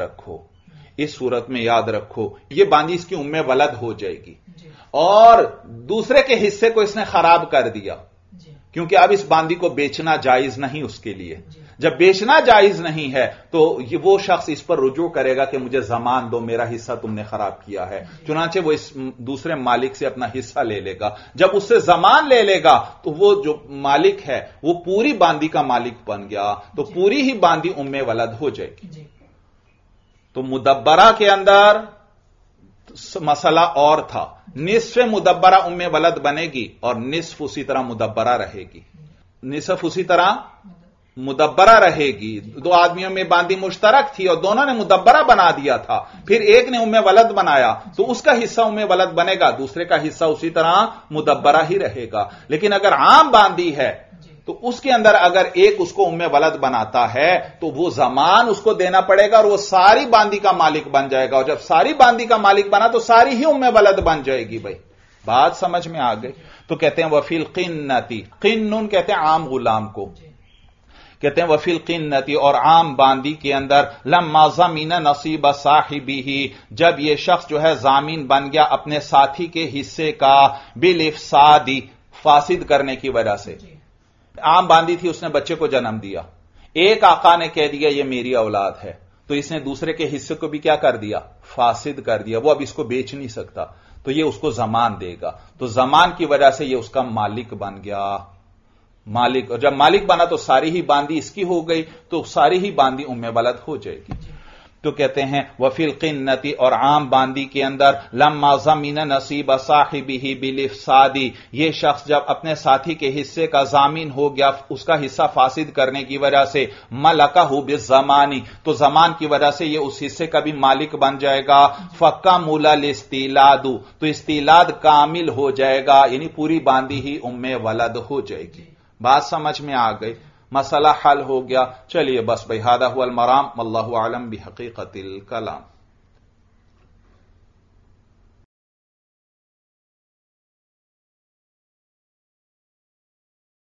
رکھو یہ باندی اس کی ام ولد ہو جائے گی، اور دوسرے کے حصے کو اس نے خراب کر دیا، کیونکہ اب اس باندی کو بیچنا جائز نہیں اس کے لیے، جب بیچنا جائز نہیں ہے تو وہ شخص اس پر رجوع کرے گا کہ مجھے زمان دو، میرا حصہ تم نے خراب کیا ہے، چنانچہ وہ اس دوسرے مالک سے اپنا حصہ لے لے گا۔ جب اس سے زمان لے لے گا تو وہ جو مالک ہے وہ پوری باندی کا مالک بن گیا، تو پوری ہی باندی ام ولد ہو جائے گی۔ تو مدبرہ کے اندر مسئلہ اور تھا، نصف مدبرہ ام ولد بنے گی اور نصف اسی طرح مدبرہ رہے گی، نصف اسی طرح مدبرہ رہے گی۔ دو آدمیوں میں باندی مشترک تھی اور دونوں نے مدبرہ بنا دیا تھا، پھر ایک نے ام ولد بنایا تو اس کا حصہ ام ولد بنے گا، دوسرے کا حصہ اسی طرح مدبرہ ہی رہے گا۔ لیکن اگر عام باندی ہے تو اس کے اندر اگر ایک اس کو ام ولد بناتا ہے تو وہ زمان اس کو دینا پڑے گا اور وہ ساری باندی کا مالک بن جائے گا، اور جب ساری باندی کا مالک بنا تو ساری ہی ام ولد بن جائے گی۔ بھائی بات سمجھ میں آ گئی؟ تو کہتے ہیں وفی القنتی، قنن کہتے ہیں عام غلام کو، کہتے ہیں وفی القنتی اور عام باندی کے اندر لما ضمن نصیب صاحبہ، جب یہ شخص جو ہے ضامین بن گیا اپنے ساتھی کے حصے کا، بالافساد، فاسد کرنے کی وجہ سے۔ عام باندی تھی، اس نے بچے کو جنم دیا، ایک آقا نے کہہ دیا یہ میری اولاد ہے، تو اس نے دوسرے کے حصے کو بھی کیا کر دیا؟ فاسد کر دیا، وہ اب اس کو بیچ نہیں سکتا، تو یہ اس کو زمان دے گا، تو زمان کی وجہ سے یہ اس کا مالک بن گیا، مالک، اور جب مالک بنا تو ساری ہی باندی اس کی ہو گئی، تو ساری ہی باندی ام ولد ہو جائے گی۔ تو کہتے ہیں وفی القنتی اور عام باندی کے اندر لما ضمن نصیب صاحبہ بالافساد، یہ شخص جب اپنے ساتھی کے حصے کا ضامن ہو گیا اس کا حصہ فاسد کرنے کی وجہ سے، ملکہ بالزمان، تو زمان کی وجہ سے یہ اس حصے کا بھی مالک بن جائے گا، فکمل الاستیلاد، تو استیلاد کامل ہو جائے گا، یعنی پوری باندی ہی ام ولد ہو جائے گی۔ بات سمجھ میں آ گئی؟ مسئلہ حل ہو گیا۔ چلیے بس بھائی، ھذا ھو المرام، واللہ اعلم بحقیقت الکلام۔